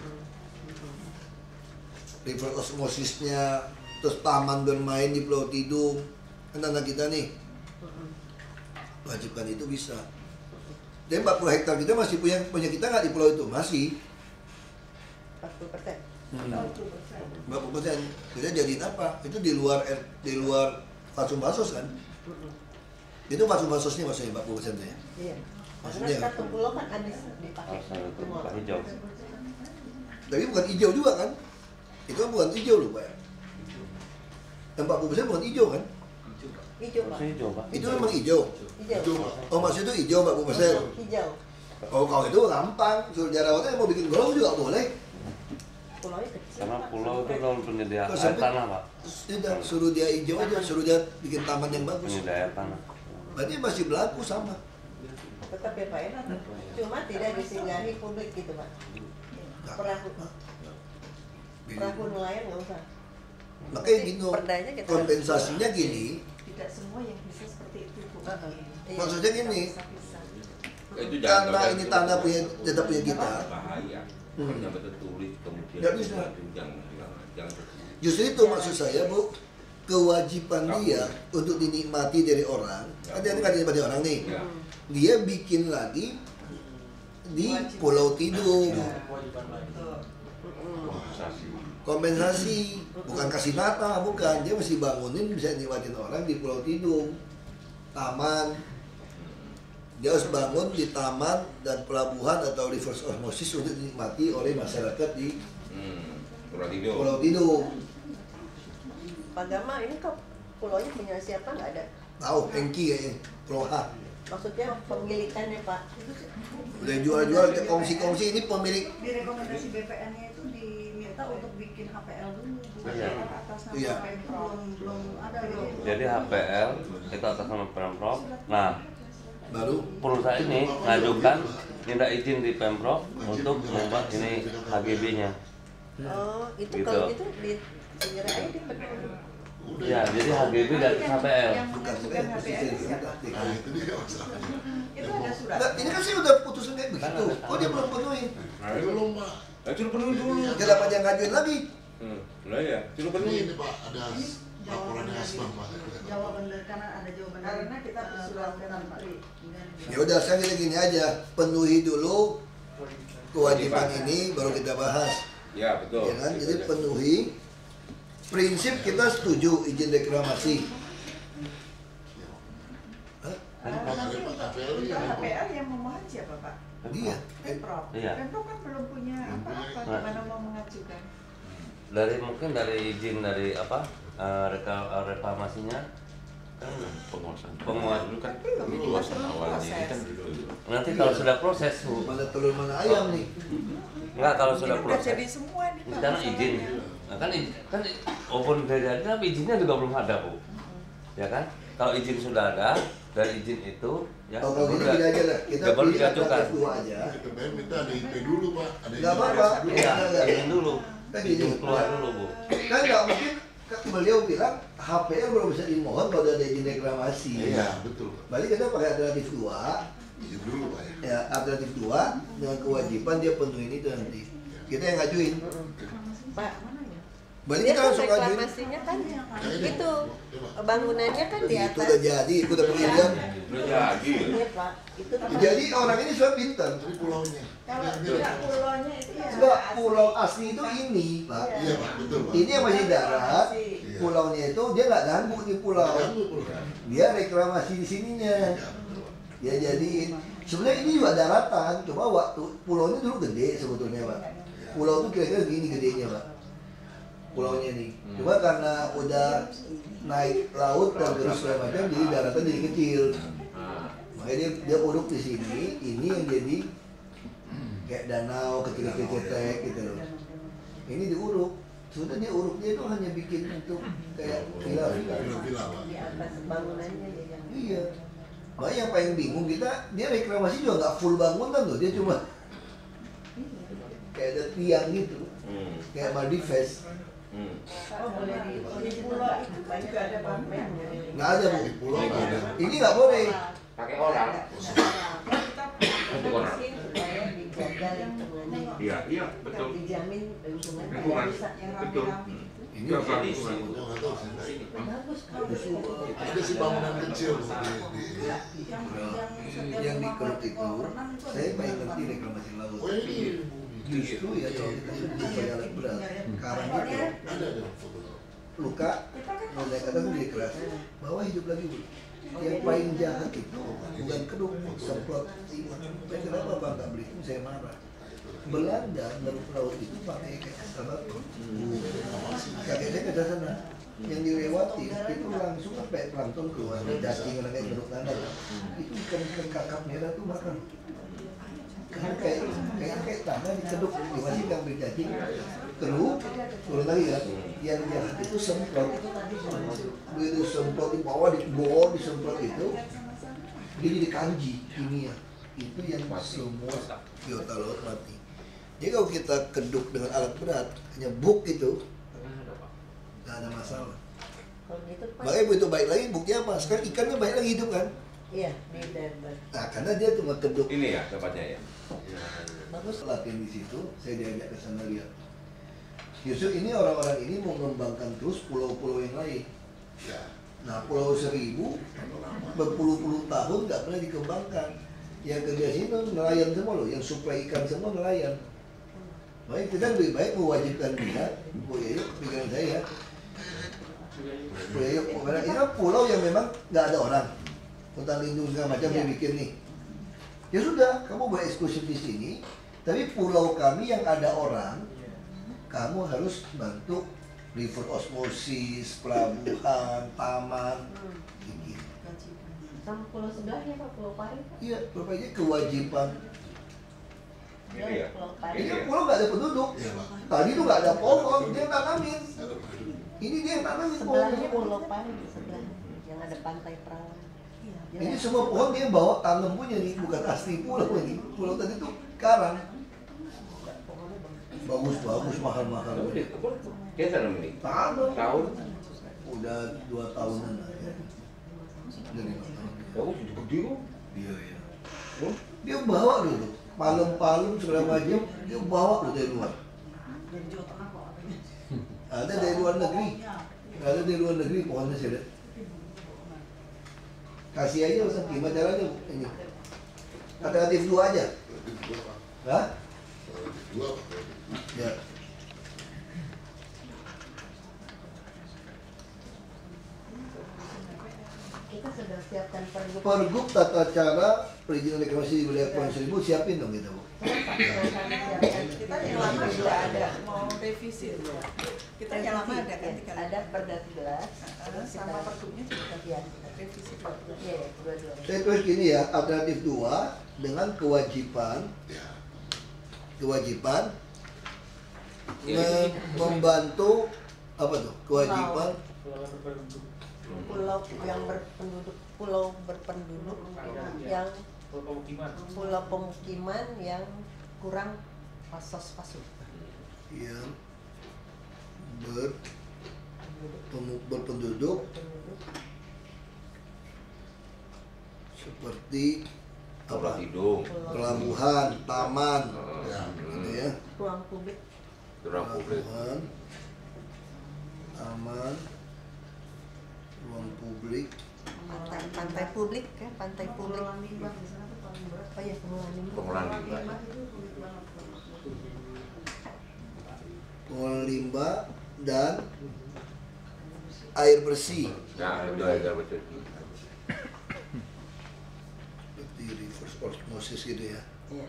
River osmosisnya, terus taman bermain di Pulau Tidung. Kan anak kita nih. Wajibkan itu bisa. Dan empat puluh hektar kita masih punya punya kita nggak di pulau itu? Masih. empat puluh persen. empat puluh persen. Kita jadiin apa? Itu di luar di luar Fasum Basos kan? Itu Fasum Basosnya maksudnya empat puluh persen ya? Iya. Maksudnya Karena satu pulau kan habis dipakai Asal itu semua. bukan hijau. Tapi bukan hijau juga kan? Itu kan bukan hijau loh Pak. empat puluh persen bukan hijau kan? Hijau Pak. Harusnya hijau, Pak. Itu memang hijau. Hijau. Oh maksud itu hijau empat puluh persen. Hijau. Oh kalau itu gampang. Suruh jarawatnya mau bikin pulau juga boleh. Pulaunya kecil. Karena Pak. pulau itu kalau penyedia Terus air sampai- tanah, Pak. Tidak, suruh dia hijau aja, suruh dia bikin taman yang bagus. Penyedia air tanah. Berarti masih berlaku sama. Tetap ya Pak ya. Cuma tidak disinggahi publik gitu Pak. Perahu. Perahu nelayan nggak usah. Makanya gitu, Perdanya kita kompensasinya gini, Tidak semua yang bisa seperti itu Bu. Iya. maksudnya gini, Bisa-bisa. Itu karena ini tanah punya, tetap punya kita, bahaya. Hmm. Kalau nyampe tertulis kemudian Nggak bisa. jangan jangan jangan justru itu maksud saya Bu, kewajiban dia untuk dinikmati dari orang, ada yang nggak dinikmati orang nih, Ya. dia bikin lagi di Pulau Tidung, Kewajiban lagi. kompensasi, bukan kasih nata, bukan, dia mesti bangunin bisa nikmatin orang di Pulau Tidung, taman. Dia harus bangun di taman dan pelabuhan atau reverse osmosis untuk dinikmati oleh masyarakat di Hmm. Pulau Tidung. Pulau Tidung. Pak Gama ini kok pulaunya punya siapa nggak ada? Tahu, Hengki kayaknya, Pulau H. Maksudnya pemilikannya Pak. Udah jual-jual, kita kongsi-kongsi, ini pemilik. Di rekomendasi B P N-nya itu diminta untuk bikin H P L dulu. Bu. Iya. Atas nama Iya. Pemprov belum belum ada gitu. Jadi H P L itu atas nama Pemprov. Nah, Baru perusahaan ini ngajukan minta izin di Pemprov untuk membuat ini H G B-nya. Oh, itu Gitu. kalau gitu di segera aja di Ya, jadi H G B dan H P L. bukan bukan H P L. Nah, itu dia masalahnya. Itu ada surat. Nah, ini kan sih udah putusan kayak begitu. Oh dia belum penuhi. Nah, itu belum Pak. Nah, suruh penuhi dulu. Kenapa dia ngajuin lagi? Hmm. Lah ya, suruh Ini, penuhi. ini Pak, ada laporannya Asbang Pak. Jawaban dari karena ada jawaban karena kita sudah Pak. Ya udah sekarang kita gini aja, penuhi dulu kewajiban ini baru kita bahas. Ya, betul. Ya kan? Itu Jadi aja. penuhi. Prinsip kita setuju izin reklamasi. Hah? Nanti untuk untuk H P L yang memohon siapa Pak? Dia. Pemprov. Iya. Pemprov kan belum punya apa-apa, Nah. gimana mau mengajukan? Dari mungkin dari izin dari apa eh, reka- eh, reklamasinya penguasaan. Penguasaan dulu kan luasan awalnya ini kan gitu. Nanti kalau sudah proses, Bu. Mana telur mana ayam nih? Enggak, kalau sudah Ini udah proses. jadi semua nih, Pak. Sekarang izin. Nah, kan kan open udah jadi tapi izinnya juga belum ada, Bu. Ya kan? Kalau izin sudah ada dan izin itu ya Oh, kalau gitu udah- gini aja lah, kita udah baru pilih diajukan. F dua aja. K P M minta ada I P dulu Pak, ada Nggak apa-apa. Iya, izin dulu. Kan Izin izin keluar dulu, Bu. Kan nggak mungkin kan beliau bilang H P R belum bisa dimohon kalau ada izin reklamasi. Iya, betul. Balik kita pakai alternatif dua. Izin dulu Pak ya. Ya, alternatif dua dengan kewajiban dia penuhin itu nanti. Kita yang ngajuin. Pak, Balik dia kita kan langsung ngajuin. reklamasinya kan itu bangunannya kan di Itu atas. udah jadi, itu udah pergi lihat. Udah jadi. Iya, Pak. Itu kan- Jadi orang ini sudah pintar. Tapi pulaunya. Kalau tidak pulaunya itu ya Enggak, pulau asli itu ini, Pak. Iya Pak, betul Pak. Ini yang masih darat, Iya. pulaunya itu dia nggak ganggu di pulau. Ganggu pulau. Dia reklamasi di sininya. Dia jadiin. Sebenarnya ini juga daratan, cuma waktu pulaunya dulu gede sebetulnya, Pak. Pulau itu kira-kira gini gedenya, Pak. Pulaunya nih. Cuma karena udah naik laut dan terus segala macam, jadi daratan jadi kecil. Makanya dia, dia uruk di sini, ini yang jadi kayak danau kecil-kecil cetek gitu loh. Ini diuruk. Sudah dia uruknya itu hanya bikin untuk kayak villa-villa. Villa Pak. di atas bangunannya ya yang Iya. Makanya yang paling bingung kita, dia reklamasi juga nggak full bangunan tuh, dia cuma kayak ada tiang gitu, Hmm. kayak Maldives. Hmm. Oh, boleh di di pulau itu kan juga ada bangunan. Nggak ada, Bu. Di pulau nggak ada. Ini nggak boleh. Pakai orang. Untuk orang supaya dijaga lingkungannya. Iya, iya, betul. Dijamin lingkungan tidak Lingkungan. rusak. Yang Betul. rame-rame itu. Ini Iya, Pak. Pulau nggak tahu saya nggak ingat. Bagus kalau Justru, Ada sih bangunan kecil Bu, di, di Yang yang setiap yang di rumah Keruk itu, kolam itu ada saya paling bangunan. ngerti reklamasi laut. Oh ini Justru ya kalau kita hidup pada alat berat, karang itu ada ada foto. luka, mulai kata menjadi keras, bawah hidup lagi, Bu. Yang paling jahat itu bukan keduk, semprot timah. Saya kenapa Pak nggak beli itu, saya marah. Belanda menutup laut itu pakai kayak batu. Kakek saya ke sana, yang dilewati itu langsung sampai plankton keluar, cacing orang kayak jeruk tanah. Itu ikan-ikan kakap merah tuh makan. Karena kayak kayak kayak tanah dikeduk, dimasukin ngambil cacing, keruk, turun lagi kan. Yang jahat itu semprot. Begitu semprot di bawah, di bawah disemprot itu, dia jadi kanji kimia. Itu yang semua biota laut mati. Jadi kalau kita keduk dengan alat berat, hanya buk itu, nggak ada masalah. Kalau gitu Pak. Makanya begitu baik lagi, buktinya apa? Sekarang ikannya baik lagi hidup kan? Iya, di Denver. Nah, karena dia cuma keduk. Ini ya tempatnya ya. Bagus latihan di situ, saya diajak ke sana lihat. Justru ini orang-orang ini mau mengembangkan terus pulau-pulau yang lain. Nah, Pulau Seribu berpuluh-puluh tahun nggak pernah dikembangkan. Yang kerja sini nelayan semua loh, yang suplai ikan semua nelayan. Baik, kita lebih baik mewajibkan dia, Bu Yayuk, pikiran saya. Bu Yayuk, ini kan pulau yang memang nggak ada orang. Hutan lindung segala macam dia bikin nih. Ya sudah, kamu boleh eksklusif di sini, tapi pulau kami yang ada orang, kamu harus bantu river osmosis, pelabuhan, taman, gitu. Sama pulau sebelahnya Pak, Pulau Pari Pak. Iya, rupanya kewajiban. Iya, Pulau Pari. Ini kan pulau nggak ada penduduk. Tadi tuh nggak ada pohon, dia tanamin. Ini dia yang tanamin Sebelahnya pohon. Pulau Pari di sebelah yang ada pantai perawan. Ini semua pohon dia bawa tanam punya nih, bukan asli pulau ini. Pulau tadi tuh karang. Bagus-bagus, mahal-mahal. Dia tanam ini. Tanam. Tahun. Udah dua tahunan lah ya. Dari lima tahun. Oh, sudah gede kok. Iya, iya. Dia bawa dulu, palem-palem segala macam, dia bawa dulu dari luar. Dari Jawa Tengah kok katanya. Ada dari luar negeri, ada dari luar negeri pohonnya saya lihat. Kasih aja Ustaz, gimana caranya ini? Alternatif dua aja. Hah? Dua. Ya. Kita sudah siapkan pergub. Pergub tata cara perizinan reklamasi di wilayah Kepulauan Seribu siapin dong kita, Bu. Kita yang lama sudah ada, mau revisi itu. Kita yang lama ada kan tiga ada Perda tiga belas, terus sama Pergubnya juga ya, revisi dua belas. Iya, dua-dua. Saya tulis gini ya, alternatif dua dengan kewajiban kewajiban me- membantu apa tuh? Kewajiban pulau yang berpenduduk pulau berpenduduk yang pulau pemukiman yang kurang pasos pasuk yang ber pemu- berpenduduk seperti apa? Pelabuhan, taman, gitu ya. ruang publik Pelabuhan, taman, ruang publik, pantai, pantai publik kan pantai publik oh ya pengelolaan limbah Pengelolaan limbah. pengelolaan limbah dan air bersih. Nah, itu aja betul. Seperti reverse osmosis gitu ya. Iya.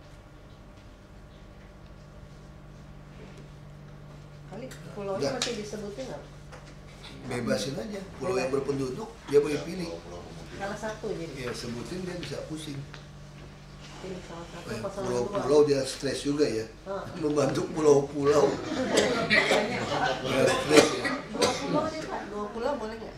Kali pulaunya Enggak. masih disebutin nggak? Bebasin aja. Pulau yang berpenduduk dia boleh pilih. Salah satu jadi. Ya sebutin dia bisa pusing. Pilih salah satu Eh, pasangan Pulau-pulau dia stres juga ya. Ah. Membantu pulau-pulau. Dia stres ya. Dua pulau deh Pak, dua pulau boleh nggak?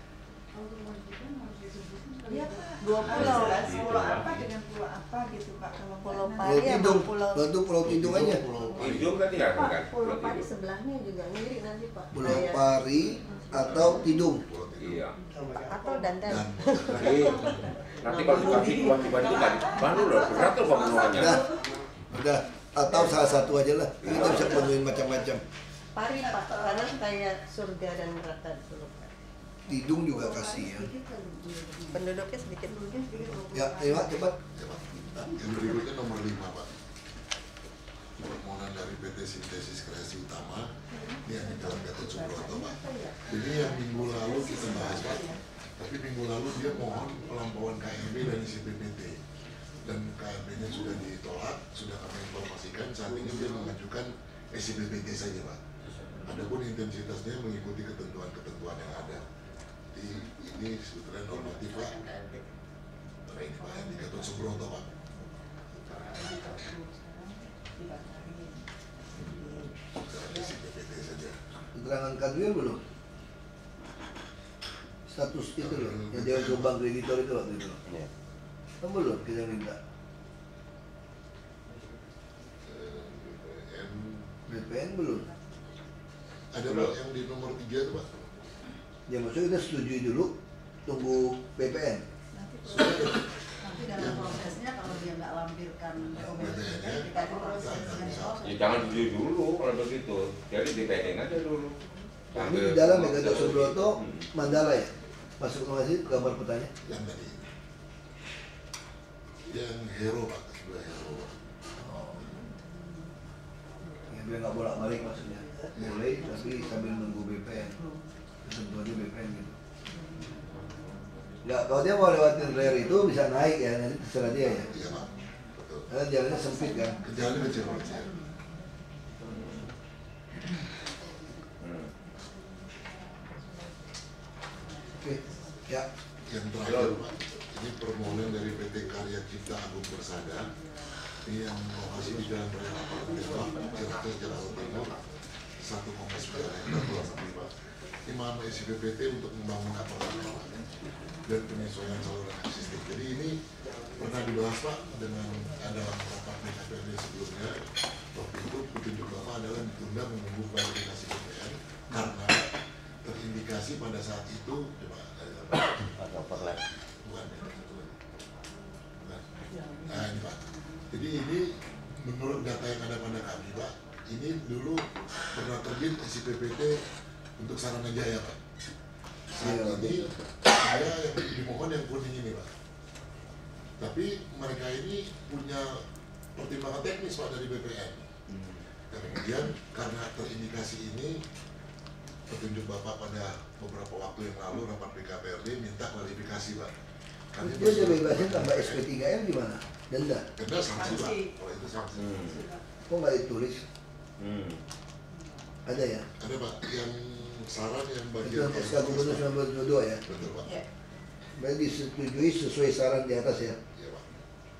Iya Pak. Dua pulau. Pulau apa dengan pulau apa gitu Pak? Kalau Pulau Pulau Pari sama Tidung, pulau bantu Pulau Tidung aja. Tidung kan tinggal Pak, kan? Pulau Pari sebelahnya juga ngiri nanti Pak. Pulau Kayak- Pari atau Tidung. Iya. atau dandan. Jadi, nanti kalau dikasih kewajiban itu tadi, baru loh, berat loh pemenuhannya. Udah, udah. Atau salah satu aja lah. Kita bisa penuhin macam-macam. Pari Pak, karena kayak surga dan neraka dulu Pak. Tidung juga kasih ya. Penduduknya sedikit dulu. Ya, ayo Pak, cepat. Yang berikutnya nomor lima Pak. Permohonan dari P T Sintesis Kreasi Utama ini yang di dalam Gatot Subroto Pak. Jadi yang minggu lalu kita bahas Pak, tapi minggu lalu dia mohon pelampauan K M B dan isi P P T, dan K M B-nya sudah ditolak, sudah kami informasikan. Saat ini dia mengajukan isi P P T saja Pak. Adapun intensitasnya mengikuti ketentuan-ketentuan yang ada. Jadi ini sebetulnya normatif Pak. Nah, ini Pak yang di Gatot Subroto Pak. Isi P P T saja. Keterangan Kadwil belum? Status itu loh, yang dia ke bank kreditor itu waktu itu. Kan belum kita minta. B P N belum. Ada Pak yang di nomor tiga itu Pak. Ya maksudnya kita setujui dulu, tunggu B P N. nanti dalam prosesnya kalau dia nggak lampirkan dokumennya kita ada prosesnya. Ya jangan dulu dulu kalau begitu. Jadi di P N aja dulu. Ini di dalam ya Gatot Subroto, Mandala ya. Masuk masih gambar petanya. Yang tadi. Yang hero Pak, sebelah hero. Ya biar nggak bolak-balik maksudnya. Boleh, tapi sambil nunggu B P N. Ketentuannya B P N gitu. Nggak, kalau dia mau lewatin rare itu bisa naik ya, nanti terserah dia ya. Iya Pak, betul. Karena jalannya sempit kan. Jalannya kecil Pak. Oke, ya. Yang terakhir Pak, ini permohonan dari P T Karya Cipta Agung Persada. Ini yang lokasi di Jalan Raya Lapangan Tembak, Ciracas, Jakarta Timur, satu koma sembilan hektar kurang lebih Pak. Ini mana isi P P T untuk membangun apartemen dan penyesuaian saluran existing. Jadi ini pernah dibahas Pak dengan ada rapat D K P R D sebelumnya. Waktu itu petunjuk Bapak adalah ditunda menunggu klarifikasi B P N karena terindikasi pada saat itu coba Ada perlek. bukan ya, bukan. Nah ini Pak. Jadi ini menurut data yang ada pada kami Pak, ini dulu pernah terbit isi P P T untuk Saranajaya Pak. Saat ini saya yang dimohon yang kuning ini Pak. Tapi mereka ini punya pertimbangan teknis Pak dari B P N. Dan kemudian karena terindikasi ini, petunjuk Bapak pada beberapa waktu yang lalu rapat B K P R D minta klarifikasi Pak. Kami Dia udah bebasin tambah S P tiga M gimana? Denda? Denda sanksi Pak, kalau itu sanksi. Kok nggak ditulis? Hmm. Ada ya? Ada Pak, yang saran yang Itu bagian S K Gubernur sembilan belas dua puluh dua ya? Betul Pak. Ya. Berarti disetujui sesuai saran di atas ya? Iya Pak.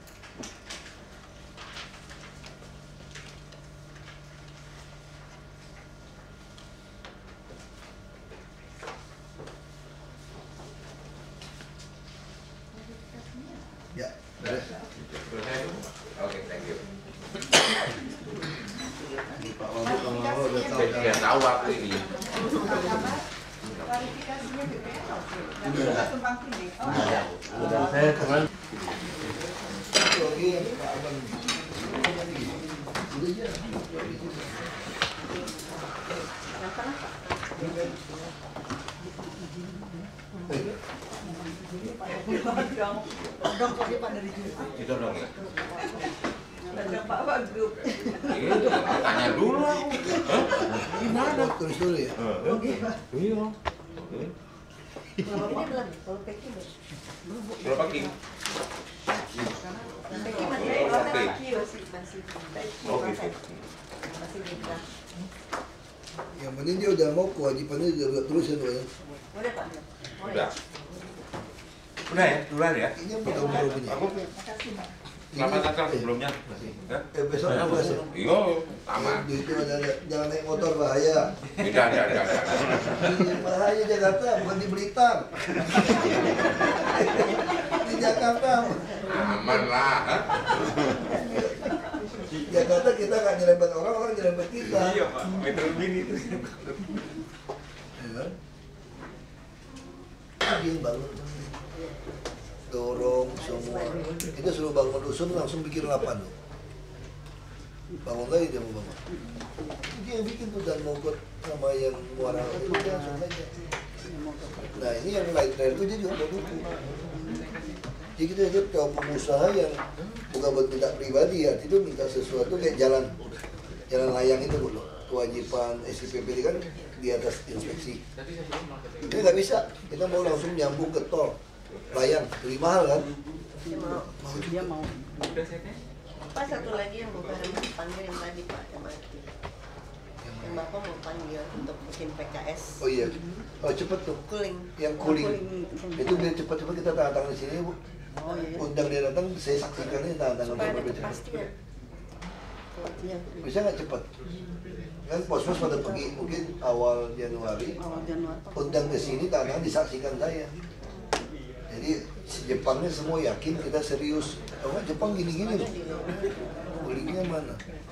Ya, beres. Oke, thank you. Pak Wagub sama Mama udah tahu kan? Dia tahu aku ini. Klarifikasinya B P N oke. Nggak tumpang tindih. Oh ada. Dan saya kemarin Oke, Pak Abang. Udah aja. Yang tengah Pak. Dong, dong kok dia pada dijual. Itu dong ya. Ada Pak Wagub. Iya, tanya dulu aku. Gimana? Tulis dulu ya? Iya. Kalau ini belum, kalau packing belum. Berapa king? Packing masih Oke. masih masih Oke. masih bisa. Yang penting dia udah mau kewajibannya dia udah terusin ya. Udah Pak. Oh, Udah. ya. Udah ya, duluan ya. Ini yang udah umur punya. Aku selamat datang sebelumnya. Eh besok Saya tugas ya? Iya, sama. Di itu ada, ada jangan naik motor bahaya. Tidak, tidak, tidak. Di bahaya Jakarta bukan di Blitar. Di Jakarta. Aman lah. Jakarta kita nggak nyerempet orang, orang nyerempet kita. Iya Pak, metro mini itu. Ya kan? Bikin bangun, dorong semua. Kita suruh bangun dusun langsung bikin lapan tuh. Bangun lagi dia mau bangun. Dia yang bikin tuh dan mogok sama yang muara itu dia langsung aja. Nah ini yang light rail itu dia juga mau dukung. Jadi kita itu kalau pengusaha yang bukan buat minta pribadi ya, itu minta sesuatu kayak jalan jalan layang itu loh. Kewajiban S I P P kan di atas inspeksi. Ini nggak bisa, kita mau langsung nyambung ke tol layang, lebih mahal kan? Mau dia mau. Pak satu lagi yang bukan panggil yang tadi Pak yang mati. Yang Bapak mau panggil untuk bikin P K S. Oh iya, oh cepet tuh. Cooling. Yang cooling. Itu biar cepat-cepat kita tanda tangan di sini bu. Oh iya. Undang dia datang, saya saksikan ini tanda tangan Supaya ada berbeda. kepastian. Iya. Bisa nggak cepat? Kan pos-pos pada pergi mungkin awal Januari. Awal Januari. Undang ke sini tanda tangan disaksikan saya. Jadi si Jepangnya semua yakin kita serius. Oh, Jepang gini-gini loh. Kulingnya mana?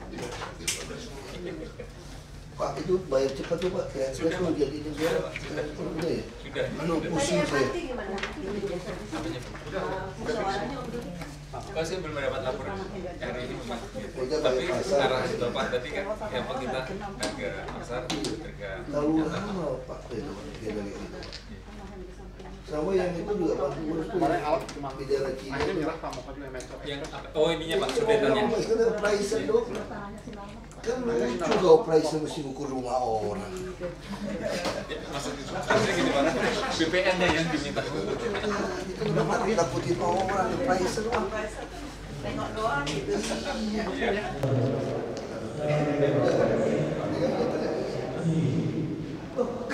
Pak itu bayar cepat tuh Pak. Ya, saya tuh jadi negara. Udah ya? Sudah. Aduh pusing saya. Gimana? Musyawarahnya udah. Pak, saya belum dapat laporan hari ini Pak. Udah Tapi bayar pasar. arahan Bapak tadi kan yang kita harga pasar, harga Tahu lama Pak itu beda kayak gitu. Sama yang itu juga Pak Gubernur tuh di daerah Cina. yang apa? Oh ininya Pak sudetannya. Oh, sekedar price dong. Kan lucu kau price mesti ukur rumah orang. Maksud maksudnya gini Pak, B P N-nya yang diminta. Itu udah mati takutin orang price doang. Tengok doang gitu. Iya.